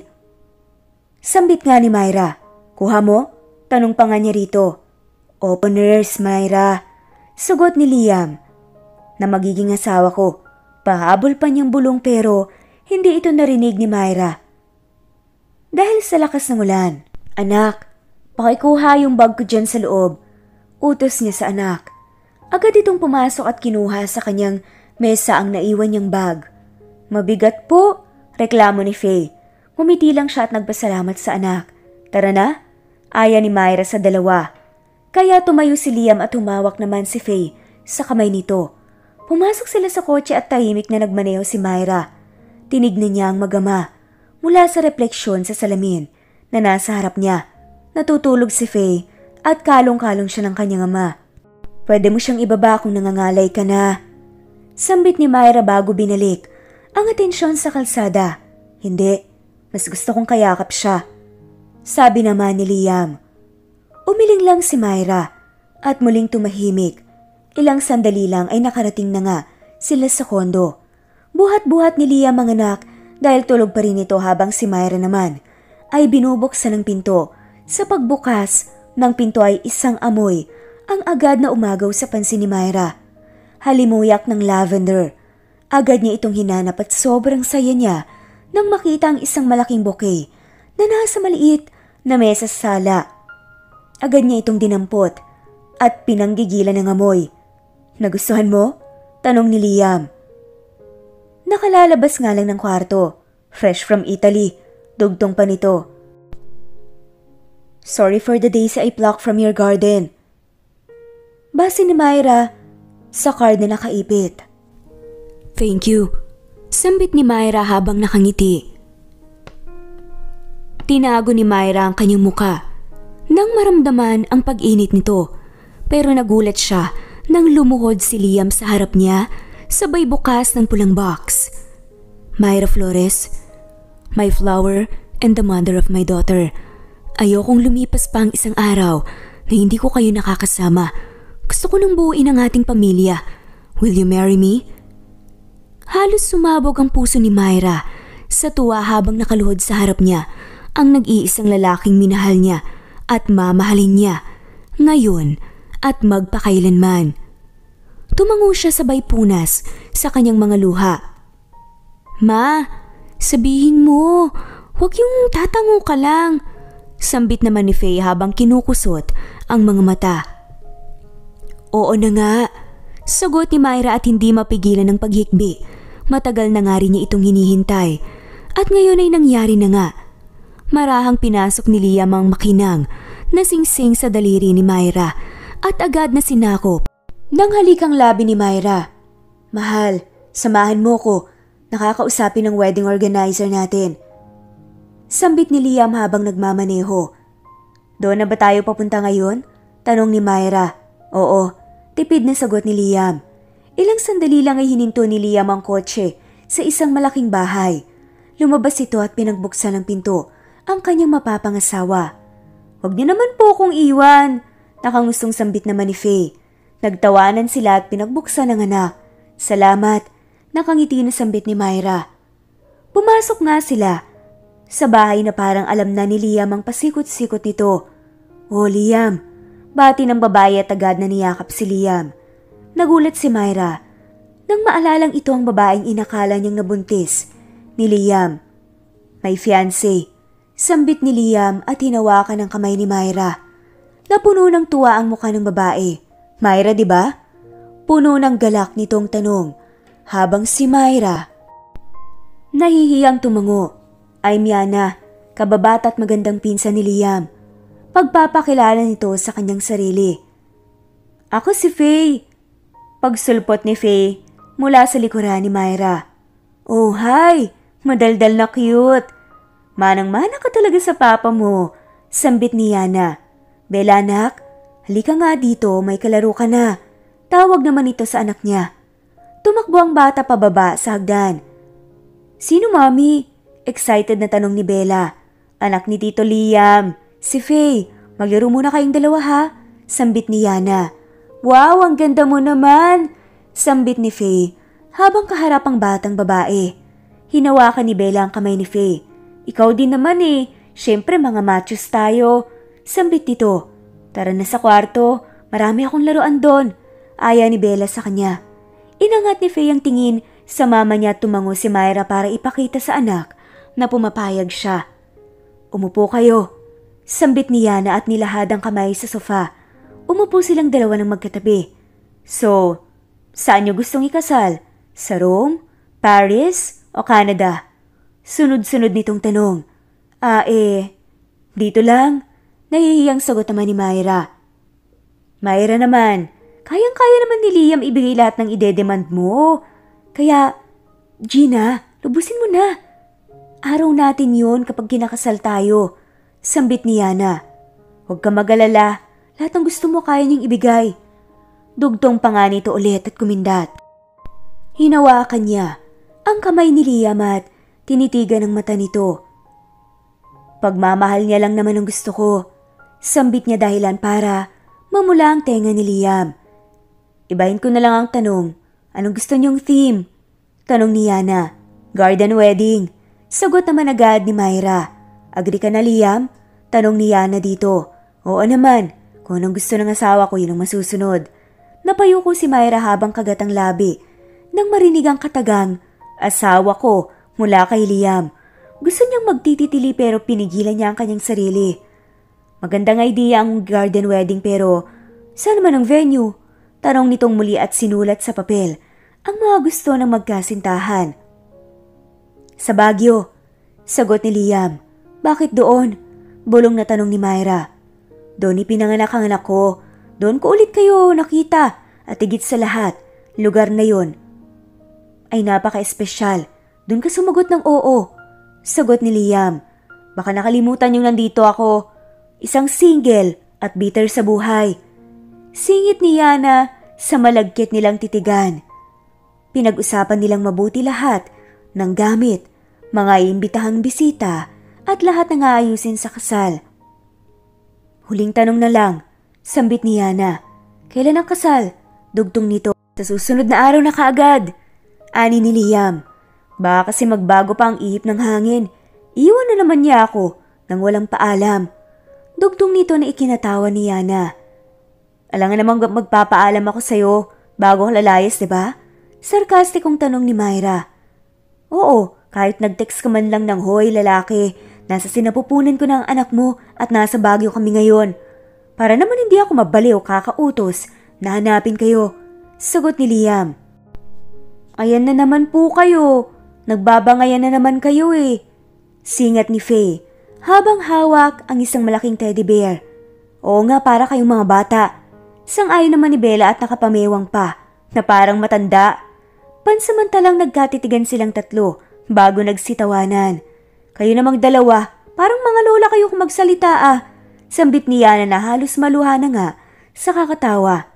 Sambit nga ni Myra. Kuha mo? Tanong pa nga niya rito. Opo nurse, Myra. Sugot ni Liam. Na magiging asawa ko. Pahabol pa niyang bulong pero hindi ito narinig ni Myra. Dahil sa lakas ng ulan. Anak, pakikuha yung bag ko dyan sa loob. Utos niya sa anak. Agad itong pumasok at kinuha sa kanyang mesa ang naiwan niyang bag. Mabigat po, reklamo ni Faye. Ngumiti lang siya at nagpasalamat sa anak. Tara na, aya ni Myra sa dalawa. Kaya tumayo si Liam at humawak naman si Faye sa kamay nito. Pumasok sila sa kotse at tahimik na nagmaneho si Myra. Tinignan niya ang magama mula sa refleksyon sa salamin na nasa harap niya. Natutulog si Faye at kalong-kalong siya ng kanyang ama. Pwede mo siyang ibaba kung nangangalay ka na. Sambit ni Myra bago binalik ang atensyon sa kalsada. Hindi, mas gusto kong kayakap siya. Sabi naman ni Liam. Umiling lang si Myra at muling tumahimik. Ilang sandali lang ay nakarating na nga sila sa kondo. Buhat-buhat ni Liam ang anak dahil tulog pa rin ito habang si Myra naman ay binubuksan ng pinto. Sa pagbukas ng pinto ay isang amoy ang agad na umagaw sa pansin ni Myra. Halimuyak ng lavender. Agad niya itong hinanap at sobrang saya niya nang makita ang isang malaking bouquet na nasa maliit na mesa sa sala. Agad niya itong dinampot at pinanggigilan ng amoy. Nagustuhan mo? Tanong ni Liam. Nakalalabas nga lang ng kwarto. Fresh from Italy. Dugtong pa nito. Sorry for the daisy I plucked from your garden. Base ni Myra sa card na nakaipit. Thank you. Sambit ni Myra habang nakangiti. Tinago ni Myra ang kanyang muka nang maramdaman ang pag-init nito, pero nagulat siya nang lumuhod si Liam sa harap niya sabay bukas ng pulang box. Myra Flores, my flower and the mother of my daughter. Ayokong lumipas pa ang isang araw na hindi ko kayo nakakasama. Gusto ko nang buuin ang ating pamilya. Will you marry me? Halos sumabog ang puso ni Myra sa tuwa habang nakaluhod sa harap niya ang nag-iisang lalaking minahal niya at mamahalin niya ngayon at magpakailanman. Tumango siya sabay punas sa kanyang mga luha. Ma, sabihin mo, huwag yung tatango ka lang. Sambit naman ni Faye habang kinukusot ang mga mata. Oo na nga, sagot ni Myra at hindi mapigilan ng paghikbi. Matagal na nga rin niya itong hinihintay at ngayon ay nangyari na nga. Marahang pinasok ni Liam ang makinang na singsing sa daliri ni Myra at agad na sinakop. Nang halikang labi ni Myra. Mahal, samahan mo ko. Nakakausapin ng wedding organizer natin. Sambit ni Liam habang nagmamaneho. Doon na ba tayo papunta ngayon? Tanong ni Myra. Oo, tipid na sagot ni Liam. Ilang sandali lang ay hininto ni Liam ang kotse sa isang malaking bahay. Lumabas ito at pinagbuksan ng pinto ang kanyang mapapangasawa. Huwag niyo naman po akong iwan. Nakangustong sambit naman ni Faye. Nagtawanan sila at pinagbuksan ng anak. Salamat. Nakangiti na sambit ni Myra. Pumasok nga sila sa bahay na parang alam na ni Liam ang pasikot-sikot nito. Oh Liam, bati ng babae at agad na niyakap si Liam. Nagulat si Myra nang maalalang ito ang babaeng inakala niyang nabuntis ni Liam. May fiancé. Sambit ni Liam at hinawakan ang kamay ni Myra. Napuno ng tuwa ang mukha ng babae. Myra, di ba? Puno ng galak nitong tanong habang si Myra nahihiyang tumango. I'm Yana, kababata at magandang pinsan ni Liam. Pagpapakilala nito sa kanyang sarili. Ako si Faye. Pagsulpot ni Faye mula sa likuran ni Myra. Oh hi, madaldal na cute. Manang-mana ka talaga sa papa mo, sambit ni Yana. Bella anak, halika nga dito, may kalaro ka na. Tawag naman ito sa anak niya. Tumakbo ang bata pababa sa hagdan. Sino mami? Excited na tanong ni Bella. Anak ni Tito Liam. Si Faye, maglaro muna kayong dalawa ha? Sambit ni Yana. Wow, ang ganda mo naman! Sambit ni Faye habang kaharap ang batang babae. Hinawakan ni Bella ang kamay ni Faye. Ikaw din naman eh, syempre mga machos tayo. Sambit nito. Tara na sa kwarto, marami akong laruan doon. Aya ni Bella sa kanya. Inangat ni Faye ang tingin sa mama niya at tumango si Myra para ipakita sa anak na pumapayag siya. Umupo kayo. Sambit ni Yana at nilahad ang kamay sa sofa. Umupo silang dalawa ng magkatabi. So, saan niyo gustong ikasal? Sa Rome? Paris? O Canada? Sunod-sunod nitong tanong. Ah eh, dito lang. Nahihiyang sagot naman ni Myra. Myra naman, kayang-kaya naman ni Liam ibigay lahat ng idedemand mo. Kaya, Gina, lubusin mo na. Araw natin yun kapag kinakasal tayo. Sambit ni Yana. Huwag ka mag-alala, lahat ng gusto mo kaya niyang ibigay. Dugtong pa nga nito ulit at kumindat. Hinawakan niya ang kamay ni Liam at tinitigan ang mata nito. Pagmamahal niya lang naman ang gusto ko. Sambit niya dahilan para mamula ang tenga ni Liam. Ibahin ko na lang ang tanong. Anong gusto niyong theme? Tanong ni Yana. Garden wedding. Sagot naman agad ni Myra. Agree ka na, Liam? Tanong ni Yana dito. Oo naman, kung anong gusto ng asawa ko yun ang masusunod. Napayuko si Myra habang kagatang labi. Nang marinig ang katagang, asawa ko mula kay Liam. Gusto niyang magtititili pero pinigilan niya ang kanyang sarili. Magandang idea ang garden wedding pero saan naman ang venue? Tanong nitong muli at sinulat sa papel ang mga gusto ng magkasintahan. Sa Baguio, sagot ni Liam. Bakit doon? Bulong na tanong ni Myra. Doon ipinanganak ang anak ko. Doon ko ulit kayo nakita at higit sa lahat, lugar na yon ay napaka-espesyal. Doon ka sumagot ng oo. Sagot ni Liam. Baka nakalimutan yung nandito ako. Isang single at bitter sa buhay. Singit ni Yana sa malagkit nilang titigan. Pinag-usapan nilang mabuti lahat ng gamit, mga iimbitahang bisita at lahat ng aayusin sa kasal. Huling tanong na lang, sambit ni Yana. Kailan ang kasal? Dugtong nito. Sa susunod na araw na kaagad. Ani ni Liam. Baka kasi magbago pa ang ihip ng hangin. Iwan na naman niya ako nang walang paalam. Dugtong nito na ikinatawa ni Yana. Alam nga namang magpapaalam ako sa'yo bago ako lalayas, diba? Sarkastikong tanong ni Myra. Oo, kahit nag-text ka man lang ng hoy lalaki, nasa sinapupunan ko ng anak mo at nasa Baguio kami ngayon. Para naman hindi ako mabaliw kakautos na hanapin kayo. Sagot ni Liam. Ayan na naman po kayo. Nagbabangayan na naman kayo eh. Singat ni Faye habang hawak ang isang malaking teddy bear. Oo nga, para kayong mga bata. Sang-ayon naman ni Bella at nakapamewang pa na parang matanda. Pansamantalang nagkatitigan silang tatlo bago nagsitawanan. Kayo namang dalawa, parang mga lola kayo kung magsalita ah. Sambit ni Yana na halos maluha na nga sa kakatawa.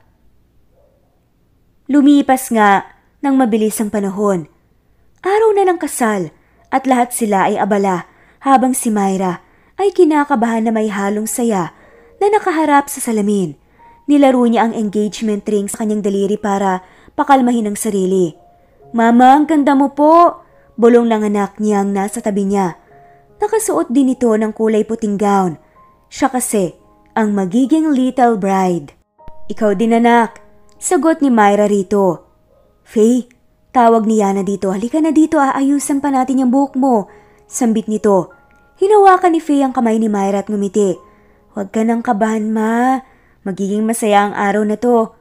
Lumipas nga ng mabilis ang panahon. Araw na ng kasal at lahat sila ay abala habang si Myra ay kinakabahan na may halong saya na nakaharap sa salamin. Nilaro niya ang engagement ring sa kanyang daliri para pakalmahin ang sarili. Mama, ang ganda mo po! Bulong lang anak niyang nasa tabi niya. Nakasuot din ito ng kulay puting gown. Siya kasi ang magiging little bride. Ikaw din anak, sagot ni Myra rito. Faye, tawag ni Yana dito. Halika na dito, aayusan pa natin yung buhok mo. Sambit nito. Hinawakan ni Faye ang kamay ni Myra at ngumiti. Huwag ka nang kabahan, ma. Magiging masaya ang araw na to.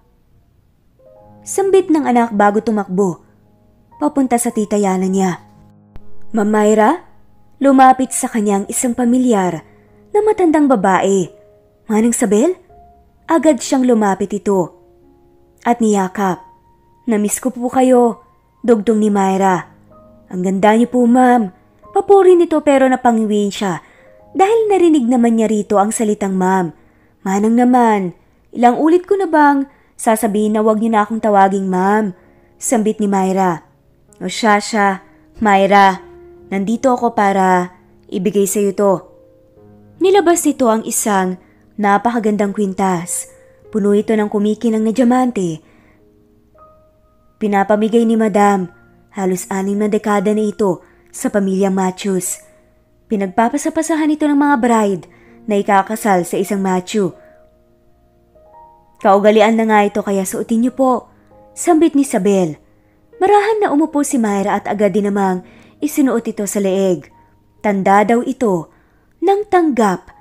Sambit ng anak bago tumakbo. Papunta sa tita Yana niya. Ma'am Myra, lumapit sa kanyang isang pamilyar na matandang babae. Manang Sabel? Agad siyang lumapit ito. At niyakap. Namiss ko po kayo, dugtong ni Myra. Ang ganda niyo po, ma'am. Papuri nito pero napangiwin siya dahil narinig naman niya rito ang salitang ma'am. Manang naman, ilang ulit ko na bang sasabihin na wag niyo na akong tawaging ma'am? Sambit ni Myra. O siya siya, Myra, nandito ako para ibigay sa iyo to. Nilabas nito ang isang napakagandang kwintas. Puno ito ng kumikinang na diamante. Pinapamigay ni Madam, halos anim na dekada na ito sa pamilyang Matthews. Pinagpapasapasahan ito ng mga bride na ikakasal sa isang Matthew. Kaugalian na nga ito kaya suotin niyo po, sambit ni Sabel. Marahan na umupo si Myra at agad din namang isinuot ito sa leeg. Tanda daw ito ng tanggap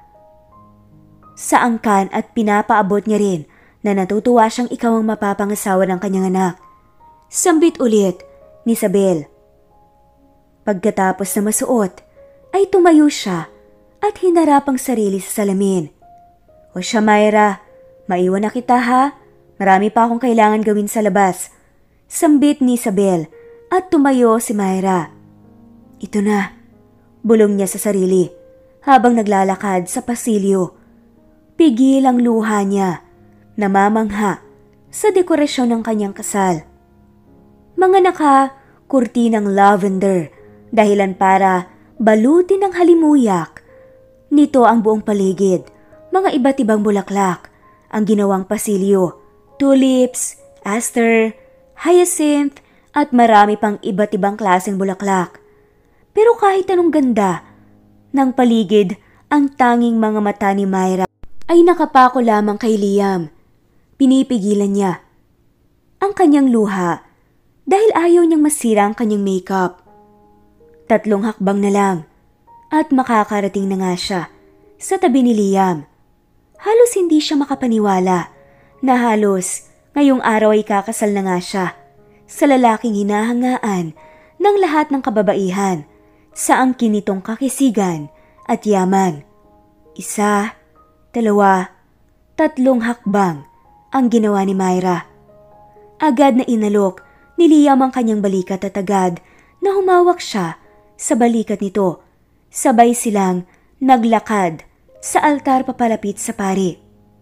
sa angkan at pinapaabot niya rin na natutuwa siyang ikaw ang mapapangasawa ng kanyang anak. Sambit ulit ni Sabel. Pagkatapos na masuot, ay tumayo siya at hinarap ang sarili sa salamin. O siya Myra, maiwan na kita ha? Marami pa akong kailangan gawin sa labas. Sambit ni Sabel at tumayo si Myra. Ito na, bulong niya sa sarili habang naglalakad sa pasilyo. Pigil ang luha niya, namamangha sa dekorasyon ng kanyang kasal. Mga naka-kurtinang lavender, dahilan para balutin ng halimuyak. Nito ang buong paligid, mga iba't ibang bulaklak, ang ginawang pasilyo, tulips, aster, hyacinth, at marami pang iba't ibang klaseng bulaklak. Pero kahit anong ganda ng paligid, ang tanging mga mata ni Myra ay nakapako lamang kay Liam. Pinipigilan niya ang kanyang luha dahil ayaw niyang masira ang kanyang makeup. Tatlong hakbang na lang at makakarating na nga siya sa tabi ni Liam. Halos hindi siya makapaniwala na halos ngayong araw ay kakasal na nga siya sa lalaking hinahangaan ng lahat ng kababaihan sa angkin nitong kakisigan at yaman. Isa, dalawa, tatlong hakbang ang ginawa ni Myra. Agad na inalok ni Liam ang kanyang balikat at agad na humawak siya sa balikat nito. Sabay silang naglakad sa altar papalapit sa pari.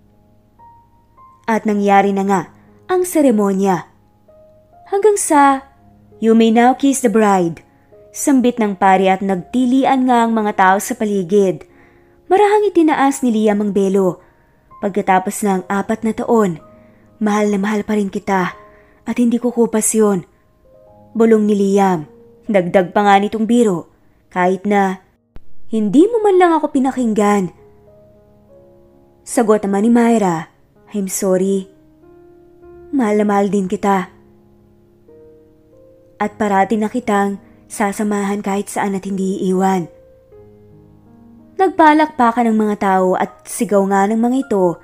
At nangyari na nga ang seremonya. Hanggang sa, "You may now kiss the bride." Sambit ng pari at nagtilian nga ang mga tao sa paligid. Marahang itinaas ni Liam ang belo. Pagkatapos ng apat na taon, mahal na mahal pa rin kita at hindi ko kupas yun. Bulong ni Liam. Dagdag pa nga nitong biro, kahit na hindi mo man lang ako pinakinggan. Sagot naman ni Myra, "I'm sorry. Mahal na mahal din kita. At parati na kitang sasamahan kahit saan at hindi iiwan." Nagpalakpakan ng mga tao at sigaw nga ng mga ito,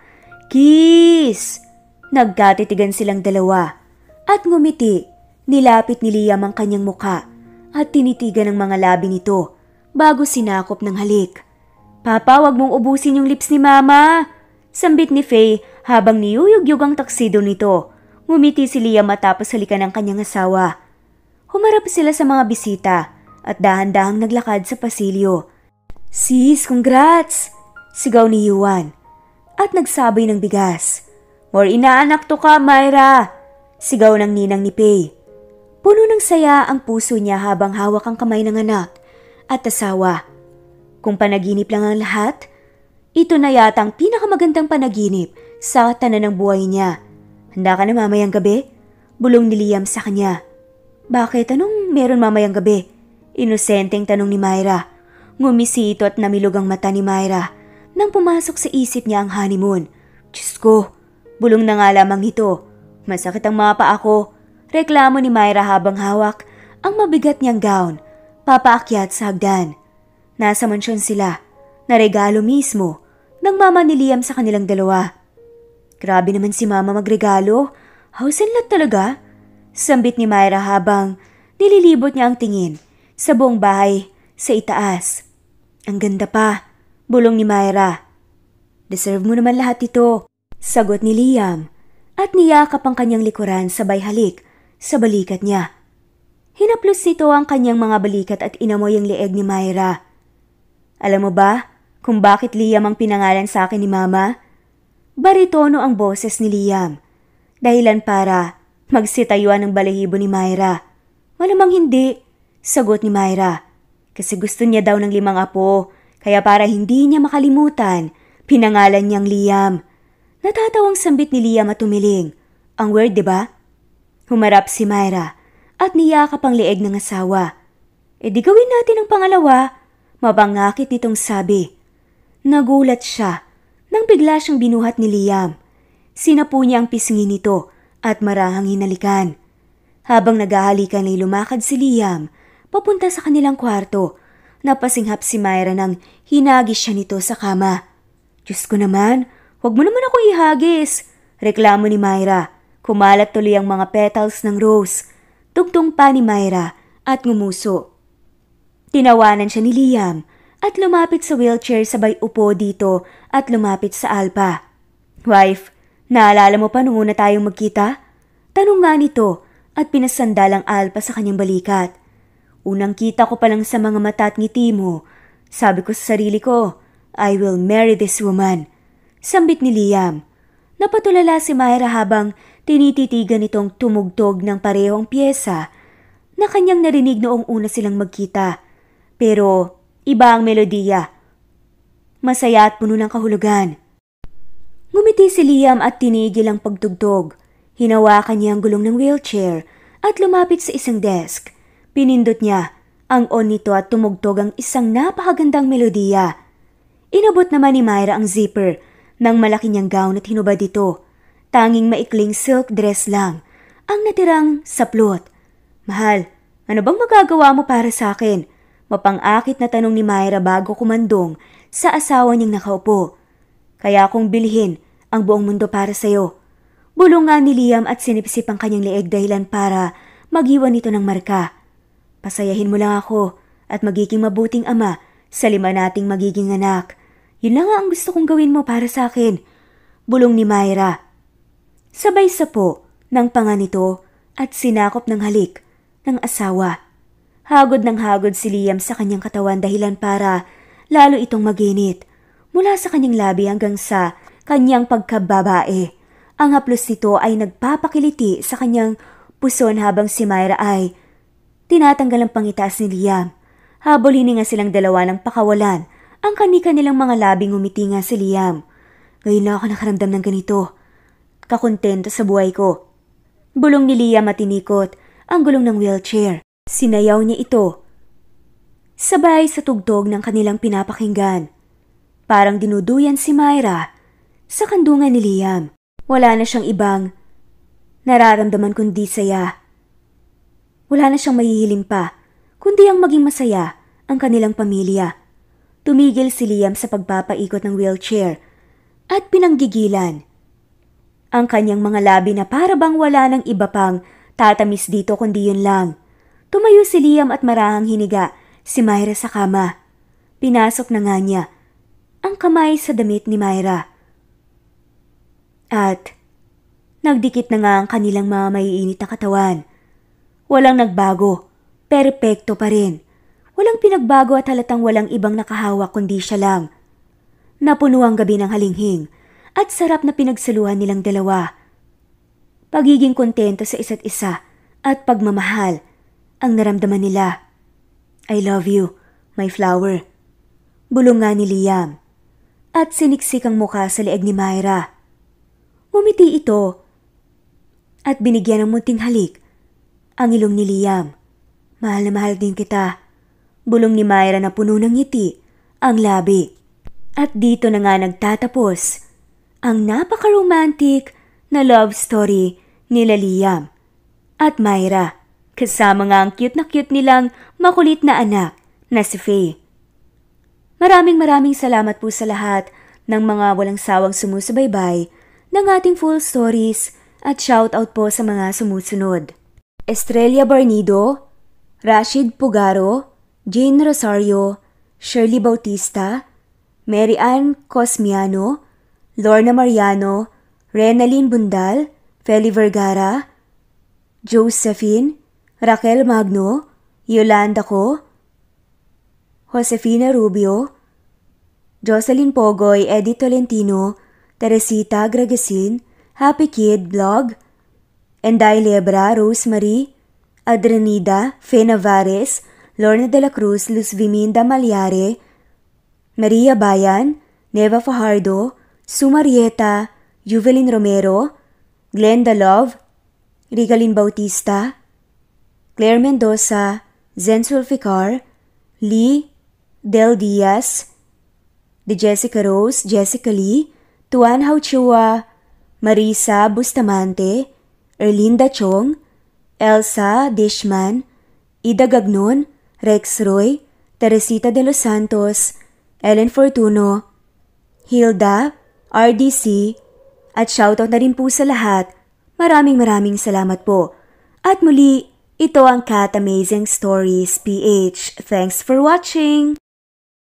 "Kiss!" Nagkatitigan silang dalawa at ngumiti. Nilapit ni Liam ang kanyang muka at tinitigan ng mga labi nito bago sinakop ng halik. "Papa, wag mong ubusin yung lips ni Mama!" Sambit ni Faye habang niyuyugyug ang taksido nito. Ngumiti si Liam matapos halikan ng kanyang asawa. Humarap sila sa mga bisita at dahan-dahang naglakad sa pasilyo. "Sis, congrats!" Sigaw ni Yuan at nagsabay ng bigas. "More inaanak to ka, Myra!" Sigaw ng ninang ni Faye. Puno ng saya ang puso niya habang hawak ang kamay ng anak at asawa. Kung panaginip lang ang lahat, ito na yata ang pinakamagandang panaginip sa tanan ng buhay niya. "Handa ka na mamayang gabi?" Bulong ni Liam sa kanya. "Bakit? Anong meron mamayang gabi?" Inosenteng tanong ni Myra. Ngumisi ito at namilog ang mata ni Myra nang pumasok sa isip niya ang honeymoon. "Diyos ko!" Bulong na nga lamang ito. "Masakit ang mga paa ko." Reklamo ni Myra habang hawak ang mabigat niyang gown, papaakyat sa hagdan. Nasa mansyon sila, na regalo mismo ng mama ni Liam sa kanilang dalawa. "Grabe naman si Mama magregalo. House and lot talaga." Sambit ni Myra habang nililibot niya ang tingin sa buong bahay sa itaas. "Ang ganda pa," bulong ni Myra. "Deserve mo naman lahat ito," sagot ni Liam at niyakap ang kanyang likuran sabay halik sa balikat niya. Hinaplos nito ang kanyang mga balikat at inamoy ang leeg ni Myra. "Alam mo ba kung bakit Liam ang pinangalan sa akin ni Mama?" Baritono ang boses ni Liam. Dahilan para magsitayuan ng balahibo ni Myra. "Malamang hindi," sagot ni Myra. "Kasi gusto niya daw ng limang apo, kaya para hindi niya makalimutan, pinangalan niyang Liam." Natatawang sambit ni Liam at tumiling. Ang weird, di ba? Humarap si Myra at niyakap ang leeg ng asawa. "E di gawin natin ang pangalawa," mabangakit nitong sabi. Nagulat siya nang bigla siyang binuhat ni Liam. Sinapu niya ang pisngi nito at marahang hinalikan. Habang naghahalikan ay lumakad si Liam papunta sa kanilang kwarto. Napasinghap si Myra nang hinagis siya nito sa kama. "Diyos ko naman, huwag mo naman ako ihagis," reklamo ni Myra. Kumalat tuloy ang mga petals ng rose. Tugtong pa ni Myra at ngumuso. Tinawanan siya ni Liam at lumapit sa wheelchair sabay upo dito at lumapit sa Alpa. "Wife, naalala mo pa nung una tayong magkita?" Tanong nga nito at pinasandal ang Alpa sa kanyang balikat. "Unang kita ko pa lang sa mga mata at ngiti mo, sabi ko sa sarili ko, I will marry this woman." Sambit ni Liam. Napatulala si Myra habang tinititigan itong tumugtog ng parehong pyesa na kanyang narinig noong una silang magkita. Pero iba ang melodiya. Masaya at puno ng kahulugan. Ngumiti si Liam at tinigil ang pagtugtog. Hinawakan niya ang gulong ng wheelchair at lumapit sa isang desk. Pinindot niya Ang on nito at tumugtog ang isang napakagandang melodiya. Inabot naman ni Myra ang zipper ng malaki niyang gown at hinubad ito. Tanging maikling silk dress lang ang natirang saplot. Mahal, ano bang magagawa mo para sa akin? Mapang-akit na tanong ni Myra bago kumandong sa asawa niyang nakaupo. Kaya akong bilhin ang buong mundo para sa'yo. Bulong nga ni Liam at sinipsip ang kanyang leeg dahilan para mag-iwan ito ng marka. Pasayahin mo lang ako at magiging mabuting ama sa lima nating magiging anak. Yun lang ang gusto kong gawin mo para sa akin. Bulong ni Myra. Sabay sapo ng panga nito at sinakop ng halik ng asawa. Hagod ng hagod si Liam sa kanyang katawan dahilan para lalo itong maginit. Mula sa kanyang labi hanggang sa kanyang pagkababae. Ang haplos nito ay nagpapakiliti sa kanyang puson habang si Myra ay tinatanggal ang pangitaas ni Liam. Habol hininga silang dalawa ng pakawalan. Ang kanika nilang mga labing umiti nga si Liam. Ngayon lang ako nakaramdam ng ganito. Kakontento sa buhay ko. Bulong ni Liam at tinikot ang gulong ng wheelchair. Sinayaw niya ito. Sabay sa tugtog ng kanilang pinapakinggan. Parang dinuduyan si Myra sa kandungan ni Liam. Wala na siyang ibang nararamdaman kundi saya. Wala na siyang mahihiling pa, kundi ang maging masaya ang kanilang pamilya. Tumigil si Liam sa pagpapaikot ng wheelchair at pinanggigilan ang kanyang mga labi na para bang wala ng iba pang tatamis dito kundi yun lang. Tumayo si Liam at marahang hiniga si Myra sa kama. Pinasok na nga niya ang kamay sa damit ni Myra. At nagdikit na nga ang kanilang mga maiinit na katawan. Walang nagbago, perpekto pa rin. Walang pinagbago at halatang walang ibang nakahawak kundi siya lang. Napuno ang gabi ng halinghing at sarap na pinagsaluhan nilang dalawa. Pagiging kontento sa isa't isa at pagmamahal ang naramdaman nila. I love you, my flower. Bulong nga ni Liam at siniksik ang mukha sa leeg ni Myra. Umiti ito at binigyan ng munting halik ang ilong ni Liam. Mahal na mahal din kita. Bulong ni Myra na puno ng ngiti ang labi. At dito na nga nagtatapos ang napaka-romantic na love story nila Liam at Myra. Kasama nga ang cute na cute nilang makulit na anak na si Faye. Maraming maraming salamat po sa lahat ng mga walang sawang sumusubaybay ng ating full stories at shoutout po sa mga sumusunod. Estrella Barnido, Rashid Pugaro, Jane Rosario, Shirley Bautista, Mary Ann Cosmiano, Lorna Mariano, Renaline Bundal, Feli Vergara, Josephine, Raquel Magno, Yolanda Co, Josefina Rubio, Jocelyn Pogoy, Eddie Tolentino, Teresita Gragasin, Happy Kid Vlog, Enday Lebra, Rosemary, Adrenida, Fe Navares, Lorna de la Cruz, Luz Viminda Malyare, Maria Bayan, Neva Fajardo, Sumarieta, Juvelin Romero, Glenda Love, Rigalin Bautista, Claire Mendoza, Zen Sulficar, Lee, Del Diaz, De Jessica Rose, Jessica Lee, Tuan Hauchua, Marisa Bustamante, Erlinda Chong, Elsa Dishman, Ida Gagnon, Rex Roy, Teresita de los Santos, Ellen Fortuno, Hilda, R D C, at shoutout na rin po sa lahat. Maraming maraming salamat po. At muli, ito ang Cat Amazing Stories P H. Thanks for watching!